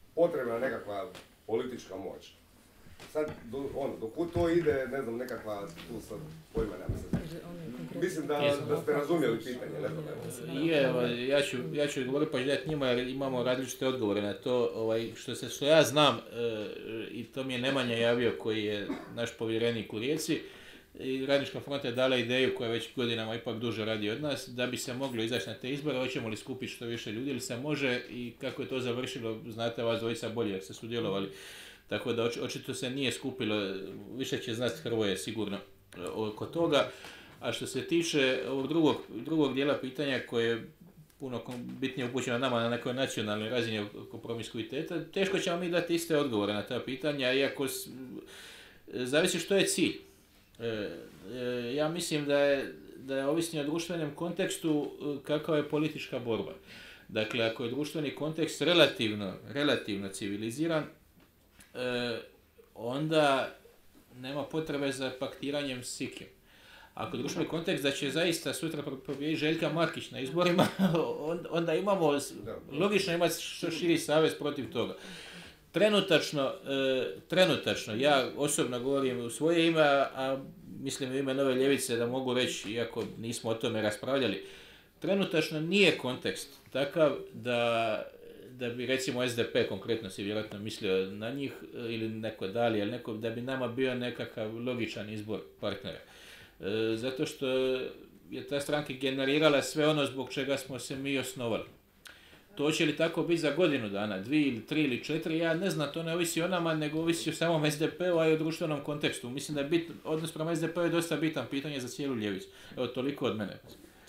potrebna nekakva politička moć. Sad, do, ono, dokud to ide, ne znam, nekakva, tu sad, pojma nema se. Mislim da, da ste razumjeli pitanje, ne znam. Je, ja ću, ja ću odgovoriti pa ću dati njima jer imamo različite odgovore na to. Ovaj, što, se, što ja znam, e, i to mi je Nemanja javio koji je naš povjerenik u Rijeci, i Radnička fronta je dala ideju koja već godinama ipak duže radi od nas, da bi se moglo izaći na te izbore, hoćemo li skupiti što više ljudi ili se može i kako je to završilo, znate vas dvojica bolje jer ste sudjelovali. Tako da očito se nije skupilo, više će znati Hrvoje sigurno oko toga. A što se tiče ovog drugog, drugog dijela pitanja koje je puno bitnije upućeno nama na nekoj nacionalnoj razini oko promiskuiteta, teško ćemo mi dati iste odgovore na ta pitanja, iako s, zavisi što je cilj. E, e, ja mislim da je, da je ovisno o društvenom kontekstu kakva je politička borba. Dakle, ako je društveni kontekst relativno, relativno civiliziran, e, onda nema potrebe za paktiranjem s sikim. Ako je društveni kontekst da će zaista sutra pobijediti Željka Markić na izborima, onda imamo, logično imati što širi savez protiv toga. Trenutačno, e, trenutačno, ja osobno govorim u svoje ime, a mislim u ime Nove ljevice da mogu reći, iako nismo o tome raspravljali, trenutačno nije kontekst takav da, da bi recimo S D P konkretno si vjerojatno mislio na njih ili neko dalje, ali neko, da bi nama bio nekakav logičan izbor partnera. E, zato što je ta stranka generirala sve ono zbog čega smo se mi osnovali. To će li tako biti za godinu dana, dvije ili tri ili četiri, ja ne znam, to ne ovisi o nama, nego ovisi o samom S D P-u, a i o društvenom kontekstu. Mislim da je bit, odnos prema S D P-u je dosta bitan pitanje za cijelu ljevicu. Evo, toliko od mene.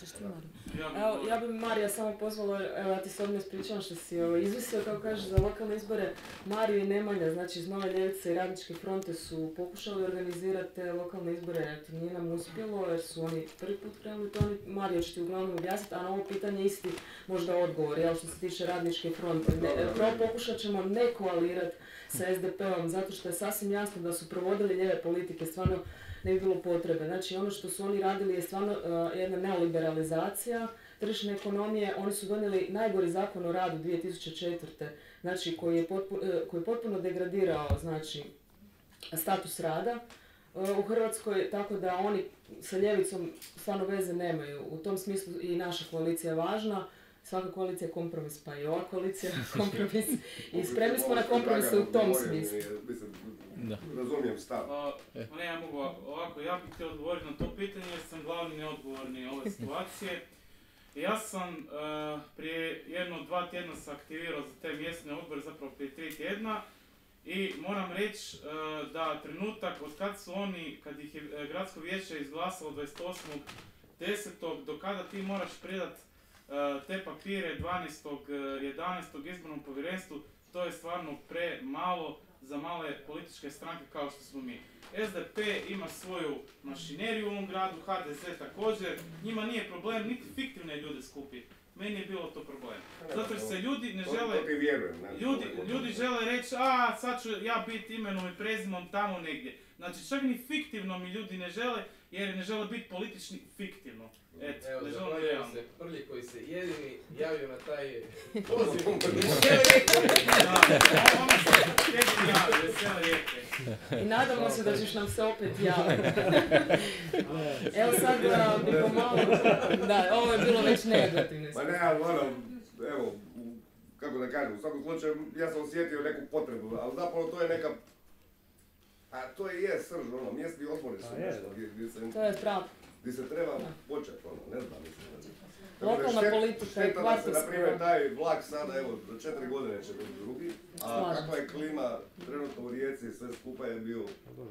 Evo, ja bi Marija samo pozvala, evo ja ti se odmah ispričavam što si ovo, izvisio, kao kaže, za lokalne izbore. Mariju i Nemanja, znači iz Nove ljevice i Radničke fronte su pokušali organizirati te lokalne izbore, to nije nam uspjelo jer su oni prvi put krenuli to, oni, Marija će ti uglavnom objasniti, a na ovo pitanje isti možda odgovor, jel, što se tiče Radničke fronte. Prvo pokušat ćemo ne koalirati sa S D P-om, zato što je sasvim jasno da su provodili lijeve politike, stvarno ne bi bilo potrebe. Znači ono što su oni radili je stvarno uh, jedna neoliberalizacija tržišne ekonomije. Oni su donijeli najgori zakon o radu dvije tisuće četvrte. Znači koji je, potpu, uh, koji je potpuno degradirao znači, status rada uh, u Hrvatskoj, tako da oni sa ljevicom stvarno veze nemaju. U tom smislu i naša koalicija je važna. Svaka koalicija je kompromis, pa i ova koalicija je kompromis. I spremni smo na kompromise u tom smislu. Da. Razumijem stav. Pa ne, ja mogu ovako, ja bih htio odgovoriti na to pitanje jer sam glavni neodgovorni ove situacije. Ja sam uh, prije jedno dva tjedna se aktivirao za te mjesne odbore, zapravo prije tri tjedna. I moram reći uh, da trenutak od kad su oni, kad ih je gradsko vijeće izglasalo dvadeset osmog desetog do kada ti moraš predat uh, te papire dvanaestog jedanaestog izbornom povjerenstvu, to je stvarno premalo za male političke stranke kao što smo mi. S D P ima svoju mašineriju u ovom gradu, H D Z također, njima nije problem niti fiktivne ljude skupiti. Meni je bilo to problem. Zato jer se ljudi ne žele, ljudi, ljudi žele reći, a sad ću ja biti imenom i prezimom tamo negdje. Znači čak ni fiktivno mi ljudi ne žele, jer ne žele biti politični fiktivno. Eto, evo, ne zahvaljujem se Prlji koji se jedini javio na taj poziv. I nadamo se da ćeš nam se opet javiti. Evo sad bi pomalo, da, ovo je bilo već negativno. Ma ne, ali moram, evo, kako da kažem, u svakom slučaju ja sam osjetio neku potrebu, ali zapravo to je neka, a to je je srž, ono, mjesni odbori su nešto, gdje se... To je pravo. Gdje se treba početi, ono, ne znam, mislim. Lokalna politika je kvartovska. Šteta da se, na primjer, taj vlak sada, evo, za četiri godine će biti drugi, a kakva je klima trenutno u Rijeci, sve skupa je bio...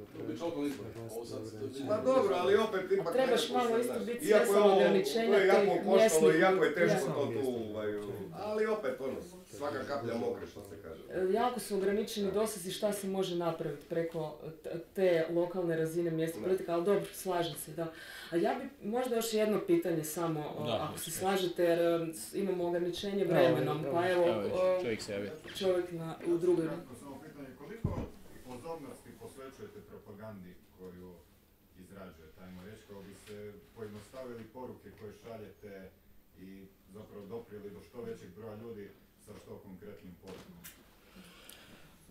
Ma dobro, ali opet ipak... Trebaš malo isto biti svjesno ograničenja tih mjesnih... Iako je teško to tu, ali opet, ono, svaka kaplja mokre, što se kaže. Jako su ograničeni dosezi šta se može napraviti preko te lokalne razine mjesnih politika, ali dobro, slažem se, da. A ja bi možda još jedno pitanje samo, da, ako se slažete, jer imamo ograničenje vremenom, pa evo, čovjek se javio. Čovjek na, u drugoj. Samo pitanje, koliko pozornosti posvećujete propagandi koju izrađujete, ajmo reći, kako bi se pojednostavili poruke koje šaljete i zapravo doprijeli do što većeg broja ljudi sa što konkretnim porukama?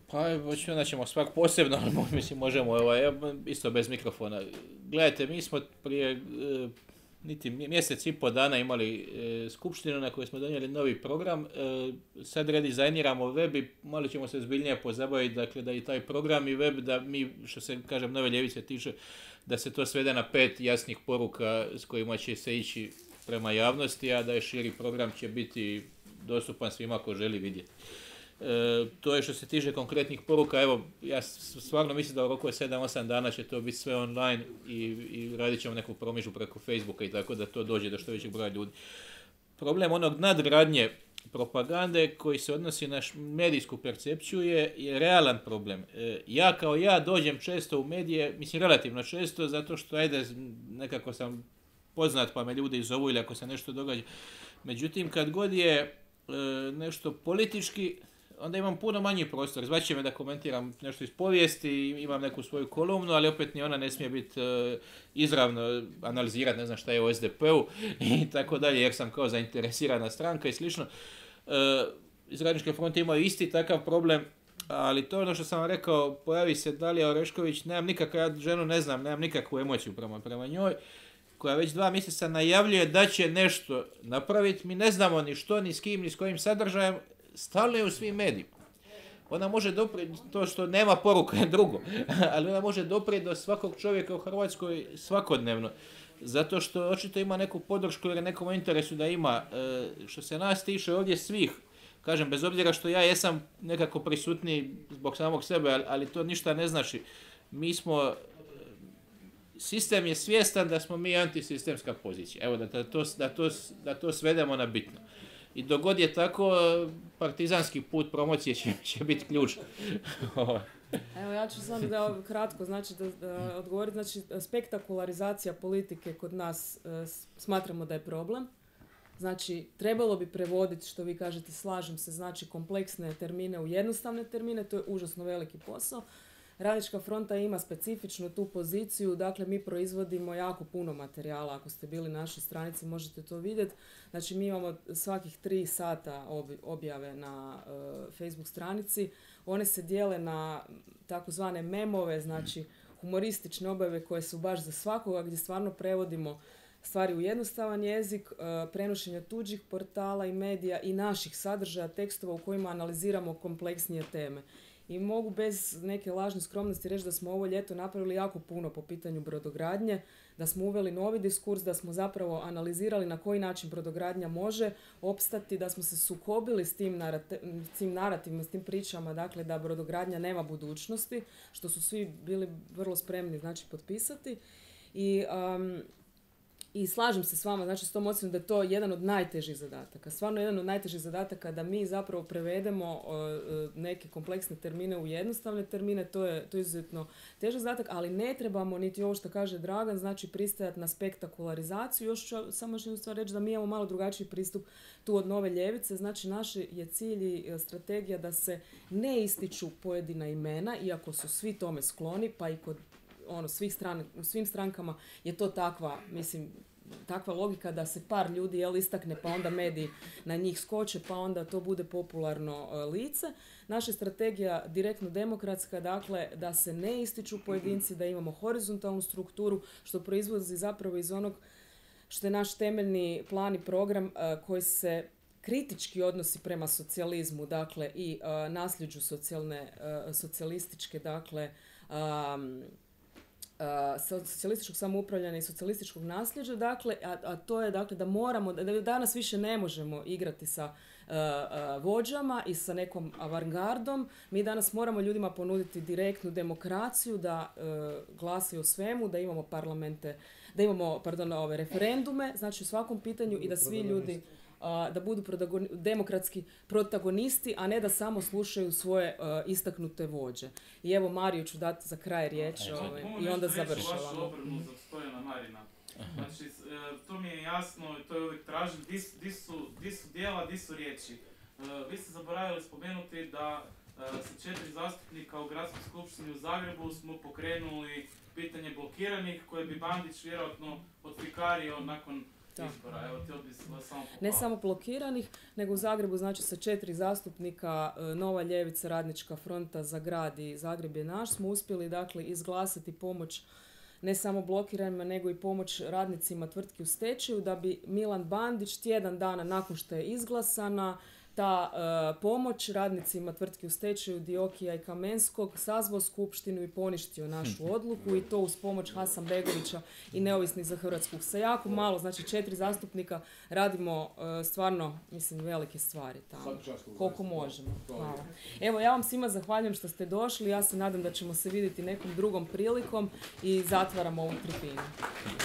Pa, onda ćemo svak posebno, ali mislim možemo, ovaj, isto bez mikrofona. Gledajte, mi smo prije e, niti mjesec i po dana imali e, skupštinu na kojoj smo donijeli novi program. E, sad redizajniramo web i malo ćemo se zbiljnije pozabaviti, dakle da i taj program i web, da mi, što se kažem, Nove ljevice tiče, da se to svede na pet jasnih poruka s kojima će se ići prema javnosti, a da je širi program će biti dostupan svima ko želi vidjeti. E, to je što se tiče konkretnih poruka. Evo, ja stvarno mislim da u roku sedam osam dana će to biti sve online i, i radit ćemo neku promidžbu preko Facebooka i tako da to dođe do što većeg broja ljudi. Problem onog nadgradnje propagande koji se odnosi na medijsku percepciju je, je realan problem. E, ja kao ja dođem često u medije, mislim relativno često, zato što ajde, nekako sam poznat pa me ljudi zovu ili ako se nešto događa. Međutim, kad god je e, nešto politički, onda imam puno manji prostor. Zvaće me da komentiram nešto iz povijesti, imam neku svoju kolumnu, ali opet ni ona ne smije biti e, izravno analizirati, ne znam šta je u es de pe u i tako dalje, jer sam kao zainteresirana stranka i slično. E, iz Radničke fronte imaju isti takav problem, ali to je ono što sam vam rekao, pojavi se Dalija Orešković, nemam nikakvu, ja ženu ne znam, nemam nikakvu emociju prema, prema njoj, koja već dva mjeseca najavljuje da će nešto napraviti, mi ne znamo ni što, ni s kim, ni s kojim sadržajem, stalno je u svim medijima. Ona može doprijeti, to što nema poruka je drugo, ali ona može doprijeti do svakog čovjeka u Hrvatskoj svakodnevno, zato što očito ima neku podršku jer je nekom interesu da ima. E, što se nas tiše ovdje svih, kažem, bez obzira što ja jesam nekako prisutniji zbog samog sebe, ali, ali to ništa ne znači. Mi smo, sistem je svjestan da smo mi antisistemska pozicija. Evo, da, da, to, da, to, da to svedemo na bitno. I dok god je tako, partizanski put promocije će, će biti ključ. Evo, ja ću samo da kratko, znači, da, da odgovorim, znači, spektakularizacija politike kod nas e, smatramo da je problem. Znači, trebalo bi prevoditi, što vi kažete, slažem se, znači, kompleksne termine u jednostavne termine, to je užasno veliki posao. Radnička fronta ima specifičnu tu poziciju, dakle mi proizvodimo jako puno materijala, ako ste bili na našoj stranici možete to vidjeti. Znači mi imamo svakih tri sata objave na uh, Facebook stranici, one se dijele na takozvane memove, znači humoristične objave koje su baš za svakoga, gdje stvarno prevodimo stvari u jednostavan jezik, uh, prenošenja tuđih portala i medija i naših sadržaja tekstova u kojima analiziramo kompleksnije teme. I mogu bez neke lažne skromnosti reći da smo ovo ljeto napravili jako puno po pitanju brodogradnje, da smo uveli novi diskurs, da smo zapravo analizirali na koji način brodogradnja može opstati, da smo se sukobili s tim, narate, s tim narativima, s tim pričama, dakle da brodogradnja nema budućnosti, što su svi bili vrlo spremni, znači, potpisati. I... Um, I slažem se s vama, znači s tom ocjenom da je to jedan od najtežih zadataka. Stvarno jedan od najtežih zadataka da mi zapravo prevedemo uh, neke kompleksne termine u jednostavne termine, to je, to je izuzetno težak zadatak, ali ne trebamo niti ovo što kaže Dragan, znači pristajati na spektakularizaciju. Još ću samo još jednu stvar reći da mi imamo malo drugačiji pristup tu od Nove ljevice, znači naš je cilj i strategija da se ne ističu pojedina imena, iako su svi tome skloni, pa i kod ono, svih strana, u svim strankama je to takva, mislim, takva logika da se par ljudi jel, istakne, pa onda mediji na njih skoče, pa onda to bude popularno uh, lice. Naša strategija direktno demokratska, dakle, da se ne ističu pojedinci, da imamo horizontalnu strukturu, što proizlazi zapravo iz onog što je naš temeljni plan i program uh, koji se kritički odnosi prema socijalizmu, dakle, i uh, nasljeđu socijalne, uh, socijalističke, dakle, um, socijalističkog samoupravljanja i socijalističkog nasljeđa, dakle, a, a to je dakle da moramo, da danas više ne možemo igrati sa uh, uh, vođama i sa nekom avangardom. Mi danas moramo ljudima ponuditi direktnu demokraciju, da uh, glasaju o svemu, da imamo parlamente, da imamo, pardon, ove referendume, znači u svakom pitanju i da svi ljudi Uh, da budu protagoni- demokratski protagonisti, a ne da samo slušaju svoje uh, istaknute vođe. I evo Mariju ću dati za kraj riječ ovaj, i onda završavamo. Vašu obrnu za gospodina Marina. Znači, to mi je jasno i to je uvijek tražim, di, di, su, di su dijela, di su riječi. Uh, vi ste zaboravili spomenuti da uh, sa četiri zastupnika u Gradskoj skupštini u Zagrebu smo pokrenuli pitanje blokiranih koje bi Bandić vjerojatno odfikario nakon izbora. Evo, htio bi samo pohvaliti. Ne samo blokiranih, nego u Zagrebu znači sa četiri zastupnika e, Nova ljevica, Radnička fronta za grad i Zagreb je naš smo uspjeli dakle izglasati pomoć ne samo blokiranima, nego i pomoć radnicima tvrtki u stečaju, da bi Milan Bandić tjedan dana nakon što je izglasana ta e, pomoć radnicima tvrtki u stečaju Diokija i Kamenskog sazvao skupštinu i poništio našu odluku i to uz pomoć Hasanbegovića i Neovisnih za Hrvatsku. Sa jako malo, znači četiri zastupnika radimo e, stvarno, mislim, velike stvari tamo. Koliko možemo. Hvala. Evo, ja vam svima zahvaljujem što ste došli, ja se nadam da ćemo se vidjeti nekom drugom prilikom i zatvaram ovu tribinu.